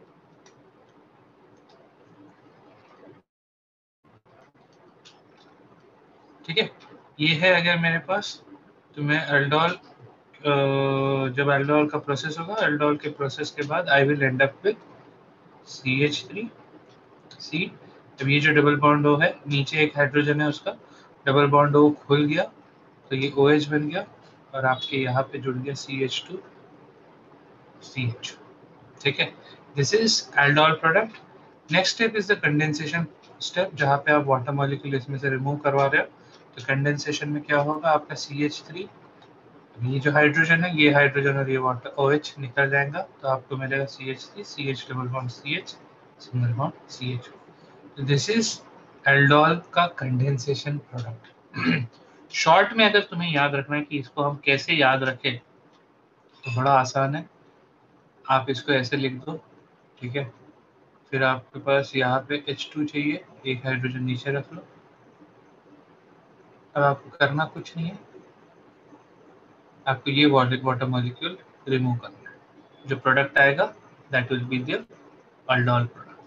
ठीक है, ये है अगर मेरे पास, तो मैं एल्डोल जब एल्डोल का प्रोसेस होगा, एल्डोल के प्रोसेस के बाद I will end up with C H three C. अब ये जो डबल बॉन्ड O है, नीचे एक हाइड्रोजन है, उसका डबल बॉन्ड O खुल गया, तो ये OH बन गया, और आपके यहाँ पे जुड़ गया C H two C H. ठीक है, this is aldol product. Next step is the condensation step, जहाँ पे आप वाटर मॉलिक्यूल इसमें से रिमूव करवा रहे हो। तो कंडेंसेशन में क्या होगा, आपका सी एच थ्री, ये जो हाइड्रोजन है, ये हाइड्रोजन और ये वाटर OH निकल जाएगा, तो आपको मिलेगा C H three C H double bond C H single bond C H. This is aldol का कंडेंसेशन प्रोडक्ट। शॉर्ट में अगर तुम्हें याद रखना है कि इसको हम कैसे याद रखें, तो बड़ा आसान है, आप इसको ऐसे लिख दो। ठीक है, फिर आपके पास यहाँ पे एच टू चाहिए, एक हाइड्रोजन नीचे रख लो। अब आपको करना कुछ नहीं है, आपको ये वाटर वाटर मॉलिक्यूल रिमूव करना है, जो प्रोडक्ट आएगा that will be the aldol product.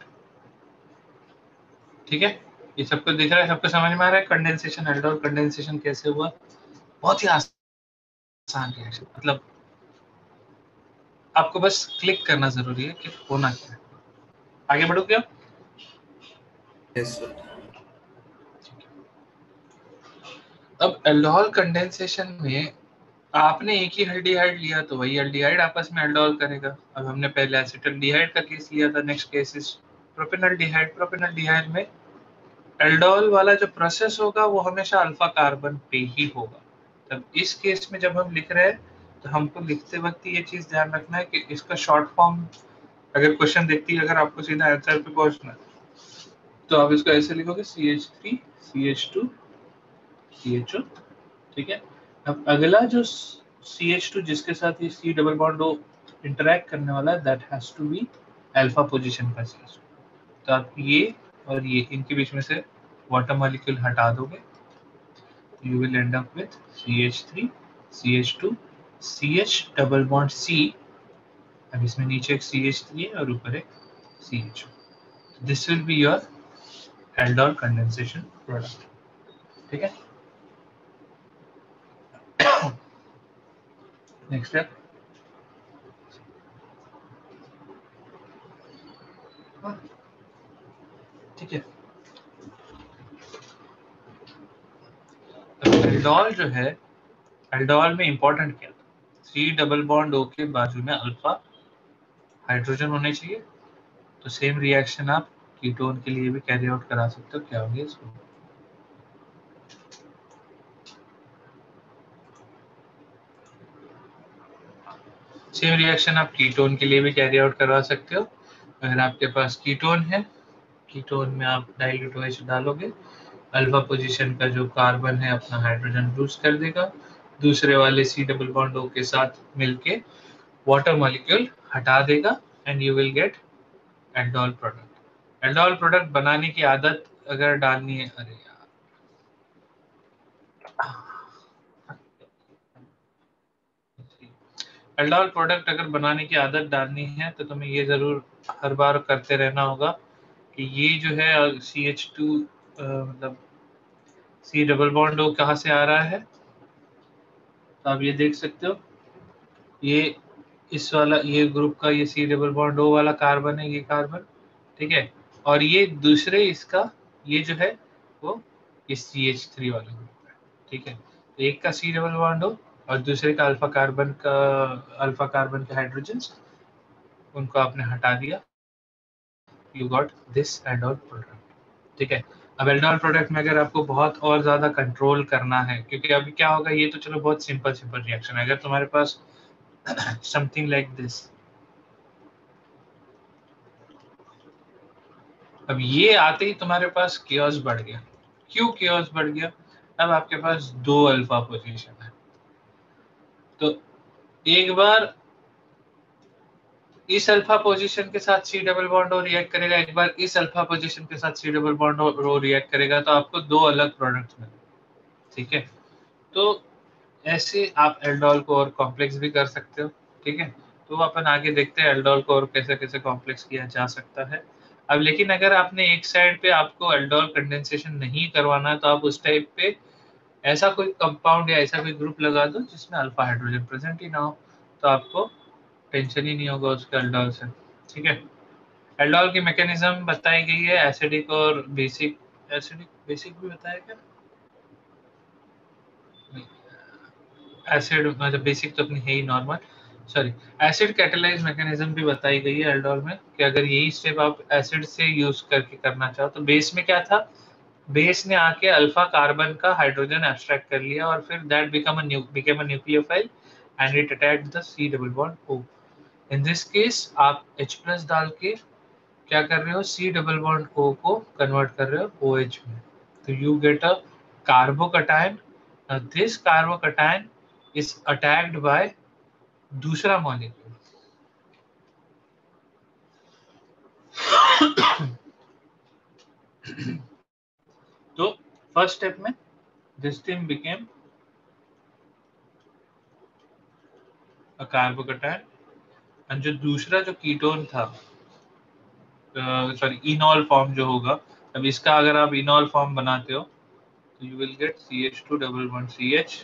ठीक है, ये सबको दिख रहा है, सबको समझ में आ रहा है कंडेंसेशन, एल्डोल कंडेंसेशन कैसे हुआ? बहुत ही आसान रिएक्शन, मतलब आपको बस क्लिक करना जरूरी है कि होना क्या है। आगे बढ़ो क्या? Yes sir. अब एल्डोल कंडेंसेशन में आपने एक ही एल्डिहाइड लिया, तो वही एल्डिहाइड आपस में एल्डोल करेगा। अब हमने पहले एसिटल्डिहाइड का केस लिया था, next case is propanaldehyde. Propanaldehyde में एल्डोल वाला जो प्रोसेस होगा वो हमेशा अल्फा कार्बन पे ही होगा। तब इस केस में जब हम लिख रहे हैं, तो हमको लिखते वक्त ये चीज ध्यान रखना है कि इसका शॉर्ट फॉर्म, अगर क्वेश्चन देखती है, अगर आपको सीधा आंसर पे पहुंचना है, तो आप इसको ऐसे लिखोगे C H three C H two C H O. ठीक है, अब अगला जो सी एच टू जिसके साथ ये C double bond O interact करने वाला है, that has to be alpha position का C H टू। तो आप ये और ये इनके बीच में से वाटर मॉलिक्यूल हटा दोगे, you will end up with C H three C H two C H double bond C। अब इसमें नीचे एक सी एच थ्री है और ऊपर एक C H O. This will be your aldol condensation product. ठीक है, नेक्स्ट स्टेप, ठीक है, एल्डोल जो है, एल्डोल में इंपॉर्टेंट क्या था? सी डबल बॉन्ड O के बाजू में अल्फा हाइड्रोजन होने चाहिए। तो सेम रिएक्शन आप कीटोन के लिए भी कैरी आउट करा सकते हो। क्या होगी इसको, सेम रिएक्शन आप कीटोन के लिए भी कैरी आउट करवा सकते हो। अगर आपके पास कीटोन है, कीटोन में आप डाइल्यूट OH डालोगे, अल्फा पोजीशन का जो कार्बन है अपना हाइड्रोजन लूज कर देगा, दूसरे वाले सी डबल बॉन्ड O के साथ मिलके वाटर मॉलिक्यूल हटा देगा and you will get aldol product. Aldol product बनाने की आदत अगर डालनी है, अरे यार एल्डोल प्रोडक्ट अगर बनाने की आदत डालनी है तो तुम्हें ये जरूर हर बार करते रहना होगा कि ये जो है सी एच टू मतलब सी डबल बॉन्ड O कहाँ से आ रहा है, तो आप ये देख सकते हो, ये इस वाला ये ग्रुप का ये सी डबल बॉन्ड O वाला कार्बन है, ये कार्बन, ठीक है, और ये दूसरे इसका ये जो है वो ये सी एच थ्री वाला ग्रुप है, ठीक है। तो एक का सी डबल बॉन्ड O और दूसरे का अल्फा कार्बन का अल्फा कार्बन के हाइड्रोजन्स, उनको आपने हटा दिया, you got this aldol product, ठीक है। अब एल्डोल प्रोडक्ट में अगर आपको बहुत और ज्यादा कंट्रोल करना है, क्योंकि अभी क्या होगा, ये तो चलो बहुत सिंपल सिंपल रिएक्शन है, अगर तुम्हारे पास समथिंग लाइक दिस, अब ये आते ही तुम्हारे पास केओस बढ़ गया। क्यों केओस बढ़ गया? अब आपके पास दो अल्फा पोजीशन है, तो एक बार इस अल्फा पोजीशन के साथ C double bond O react करेगा, एक बार इस अल्फा पोजीशन के साथ C double bond O react करेगा, तो आपको दो अलग प्रोडक्ट्स मिलेंगे, ठीक है। तो ऐसे आप एल्डोल को और कॉम्प्लेक्स भी कर सकते हो, ठीक है। तो अपन आगे देखते हैं एल्डोल को और कैसे कैसे कॉम्प्लेक्स किया जा सकता है। अब लेकिन अगर आपने एक साइड पे आपको एल्डोल कंडेंसेशन नहीं करवाना है, तो आप उस टाइप पे ऐसा कोई कंपाउंड या ऐसा कोई ग्रुप लगा दो जिसमें अल्फा हाइड्रोजन प्रेजेंट ही ना हो, तो आपको टेंशन ही नहीं होगा उसके एल्डोल से, ठीक है। एल्डोल की मैकेनिज्म बताई गई है, एसिडिक और बेसिक। एसिडिक बेसिक भी बताया क्या? एसिड मतलब बेसिक तो अपनी है ही normal, sorry, acid catalyse mechanism भी बताई गई है एल्डोल में, कि अगर यही स्टेप आप एसिड से यूज करके करना चाहो, तो बेस में क्या था, बेस ने आके अल्फा कार्बन का हाइड्रोजन एब्स्ट्रैक्ट कर लिया और फिर that become a became a nucleophile and it attached the C double bond O। In this case आप H प्लस डाल के क्या कर रहे हो, सी डबल बॉन्ड O को कन्वर्ट कर रहे हो OH में, तो you get a carbocation. This carbocation is attacked by दूसरा मॉलिक्यूल। तो फर्स्ट स्टेप में this thing became a carbocation, और जो दूसरा जो कीटोन था, सॉरी इनॉल फॉर्म जो होगा, अब इसका अगर आप इनॉल फॉर्म बनाते हो तो you will get C H two double bond C H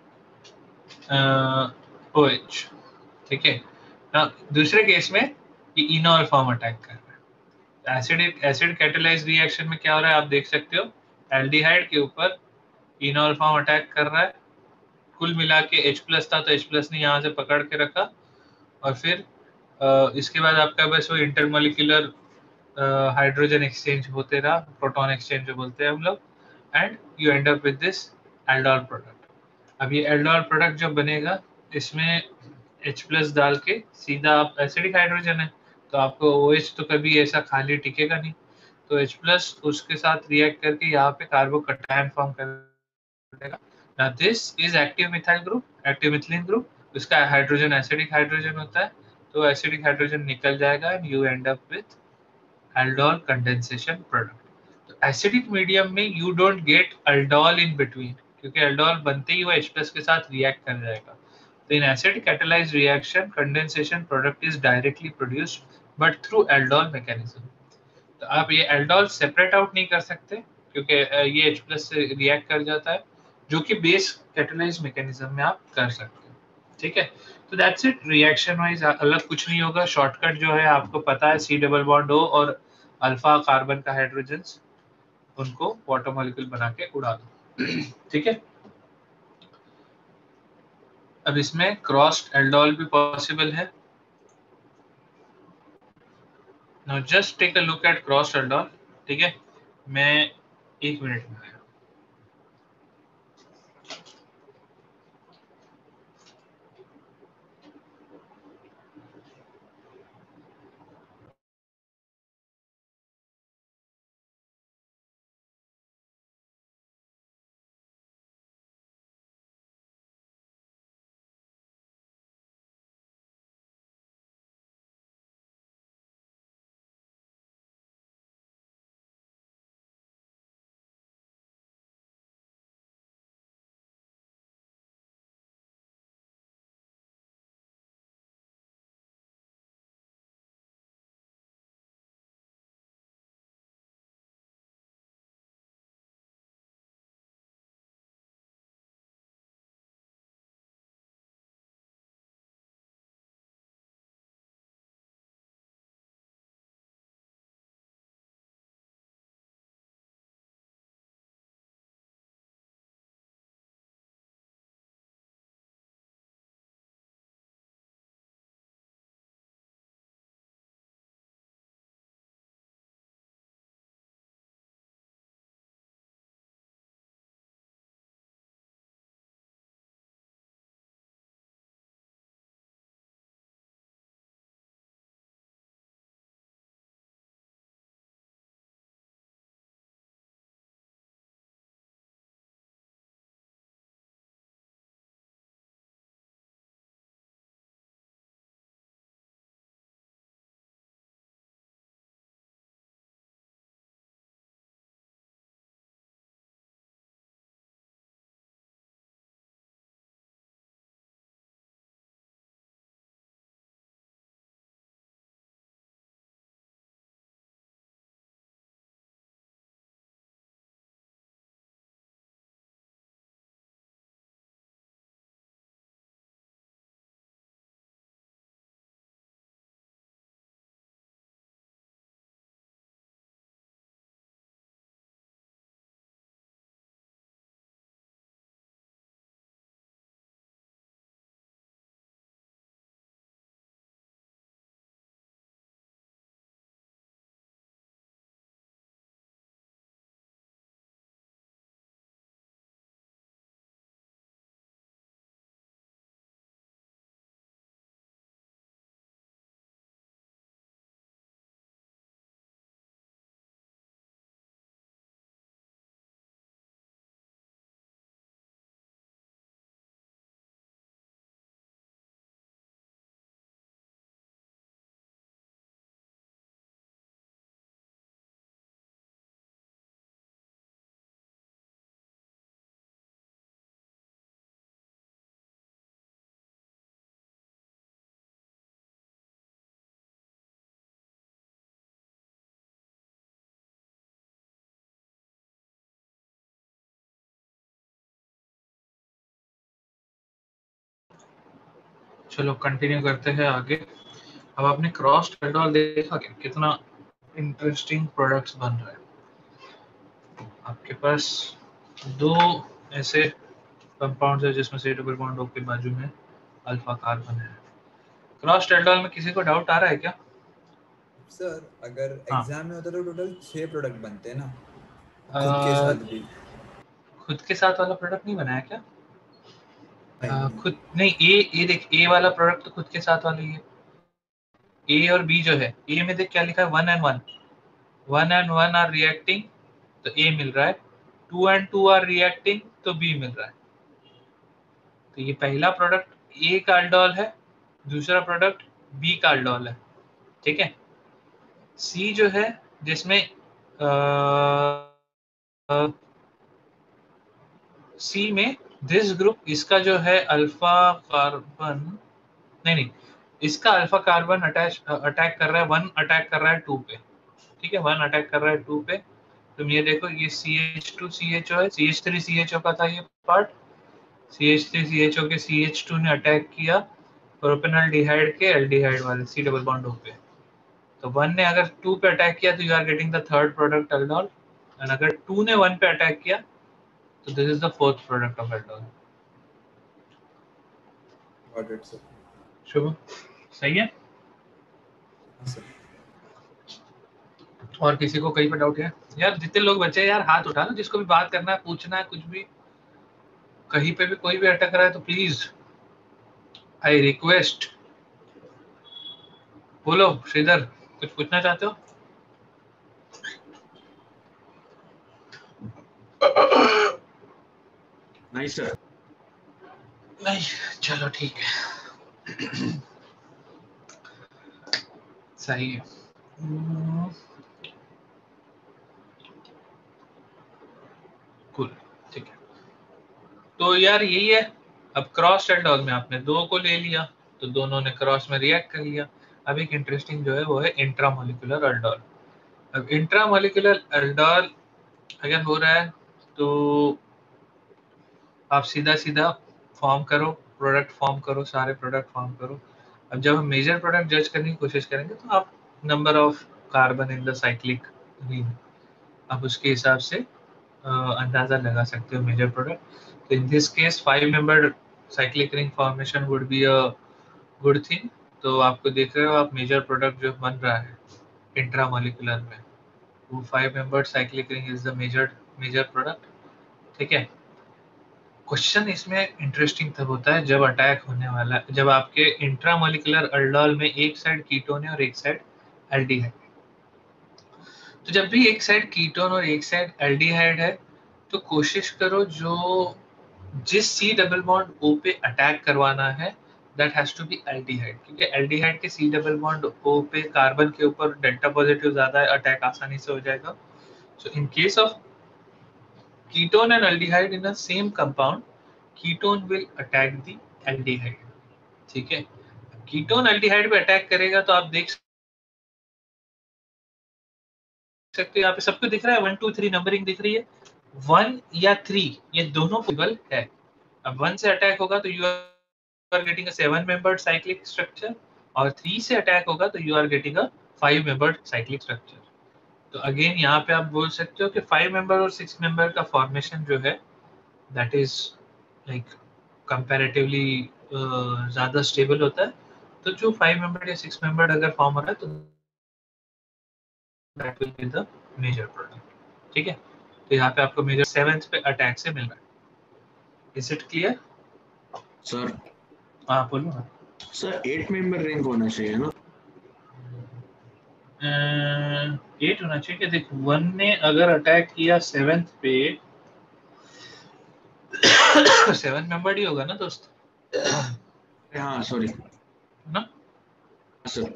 O H, ठीक है ना। दूसरे केस में ये इनॉल फॉर्म अटैक कर रहा है। एसिड एसिड कैटेलाइज रिएक्शन में क्या हो रहा है आप देख सकते हो, एल्डिहाइड के ऊपर इनॉल फॉर्म अटैक कर रहा है, कुल मिला के H प्लस था तो H प्लस ने यहाँ से पकड़ के रखा, और फिर uh, इसके बाद आपका बस वो इंटरमोलिकुलर हाइड्रोजन एक्सचेंज होते रहा, प्रोटॉन एक्सचेंज जो बोलते हैं हम लोग, and you end up with this aldol product. अब ये एल्डोल प्रोडक्ट जो बनेगा, इसमें H प्लस डाल के सीधा आप एसिडिक हाइड्रोजन है तो आपको OH तो कभी ऐसा खाली टिकेगा नहीं, तो H प्लस उसके साथ रिएक्ट करके यहाँ पे कार्बोकटायन फॉर्म कर देगा। Now this is active methyl group, active methylene group, इसका हाइड्रोजन एसिडिक हाइड्रोजन होता है, तो एसिडिक हाइड्रोजन निकल जाएगा and you end up with aldol condensation product. तो एसिडिक मीडियम में you don't get aldol in between, क्योंकि एल्डोल बनते ही वो H प्लस के साथ रिएक्ट कर जाएगा। तो in acid catalysed reaction condensation product is directly produced but through aldol mechanism. तो आप ये एल्डोल सेपरेट आउट नहीं कर सकते क्योंकि ये H प्लस से रिएक्ट कर जाता है, जो कि बेस कैटेलाइज मैकेनिज्म में आप कर सकते हो, ठीक है। तो दैट्स इट, रिएक्शन वाइज अलग कुछ नहीं होगा, शॉर्टकट जो है आपको पता है, सी डबल बॉन्ड O और अल्फा कार्बन का हाइड्रोजन्स, उनको वाटर मॉलिक्यूल बना के उड़ा दो, ठीक है। अब इसमें क्रॉस्ड एल्डोल भी पॉसिबल है, now just take a look at crossed aldol. ठीक है, मैं एक मिनट में आया. चलो कंटिन्यू करते हैं आगे. अब आपने क्रॉस्ड एल्डोल देखा क्या, कितना इंटरेस्टिंग प्रोडक्ट्स बन रहे हैं. आपके पास दो ऐसे कंपाउंड्स है जिसमें से डबल बॉन्ड O के बाजू में अल्फा कार्बन है. क्रॉस्ड एल्डोल में किसी को डाउट आ रहा है क्या? सर अगर हाँ. एग्जाम में होता तो टोटल छह प्रोडक्ट बनते हैं ना, अ, खुद के साथ भी. खुद के साथ वाला प्रोडक्ट नहीं बनाया क्या? नहीं, अ, नहीं. खुद नहीं, ए ए देख, ए वाला प्रोडक्ट तो खुद के साथ वाला ही है. ए और बी जो है, ए में देख क्या लिखा है, one and one. One and one are reacting तो ए मिल रहा है. Two and two are reacting तो बी मिल रहा है. तो ये पहला प्रोडक्ट ए का अल्डोल है, दूसरा प्रोडक्ट बी का अल्डोल है. ठीक है. सी जो है जिसमें सी में दिस ग्रुप, इसका जो है अल्फा कार्बन, नहीं नहीं, इसका अल्फा कार्बन अटैच अटैक कर रहा है, वन अटैक कर रहा है टू पे. ठीक है, वन अटैक कर रहा है टू पे. तुम ये देखो, ये C H two C H O है, C H three C H O का था ये part. C H three C H O के सी एच टू ने अटैक किया प्रोपेनॉल्डिहाइड के एल्डिहाइड वाले सी डबल बॉन्ड O पे. तो वन ने अगर टू पे अटैक किया तो you are getting the third product aldol, and अगर टू ने वन पे अटैक किया तो this is the fourth product of aldol. Got it sir. Shubh, सही है. हाँ सर. और किसी को कहीं पे डाउट है यार? जितने लोग बचे यार हाथ उठा लो, जिसको भी बात करना है, पूछना है, कुछ भी, कहीं पे भी कोई भी अटक रहा है तो प्लीज आई रिक्वेस्ट बोलो। श्रीधर कुछ पूछना चाहते हो? नहीं सर। नहीं, चलो ठीक है। सही है। कूल, ठीक है। तो यार यही है। अब क्रॉस एल्डोल में आपने दो को ले लिया तो दोनों ने क्रॉस में रिएक्ट कर लिया। अब एक इंटरेस्टिंग जो है वो है इंट्रामोलिकुलर एल्डोल। अब इंट्रामोलिकुलर एल्डोल अगर हो रहा है तो आप सीधा सीधा फॉर्म करो, प्रोडक्ट फॉर्म करो, सारे प्रोडक्ट फॉर्म करो। अब जब हम मेजर प्रोडक्ट जज करने की कोशिश करेंगे तो आप number of carbon in the cyclic ring, आप उसके हिसाब से अंदाजा लगा सकते हो मेजर प्रोडक्ट। तो in this case five membered cyclic ring formation would be a good thing. तो आपको देख रहे हो आप मेजर प्रोडक्ट जो बन रहा है इंट्रामोलिकुलर में, वो five membered cyclic ring is the major major product. ठीक है। क्वेश्चन इसमें इंटरेस्टिंग तब होता है जब अटैक होने वाला है, जब आपके इंट्रामोलिकुलर एल्डोल में एक साइड कीटोन है और एक साइड एल्डिहाइड। तो जब भी एक साइड कीटोन और एक साइड एल्डिहाइड है तो कोशिश करो जो जिस सी डबल बॉन्ड ओ पे अटैक करवाना है that has to be aldehyde, क्योंकि एल्डिहाइड के सी डबल बॉन्ड ओ पे कार्बन के ऊपर डेल्टा पॉजिटिव ज्यादा है, अटैक आसानी से हो जाएगा। So in case of ketone and aldehyde in a same compound, ketone will attack the aldehyde. ठीक है। कीटोन एल्डिहाइड पे अटैक करेगा तो आप देख सकते हो यहाँ पे सबको दिख रहा है वन टू थ्री नंबरिंग दिख रही है, वन या थ्री ये दोनों पॉसिबल है। अब वन से अटैक होगा तो you are getting a seven membered cyclic structure, और थ्री से अटैक होगा तो you are getting a five membered cyclic structure. तो अगेन यहाँ पे आप बोल सकते हो कि फाइव मेंबर और सिक्स मेंबर का फॉर्मेशन जो है दैट इज लाइक कंपैरेटिवली ज्यादा स्टेबल होता है। तो जो फाइव मेंबर या सिक्स मेंबर अगर फॉर्म हो रहा है तो that will be the major product. ठीक है। तो यहाँ पे आपको मेजर सेवेंथ पे अटैक से मिल रहा है। Is it clear? सर हाँ बोलो ना। सर एट मेंबर रिंग होना चाहिए ना? एट होना चाहिए। देख वन ने अगर अटैक किया सेवेंथ पे सेवन मेंबर्ड ही होगा ना दोस्त? हाँ सॉरी ना सर।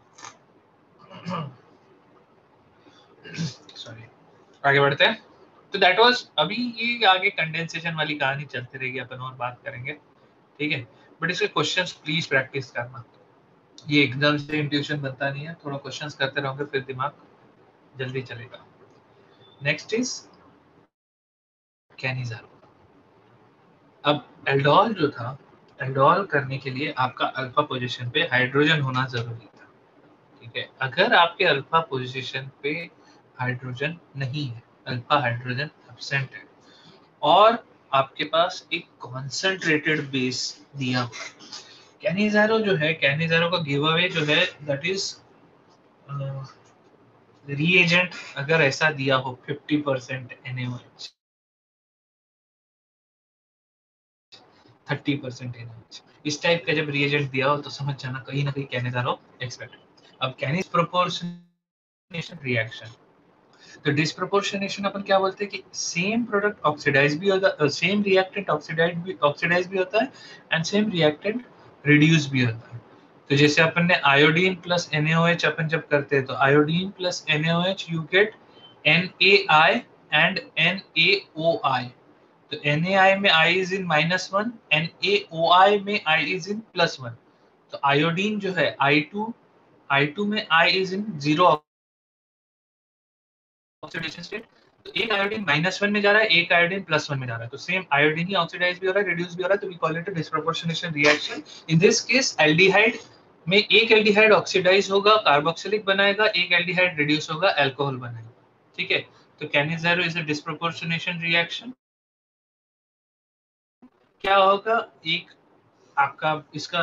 सॉरी, आगे बढ़ते हैं। तो दैट वाज, अभी ये आगे कंडेंसेशन वाली कहानी चलती रहेगी, अपन और बात करेंगे। ठीक है। बट इसके क्वेश्चंस प्लीज प्रैक्टिस करना, ये एकदम से इंट्यूशन बनता नहीं है, थोड़ा क्वेश्चंस करते रहोगे फिर दिमाग जल्दी चलेगा। Next is Cannizzaro. अब एल्डोल जो था, एल्डोल करने के लिए आपका अल्फा पोजीशन पे हाइड्रोजन होना जरूरी था। ठीक है। अगर आपके अल्फा पोजीशन पे हाइड्रोजन नहीं है, अल्फा हाइड्रोजन एब्सेंट है, और आपके पास एक कॉन्सेंट्रेटेड बेस दिया हुआ, कैनिज़ारो जो है, कैनिज़ारो का गिव अवे जो है दैट इज रिएजेंट अगर ऐसा दिया हो fifty percent NaOH, thirty percent NaOH, इस टाइप का जब रिएजेंट दिया हो तो समझ जाना कहीं ना कहीं कैनिज़ारो एक्सपेक्ट। अब कैनिस प्रोपोर्शनेशन रिएक्शन, तो डिस्प्रोपोर्शनेशन अपन क्या बोलते हैं कि सेम प्रोडक्ट ऑक्सीडाइज भी होता है, सेम रिएक्टेंट ऑक्सीडाइज भी ऑक्सीडाइज भी होता है एंड सेम रिएक्टेंट रिड्यूस भी होता है। तो जैसे अपन ने आयोडीन प्लस NaOH अपन जब करते हैं तो iodine plus NaOH you get NaI and NaOI। तो NaI में I is in minus one, NaOI में I is in plus one. तो आयोडीन जो है आई टू, आई टू में I is in zero oxidation state. तो एक iodine minus one में जा रहा है, एक आयोडीन प्लस वन में जा रहा है, तो सेम आयोडीन ही ऑक्सीडाइज भी हो रहा है, रिड्यूस भी हो रहा है, तो we call it a disproportionation reaction. In this case aldehyde में एक एल्डिहाइड ऑक्सीडाइज होगा, कार्बोक्सिलिक बनाएगा, एक एल्डिहाइड रिड्यूस होगा, अल्कोहल बनाएगा। ठीक है। तो Cannizzaro is a disproportionation reaction. क्या होगा, एक आपका इसका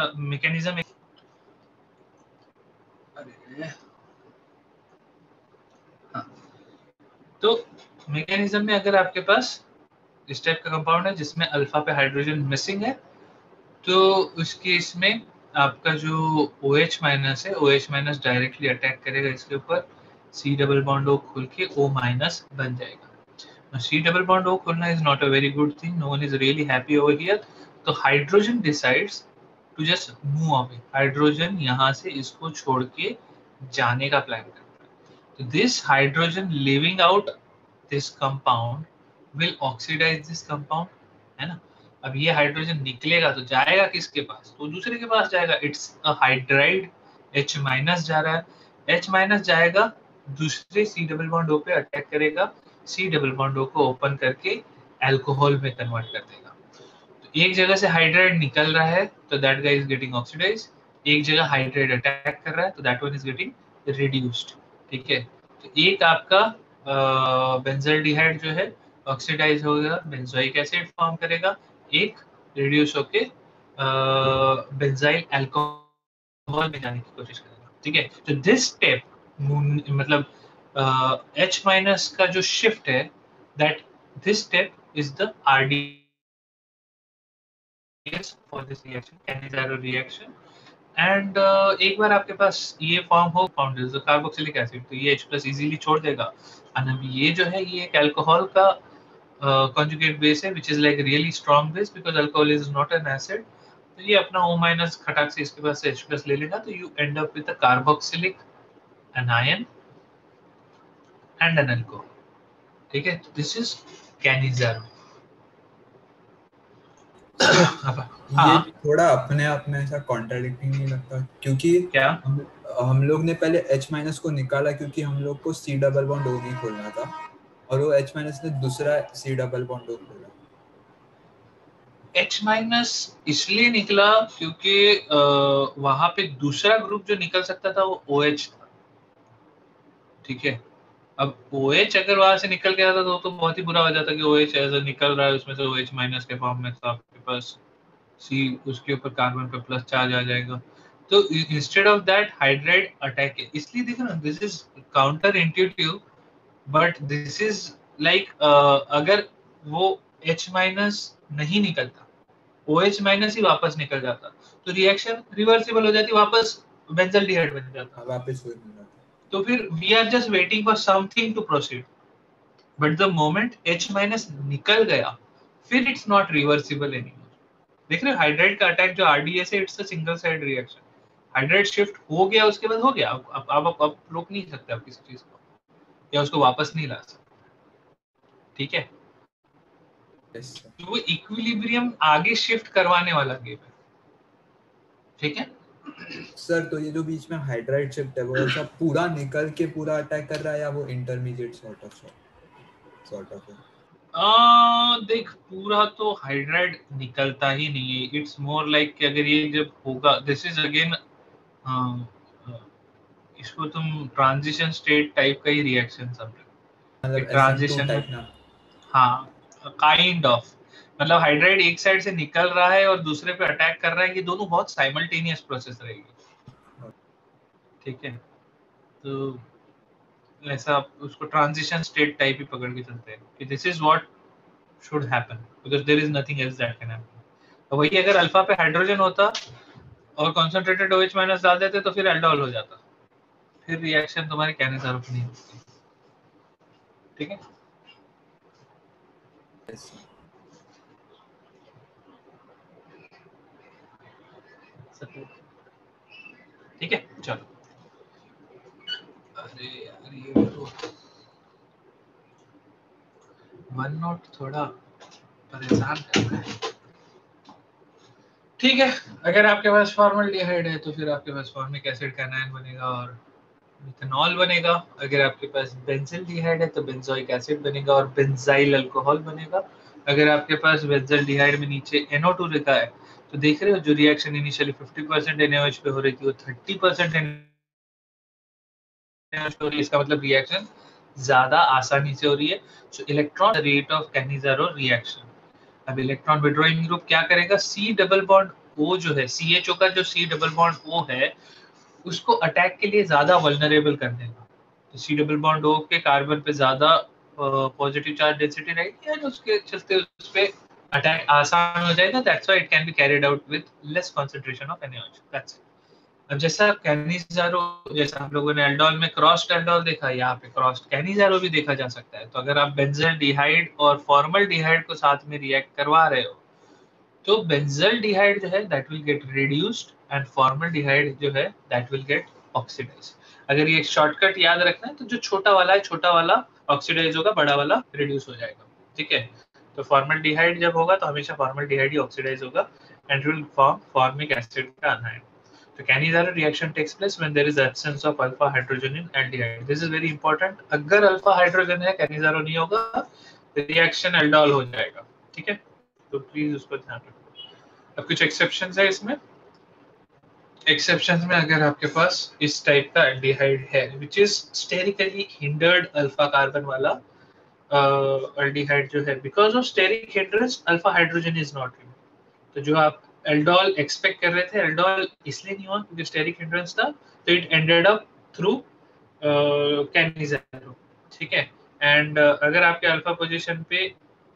तो मैकेनिज्म में अगर आपके पास इस टाइप का कंपाउंड है जिसमें अल्फा पे हाइड्रोजन मिसिंग है, तो उस केस में आपका जो OH माइनस है, OH माइनस डायरेक्टली अटैक करेगा इसके ऊपर, C डबल बॉन्ड O खुल के O माइनस बन जाएगा. Now, C double bond O खुलना is not a very good thing. No one is really happy over here. तो hydrogen decides to just move away. Hydrogen यहाँ से इसको छोड़ के जाने का प्लान करता है. तो this hydrogen leaving out this compound will oxidize this compound, है ना. अब ये हाइड्रोजन निकलेगा तो जाएगा किसके पास? तो दूसरे के पास जाएगा. It's a hydride, H minus जा रहा है, H माइनस जाएगा दूसरे C डबल बॉन्ड O पे अटैक करेगा, C डबल बॉन्ड O को ओपन करके अल्कोहल में कन्वर्ट कर देगा. तो एक जगह से हाइड्राइड निकल रहा है तो that guy is getting oxidised, एक जगह हाइड्राइड अटैक कर रहा है तो that one is getting reduced. ठीक है, तो एक आपका बेंजल्डिहाइड जो है ऑक्सीडाइज होगा, बेंजोइक एसिड फॉर्म करेगा, एक रिड्यूस होके बेंजाइल अल्कोहल में जाने की कोशिश करेगा. ठीक है, तो दिस स्टेप मतलब H माइनस का जो शिफ्ट है, that this step is the RDS for this reaction, Cannizzaro reaction. And एक बार आपके पास ये फॉर्म हो फाउंडेड कार्बोक्सिलिक एसिड, तो ये H प्लस इजीली छोड़ देगा. और अब ये जो है ये एक अल्कोहल का conjugate base है which is like really strong base because alcohol is not an acid. तो ये अपना O minus खटाक से इसके पास H plus ले लेगा, तो you end up with a carboxylic anion and an alcohol. ठीक है, this is कैनिज़ारो. ये थोड़ा अपने आप में ऐसा कॉन्ट्राडिक्टिंग नहीं लगता? क्योंकि क्या हम, हम लोग ने पहले H माइनस को निकाला क्योंकि हम लोग को C डबल बॉन्ड O नहीं खोलना था, और वो H माइनस ने दूसरा C डबल बॉन्ड O खोला. H माइनस इसलिए निकला क्योंकि वहां पे दूसरा ग्रुप जो निकल सकता था वो OH था. ठीक है, अब OH अगर वहां से निकल गया था तो तो बहुत ही बुरा हो जाता कि OH ऐसा निकल रहा है, उसमें से OH माइनस के फॉर्म में, तो आपके पास C उसके ऊपर कार्बन पे प्लस चार्ज आ जाएगा. तो instead of that hydride attack, इसलिए देखो ना, this is counter intuitive but this is like अगर वो H माइनस नहीं निकलता, OH माइनस ही वापस निकल जाता, तो रिएक्शन रिवर्सिबल हो जाती, वापस बेंजल्डिहाइड बन जाता, वापस हो जाता. तो फिर we are just waiting for something to proceed. But the moment H minus निकल गया, फिर इट्स नॉट रिवर्सिबल एनीमोर. देख रहे हो हाइड्राइड का अटैक जो आरडीएस है, it's a single side reaction. Hydride shift हो गया, उसके बाद हो गया, अब आप अब रोक नहीं सकते आप किसी चीज को, या उसको वापस नहीं ला सकते. ठीक है, yes, तो वो इक्विलिब्रियम आगे शिफ्ट करवाने वाला गेम है. ठीक है सर, तो ये जो बीच में हाइड्राइड शिफ्ट है वो ऐसा पूरा निकल के पूरा अटैक कर रहा है या वो intermediate sort of sort of है? आ, देख, पूरा तो हाइड्राइड निकलता ही नहीं है. इट्स मोर लाइक कि अगर ये जब होगा, दिस इज अगेन इसको तुम ट्रांजिशन स्टेट टाइप का ही रिएक्शन समझो. मतलब ट्रांजिशन टाइप ना. हाँ, काइंड ऑफ, मतलब हाइड्राइड एक साइड से निकल रहा है और दूसरे पे अटैक कर रहा है, ये दोनों बहुत साइमल्टेनियस प्रोसेस रहेगी. ठीक है, तो ऐसा उसको ट्रांजिशन स्टेट टाइप ही पकड़ के चलते हैं कि this is what should happen because there is nothing else that can happen. तो वही अगर अल्फा पे हाइड्रोजन होता और कंसंट्रेटेड OH माइनस डाल देते तो फिर एल्डोल हो जाता, फिर रिएक्शन तुम्हारी कैनिज़ारो पे नहीं होती. ठीक है, yes. ठीक है, चलो. अरे यार ये तो वन नोट थोड़ा परेशान कर रहा है. ठीक है, अगर आपके पास फॉर्मल्डिहाइड है तो फिर आपके पास फॉर्मिक एसिड का एनायन बनेगा और इथेनॉल बनेगा. अगर आपके पास बेंजिल्डिहाइड है तो बेंजोइक एसिड बनेगा और बेंजाइल अल्कोहल बनेगा. अगर आपके पास बेंजिल्डिहाइड में नीचे एन ओ टू लिखा है तो देख रहे हो जो reaction initially fifty percent N A O H पे हो रही थी वो thirty percent N A O H पे हो रही है. इसका मतलब रिएक्शन ज्यादा आसानी से हो रही है. So electron rate of Cannizzaro reaction. अब इलेक्ट्रॉन विड्रॉइंग ग्रुप क्या करेगा, C डबल बॉन्ड O जो है, C H O का जो C डबल बॉन्ड O है उसको अटैक के लिए ज्यादा वल्नरेबल कर देगा. तो C डबल बॉन्ड O के कार्बन पे ज्यादा पॉजिटिव चार्ज डेंसिटी रहेगी एंड उसके चलते उस पे अटैक आसान हो जाएगा. That's why it can be carried out with less concentration of energy. That's it. अब जैसा कैनिज़ारो, जैसा हम लोगों ने एल्डोल में क्रॉस्ड एल्डोल देखा, यहाँ पे क्रॉस्ड कैनिज़ारो भी देखा जा सकता है. तो अगर आप बेंजल्डिहाइड और फॉर्मल्डिहाइड को साथ में रिएक्ट करवा रहे हो तो बेंजल्डिहाइड जो है that will get reduced and formaldehyde जो है दैट विल गेट ऑक्सीडाइज्ड. अगर ये शॉर्टकट याद रखना है तो जो छोटा वाला है छोटा वाला ऑक्सीडाइज होगा, बड़ा वाला रिड्यूस हो जाएगा. ठीक है. तो फॉर्मल्डिहाइड जब होगा तो हमेशा फॉर्मल्डिहाइड ही ऑक्सीडाइज होगा and will form formic acid का आनायन. तो Cannizzaro reaction takes place when there is absence of alpha hydrogen in aldehyde. This is very important. अगर अल्फा हाइड्रोजन है कैनिज़ारो नहीं होगा, रिएक्शन एल्डोल हो जाएगा. ठीक है. तो प्लीज उसको ध्यान रखो. अब कुछ एक्सेप्शंस है इसमें. एक्सेप्शंस में अगर आपके पास इस टाइप का एल्डिहाइड है which is sterically hindered alpha carbon वाला एल्डिहाइड जो है, because of steric hindrance alpha hydrogen is not removed. तो जो आप एल्डोल एक्सपेक्ट कर रहे थे, एल्डोल इसलिए नहीं हुआ क्योंकि स्टेरिक हिंड्रेंस था, तो it ended up through Cannizzaro. ठीक है. एंड uh, अगर आपके अल्फा पोजीशन पे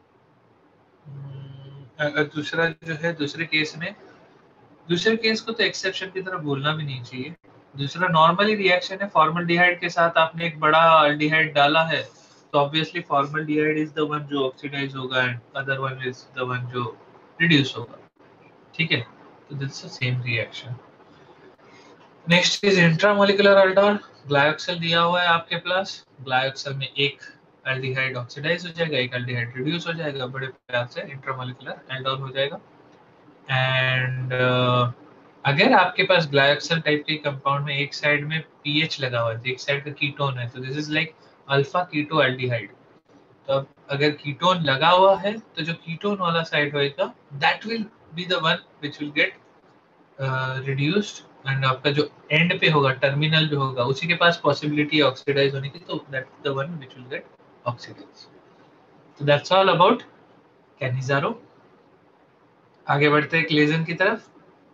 अगर दूसरा जो है दूसरे केस में, दूसरे केस को तो एक्सेप्शन की तरह बोलना भी नहीं चाहिए. दूसरा नॉर्मली रिएक्शन है, फॉर्मल्डिहाइड के साथ आपने एक बड़ा एल्डिहाइड डाला है तो obviously formaldehyde is the one जो ऑक्सीडाइज होगा and other one is the one जो रिड्यूस होगा. ठीक है. तो this is same reaction. Next is intramolecular aldol. Glyoxal दिया हुआ है आपके पास. ग्लाइकोक्सिल में एक एल्डिहाइड ऑक्सीडाइज हो जाएगा, एक एल्डिहाइड रिड्यूस हो जाएगा, बड़े प्यार से इंट्रामोलिकुलर एल्डोल हो जाएगा. एंड uh, अगर आपके पास ग्लाइकोक्सिल टाइप के कंपाउंड में एक साइड में पीएच लगा हुआ है, एक साइड का कीटोन है, तो this is like alpha keto aldehyde. तो अब अगर कीटोन लगा हुआ है तो जो कीटोन वाला साइड होएगा that will be the one which will get reduced and आपका जो एंड पे होगा, टर्मिनल जो होगा, उसी के पास पॉसिबिलिटी है ऑक्सीडाइज होने की, तो that the one which will get oxidise. तो दैट्स ऑल अबाउट कैनिज़ारो. आगे बढ़ते हैं क्लेजन की तरफ.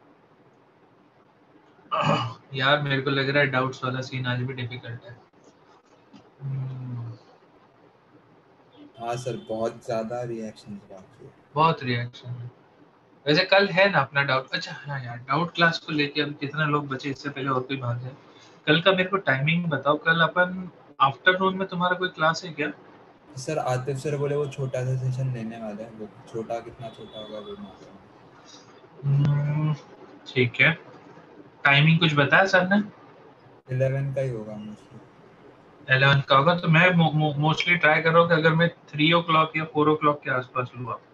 यार मेरे को लग रहा है डाउट्स वाला सीन आज भी डिफिकल्ट है. हाँ सर, बहुत ज्यादा रिएक्शन बाकी है. बहुत रिएक्शन है. वैसे कल है ना अपना डाउट. अच्छा हाँ यार, डाउट क्लास को लेके अभी कितना लोग बचे, इससे पहले और कोई बात है. कल का मेरे को टाइमिंग बताओ. कल अपन आफ्टरनून में तुम्हारा कोई क्लास है क्या? सर आतिफ सर बोले वो छोटा सा सेशन लेने वाले हैं. वो छोटा कितना छोटा होगा वो मालूम. ठीक है. टाइमिंग कुछ बताया सर ने? इलेवन का ही होगा मोस्टली. इलेवन का होगा तो मैं मोस्टली ट्राई कर रहा हूँ कि अगर मैं थ्री ओ क्लॉक या फोर ओ क्लॉक के आसपास लूँ. आप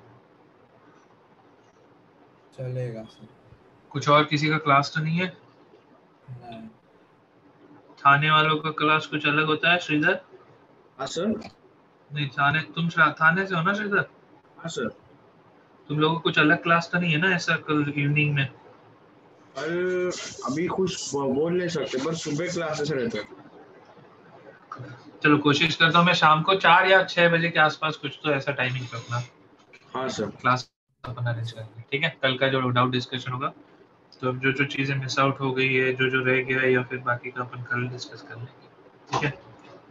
चलेगा सर. कुछ और किसी का क्लास तो नहीं है? नहीं. थाने वालों का क्लास कुछ अलग होता है श्रीधर? हाँ सर. नहीं थाने, तुम थाने से हो ना श्रीधर? हाँ सर. तुम लोगों को कुछ अलग क्लास तो नहीं है ना ऐसा कल इवनिंग में? कल अभी कुछ बोल नहीं सकते, पर सुबह क्लासेस रहते हैं. चलो कोशिश करता हूँ मैं शाम को चार या छह बजे के आसपास कुछ तो ऐसा टाइमिंग रखना. हाँ सर. क्लास अपन अरेंज करेंगे. ठीक है. कल का जो डाउट डिस्कशन होगा तो जो जो चीजें मिस आउट हो गई है, जो जो रह गया है, या फिर बाकी का अपन कल डिस्कस कर लेंगे. ठीक है.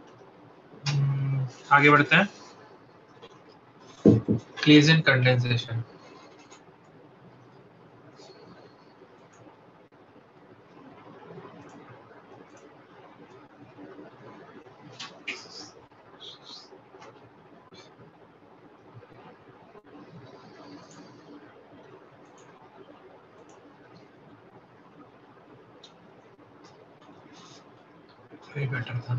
आगे बढ़ते हैं. Claisen condensation. बेटर था.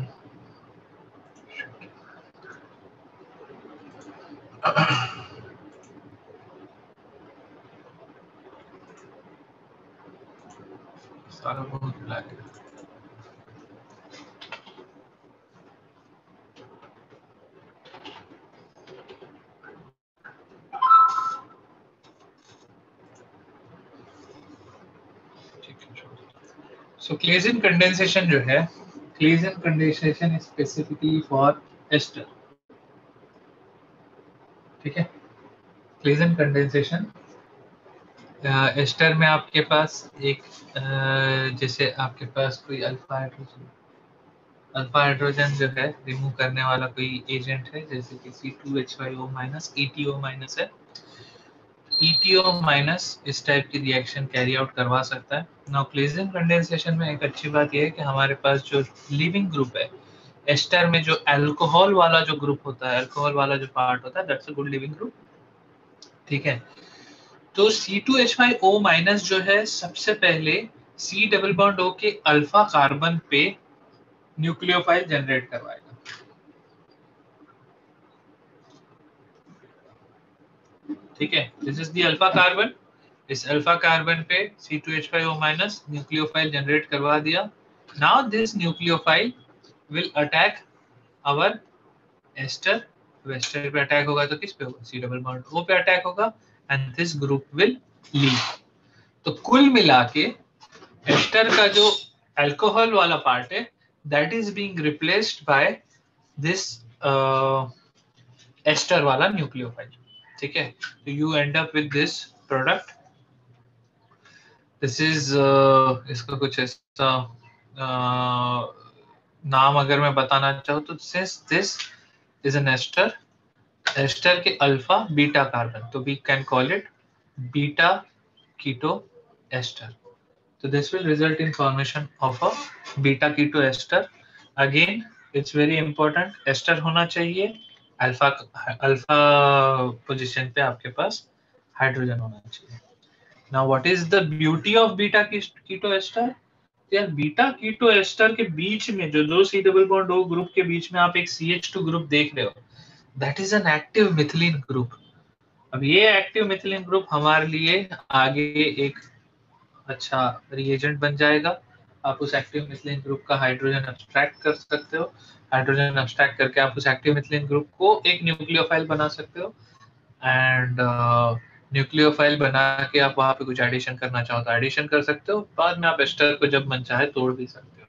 सारा बहुत ब्लैक है. सो क्लेजन कंडेंसेशन जो है, Claisen condensation is specifically for ester. ठीक है. क्लेजन कंडेंसेशन एस्टर में आपके पास एक जैसे आपके पास कोई अल्फा हाइड्रोजन अल्फा हाइड्रोजन जो है रिमूव करने वाला कोई एजेंट है, जैसे कि C two H five O minus, E T O minus है। ई टी ओ माइनस इस टाइप की रिएक्शन कैरी आउट करवा सकता है। नाउ क्लेजन कंडेंसेशन में एक अच्छी बात यह है कि हमारे पास जो लीविंग ग्रुप है एस्टर में, जो अल्कोहल वाला जो ग्रुप होता है, अल्कोहल वाला जो पार्ट होता है, that's a good leaving group. ठीक है, तो C two H five O minus जो है सबसे पहले C डबल बॉन्ड O के अल्फा कार्बन पे न्यूक्लियोफाइल जनरेट करवाएगा। ठीक है, this is the alpha carbon. इस अल्फा कार्बन पे C two H five O minus nucleophile generate करवा दिया। Now this nucleophile will attack our ester. Ester पे अटैक होगा तो किस पे होगा? सी डबल बॉन्ड O पे अटैक होगा and this group will leave. तो कुल मिला के एस्टर का जो अल्कोहल वाला पार्ट है that is being replaced by this ester वाला न्यूक्लियोफाइल। ठीक है, तो you end up with this product. This is इसका कुछ ऐसा uh, नाम अगर मैं बताना चाहूँ तो since this is an ester, ester के अल्फा बीटा कार्बन, तो we can call it beta keto ester. So this will result in formation of a beta keto ester. Again, it's very important. Ester होना चाहिए alpha, alpha position पे आपके पास hydrogen होना चाहिए। Now what is the beauty of beta keto ester? यार beta keto ester के बीच में जो दो C double bond O group के बीच में आप एक C H टू ग्रुप देख रहे हो, that is an active methylene group. अब ये एक्टिव मिथिलीन ग्रुप हमारे लिए आगे एक अच्छा रिएजेंट बन जाएगा। आप उस एक्टिव मिथिलीन ग्रुप का हाइड्रोजन अब्स्ट्रैक्ट कर सकते हो। हाइड्रोजन अब्स्ट्रैक्ट करके आप उस एक्टिव मिथिलीन ग्रुप को एक न्यूक्लियोफाइल बना सकते हो एंड न्यूक्लियोफाइल बना के आप वहां पे कुछ एडिशन करना चाहो तो एडिशन कर सकते हो। बाद में आप एस्टर को जब मन चाहे तोड़ भी सकते हो।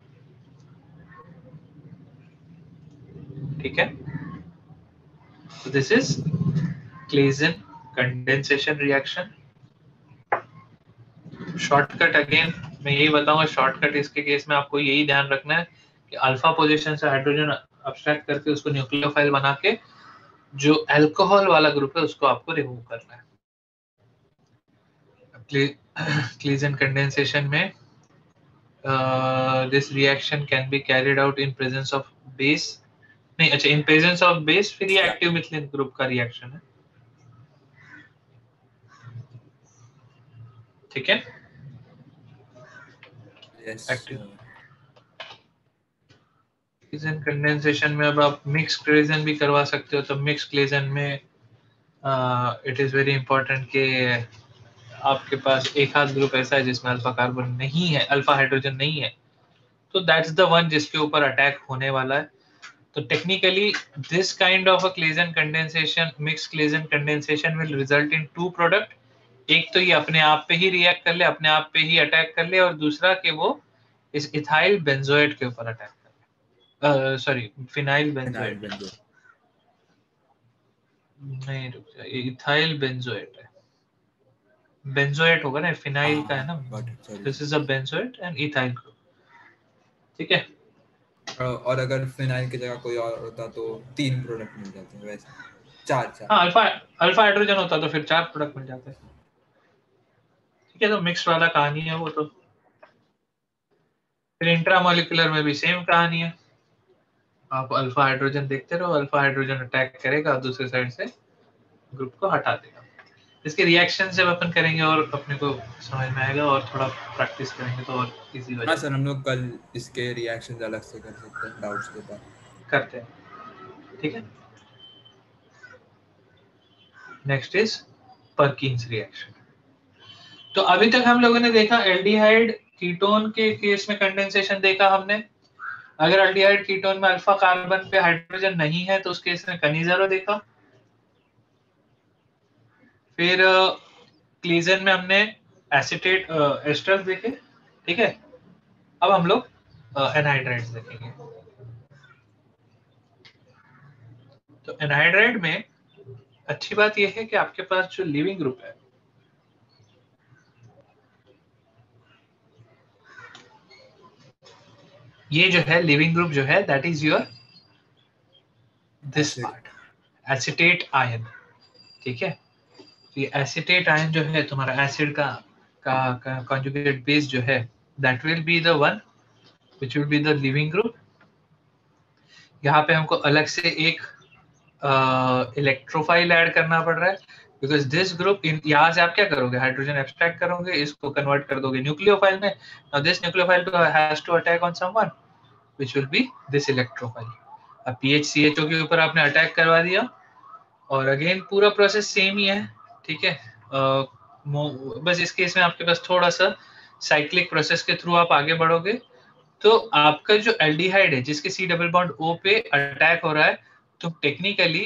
ठीक है, तो this is Claisen condensation reaction. Shortcut again मैं यही बताऊंगा, शॉर्टकट इसके केस में आपको यही ध्यान रखना है कि अल्फा पोजीशन से हाइड्रोजन अब्स्ट्रैक्ट करके उसको न्यूक्लियोफाइल बना के जो अल्कोहल वाला ग्रुप है उसको आपको रिमूव करना है। क्लीजन कंडेंसेशन में this reaction can be carried out in presence of base, नहीं अच्छा इन प्रेजेंस ऑफ बेस, फिर ये एक्टिव मिथिलीन ग्रुप का रिएक्शन है। ठीक है, यस एक्टिव क्लेजन कंडेंसेशन में अब आप मिक्स क्लेजन भी करवा सकते हो। तो मिक्स क्लेजन में इट इज वेरी इंपॉर्टेंट कि आपके पास एक आध ग्रुप ऐसा है जिसमें अल्फा कार्बन नहीं है, अल्फा हाइड्रोजन नहीं है, तो दैट्स द वन जिसके ऊपर अटैक होने वाला है। तो technically this kind of a Claisen condensation, mix Claisen condensation will result in two product. एक तो ये अपने आप पे ही रिएक्ट कर ले, अपने आप पे ही अटैक कर ले, और दूसरा कि वो इस इथाइल बेंजोएट के ऊपर अटैक कर ले, सॉरी फिनाइल बेंजोएट, नहीं रुक जा, ये इथाइल बेंजोएट है, बेंजोएट होगा ना, फिनाइल का है ना, this is a benzoate and ethyl group. ठीक है, और अगर फिनाइल की जगह कोई और होता तो तीन प्रोडक्ट मिल जाते हैं, वैसे चार चार। हाँ अल्फा अल्फा हाइड्रोजन होता तो फिर चार प्रोडक्ट मिल जाते हैं। ठीक है, तो मिक्स वाला कहानी है वो। तो फिर इंट्रामोलिकुलर में भी सेम कहानी है, आप अल्फा हाइड्रोजन देखते रहो, अल्फा हाइड्रोजन अटैक करेगा दूसरे साइड से ग्रुप को हटा देगा। इसके रिएक्शन जब अपन करेंगे और अपने को समझ में आएगा, और थोड़ा प्रैक्टिस करेंगे तो और इजी हो हाँ जाएगा। सर, हम लोग कल इसके रिएक्शंस अलग से कर सकते हैं डाउट्स के बाद करते हैं। ठीक है, नेक्स्ट इज परकिंस रिएक्शन। तो अभी तक हम लोगों ने देखा एल्डिहाइड कीटोन के केस में कंडेंसेशन देखा हमने। अगर एल्डिहाइड कीटोन में अल्फा कार्बन पे हाइड्रोजन नहीं है तो उस केस में कनीज़रो देखा। फिर क्लीजन में हमने एसिटेट एस्टर्स देखे। ठीक है, अब हम लोग एनहाइड्राइड्स देखेंगे। तो एनहाइड्राइड में अच्छी बात यह है कि आपके पास जो लिविंग ग्रुप है ये जो है लिविंग ग्रुप जो है that is your this Acid. Part acetate ion, ठीक है। तो ये एसिटेट आयन जो है तुम्हारा एसिड का का कॉन्जुगेट बेस जो है that will be the one which will be the leaving group. यहाँ पे हमको अलग से एक इलेक्ट्रोफाइल ऐड करना पड़ रहा है बिकॉज दिस ग्रुप इन यहाँ से आप क्या करोगे, हाइड्रोजन एब्स्ट्रैक्ट करोगे, इसको कन्वर्ट कर दोगे न्यूक्लियोफाइल में। Now this nucleophile has to attack on someone which will be this electrophile. अब पीएचसीएचओ के ऊपर आपने अटैक करवा दिया और अगेन पूरा प्रोसेस सेम ही है, ठीक है। uh, बस इस केस में आपके पास थोड़ा सा साइक्लिक प्रोसेस के थ्रू आप आगे बढ़ोगे तो आपका जो एल्डिहाइड है जिसके सी डबल बॉन्ड ओ पे अटैक हो रहा है, तो टेक्निकली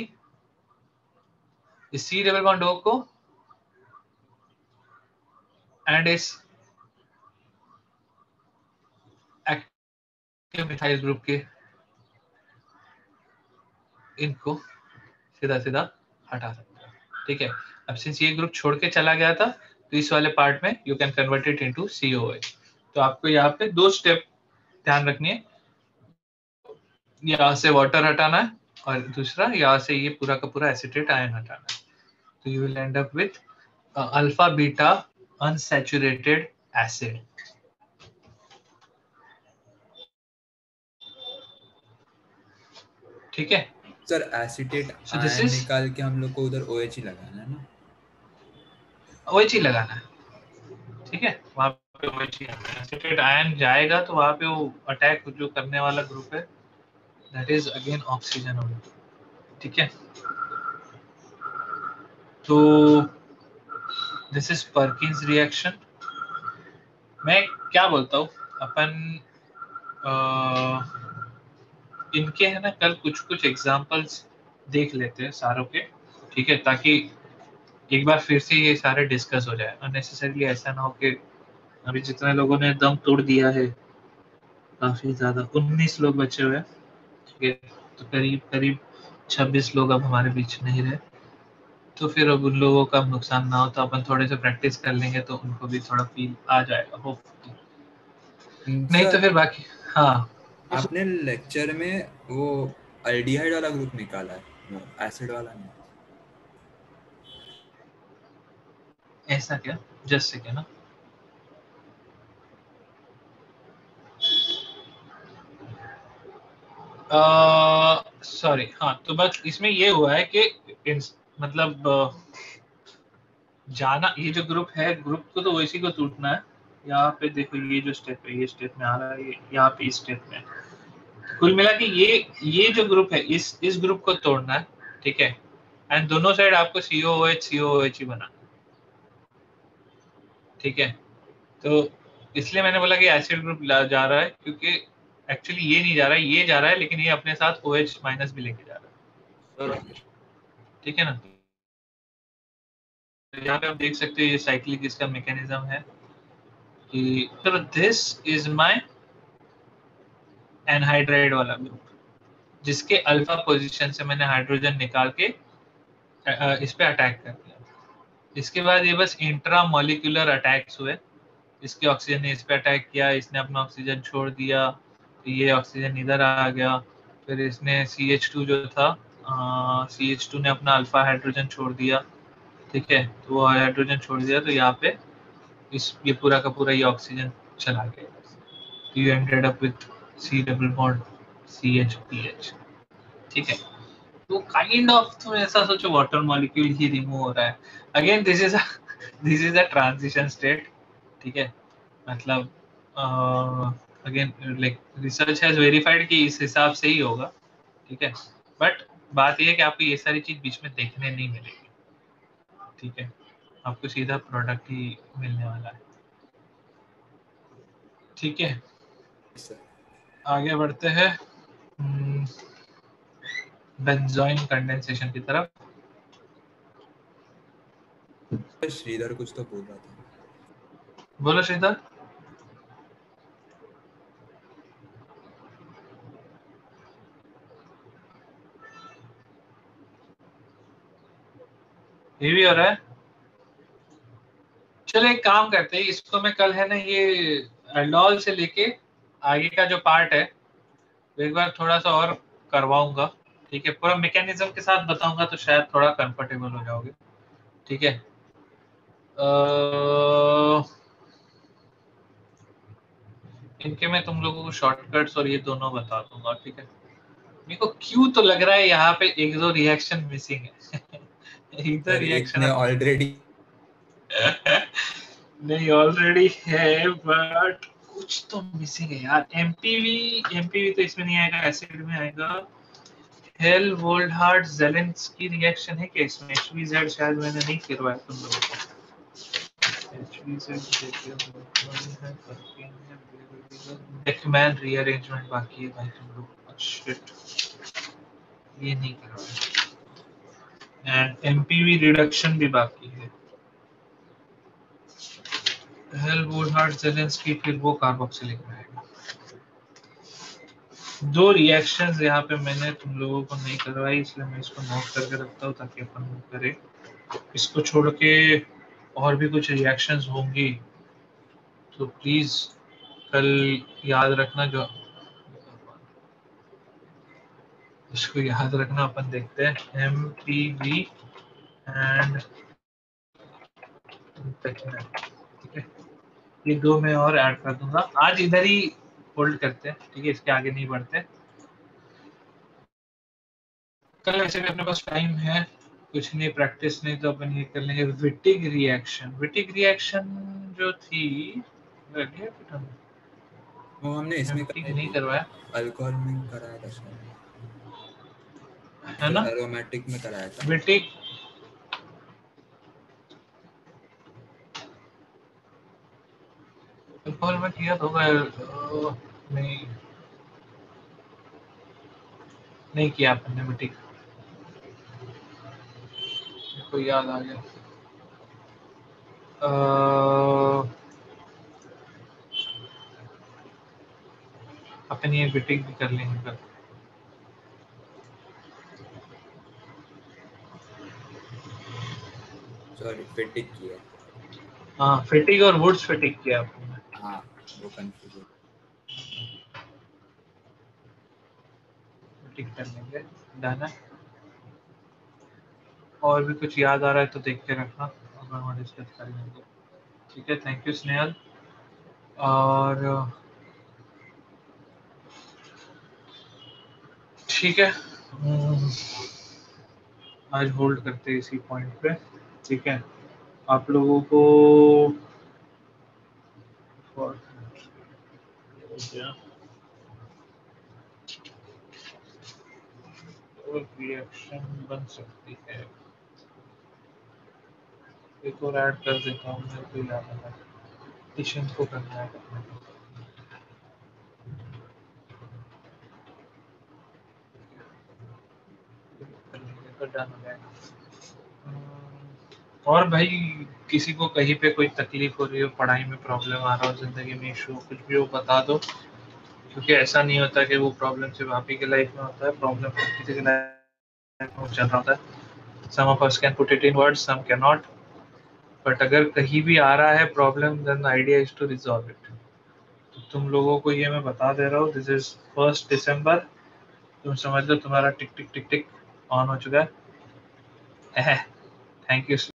इस सी डबल बॉन्ड ओ को एंड इस एक्टिव मिथाइल ग्रुप के इनको सीधा सीधा हटा सकते हैं, ठीक है। अब सिंस ये ग्रुप छोड़ के चला गया था तो इस वाले पार्ट में you can convert it into COH. तो आपको यहाँ पे दो स्टेप ध्यान रखनी है, यहाँ से वाटर हटाना है और दूसरा यहाँ से ये पूरा का पूरा एसिटेट आयन हटाना है। तो you will end up with alpha beta unsaturated acid, ठीक है। Sir acetate So this ion is- निकाल के हम लोग को उधर OH ही लगाना है ना? वही चीज लगाना है, ठीक है। वहां पे वही चीज एसिटेट आयन जाएगा तो वहां पे वो अटैक जो करने वाला ग्रुप है दैट इज अगेन ऑक्सीजन होगा, ठीक है। तो दिस इज पर्किंस रिएक्शन। मैं क्या बोलता हूँ अपन आ, इनके है ना कल कुछ कुछ एग्जांपल्स देख लेते हैं सारों के, ठीक है, ताकि एक बार फिर से ये सारे डिस्कस हो जाए। अननेसेसरीली ऐसा ना हो कि अभी जितने लोगों ने दम तोड़ दिया है काफी ज्यादा, उन्नीस लोग बचे हुए हैं, ठीक है। तो करीब करीब छब्बीस लोग अब हमारे बीच नहीं रहे, तो फिर अब उन लोगों का नुकसान ना हो तो अपन थोड़े से प्रैक्टिस कर लेंगे तो उनको भी थोड़ा फील आ जाएगा होपफुली, नहीं तो सर फिर बाकी। हाँ आपने लेक्चर में वो एल्डिहाइड वाला ग्रुप निकाला है, वो एसिड वाला नहीं। ऐसा क्या, जस्ट से क्या ना सॉरी, हाँ तो बस इसमें ये हुआ है कि इन- मतलब अ, जाना ये जो ग्रुप है ग्रुप को तो वैसी को टूटना है। यहाँ पे देखो ये जो स्टेप है ये स्टेप में आ रहा है, ये यहाँ पे इस स्टेप में। कुल मिला के ये ये जो ग्रुप है इस इस ग्रुप को तोड़ना है, ठीक है। एंड दोनों साइड आपको सी ओ ओ एच सी ओ ओ एच ही बनाना, ठीक है। तो इसलिए मैंने बोला कि एसिड ग्रुप जा रहा है क्योंकि एक्चुअली ये नहीं जा रहा है, ये जा रहा है, लेकिन ये अपने साथ OH माइनस भी लेके जा रहा है, ठीक है ना। यहाँ पे आप देख सकते हैं ये साइक्लिक इसका मैकेनिज्म है कि तो दिस इज माय एनहाइड्राइड वाला ग्रुप जिसके अल्फा पोजीशन से मैंने हाइड्रोजन निकाल के इस पे अटैक कर दिया। इसके बाद ये बस इंट्रा मॉलिक्यूलर अटैक्स हुए, इसके ऑक्सीजन ने इस पे अटैक किया, इसने अपना ऑक्सीजन छोड़ दिया, तो ये ऑक्सीजन इधर आ गया, फिर इसने सी एच टू जो था सी एच टू ने अपना अल्फा हाइड्रोजन छोड़ दिया, ठीक है। तो वो हाइड्रोजन छोड़ दिया तो यहाँ पे इस ये पूरा का पूरा ये ऑक्सीजन चला गया, तो you ended up with C double bond C H P H, ठीक है। तो काइंड ऑफ तुम ऐसा सोचो वाटर मॉलिक्यूल ही रिमूव हो रहा है। Again this is this is a transition state, ठीक है। मतलब again like research has verified कि इस हिसाब से ही होगा, ठीक है। बट बात ये है कि आपको ये सारी चीज बीच में देखने नहीं मिलेगी, ठीक है। आपको सीधा प्रोडक्ट ही मिलने वाला है, ठीक है। आगे बढ़ते हैं बेंजोइन कंडेंसेशन की तरफ। श्रीधर कुछ तो बोल रहा था, बोलो श्रीधर। ये भी हो रहा है। चलो एक काम करते हैं, इसको मैं कल है ना ये एल्डोल से लेके आगे का जो पार्ट है एक बार थोड़ा सा और करवाऊंगा, ठीक है, पूरा मैकेनिज्म के साथ बताऊंगा तो शायद थोड़ा कंफर्टेबल हो जाओगे, ठीक है। अह, इनके मैं तुम लोगों को शॉर्टकट्स और ये दोनों बता दूंगा, ठीक है। मेरे को क्यों तो लग रहा है यहाँ पे एक दो रिएक्शन मिसिंग है इधर रिएक्शन इतने ऑलरेडी नहीं ऑलरेडी है बट कुछ तो मिसिंग है यार। एमपीवी एमपीवी तो इसमें नहीं आएगा, एसिड में आएगा। हेल वोल्डहार्ड ज़ेलेंस्की रिएक्शन है क्या इसमें? एचवीजेड शायद मैंने नहीं करवाया तुम लोगों को। बेकमैन रीअरेंजमेंट बाकी है भाई तुम लोग, शिट ये नहीं करवाया। एंड एमपीवी रिडक्शन भी बाकी है। हेल वोल्डहार्ड ज़ेलेंस्की, फिर वो कार्बोक्सिलिक में आएगा। दो रिएक्शंस यहाँ पे मैंने तुम लोगों को नहीं करवाई, इसलिए मैं इसको नोट करके रखता हूँ ताकि अपन करें। इसको छोड़ के और भी कुछ रिएक्शंस होंगी तो प्लीज कल याद रखना, जो इसको याद रखना। अपन देखते हैं एम पी वी एंड ठीक है, ये दो मैं और ऐड कर दूंगा। आज इधर ही होल्ड करते हैं, ठीक है, इसके आगे नहीं बढ़ते। कल ऐसे भी अपने पास टाइम है, कुछ नहीं प्रैक्टिस नहीं तो अपन ये कर लेंगे। विटिग रिएक्शन, विटिग रिएक्शन जो थी वो हमने इसमें नहीं करवाया, अल्कोहल में कराया था शायद, है ना, एरोमेटिक में कराया था। विटिग अल्कोहल में किया तो नहीं नहीं किया अपन ने विटिग, को याद आ गया। uh, अपन ये विटिग भी कर लेंगे कल। सॉरी फिटिक किया। हाँ फिटिग और वुड्स फिटिग किया अपन ने। हाँ वो कंफ्यूज फिटिग कर लेंगे, डन है। और भी कुछ याद आ रहा है तो देख के रखना, अपन वहाँ डिस्कस कर लेंगे, ठीक है। Thank you Snehal. और ठीक है, आज होल्ड करते हैं इसी पॉइंट पे, ठीक है। आप लोगों को रिएक्शन बन सकती है, एक और ऐड कर देता हूँ, मेरे को याद है किशन को करना है। तो डन हो जाएगा। और भाई किसी को कहीं पे कोई तकलीफ हो रही हो, पढ़ाई में प्रॉब्लम आ रहा हो, जिंदगी में इशू, कुछ भी हो बता दो, क्योंकि ऐसा नहीं होता कि वो प्रॉब्लम सिर्फ आप ही के लाइफ में होता है, प्रॉब्लम किसी के लाइफ में चल रहा होता है। Some of us can put it in words, some can not, but अगर कहीं भी आ रहा है problem then the idea is to resolve it. तो तुम लोगों को ये मैं बता दे रहा हूँ, दिस इज फर्स्ट दिसंबर, तुम समझ लो तुम्हारा टिक टिक टिक टिक ऑन हो चुका है। Thank you.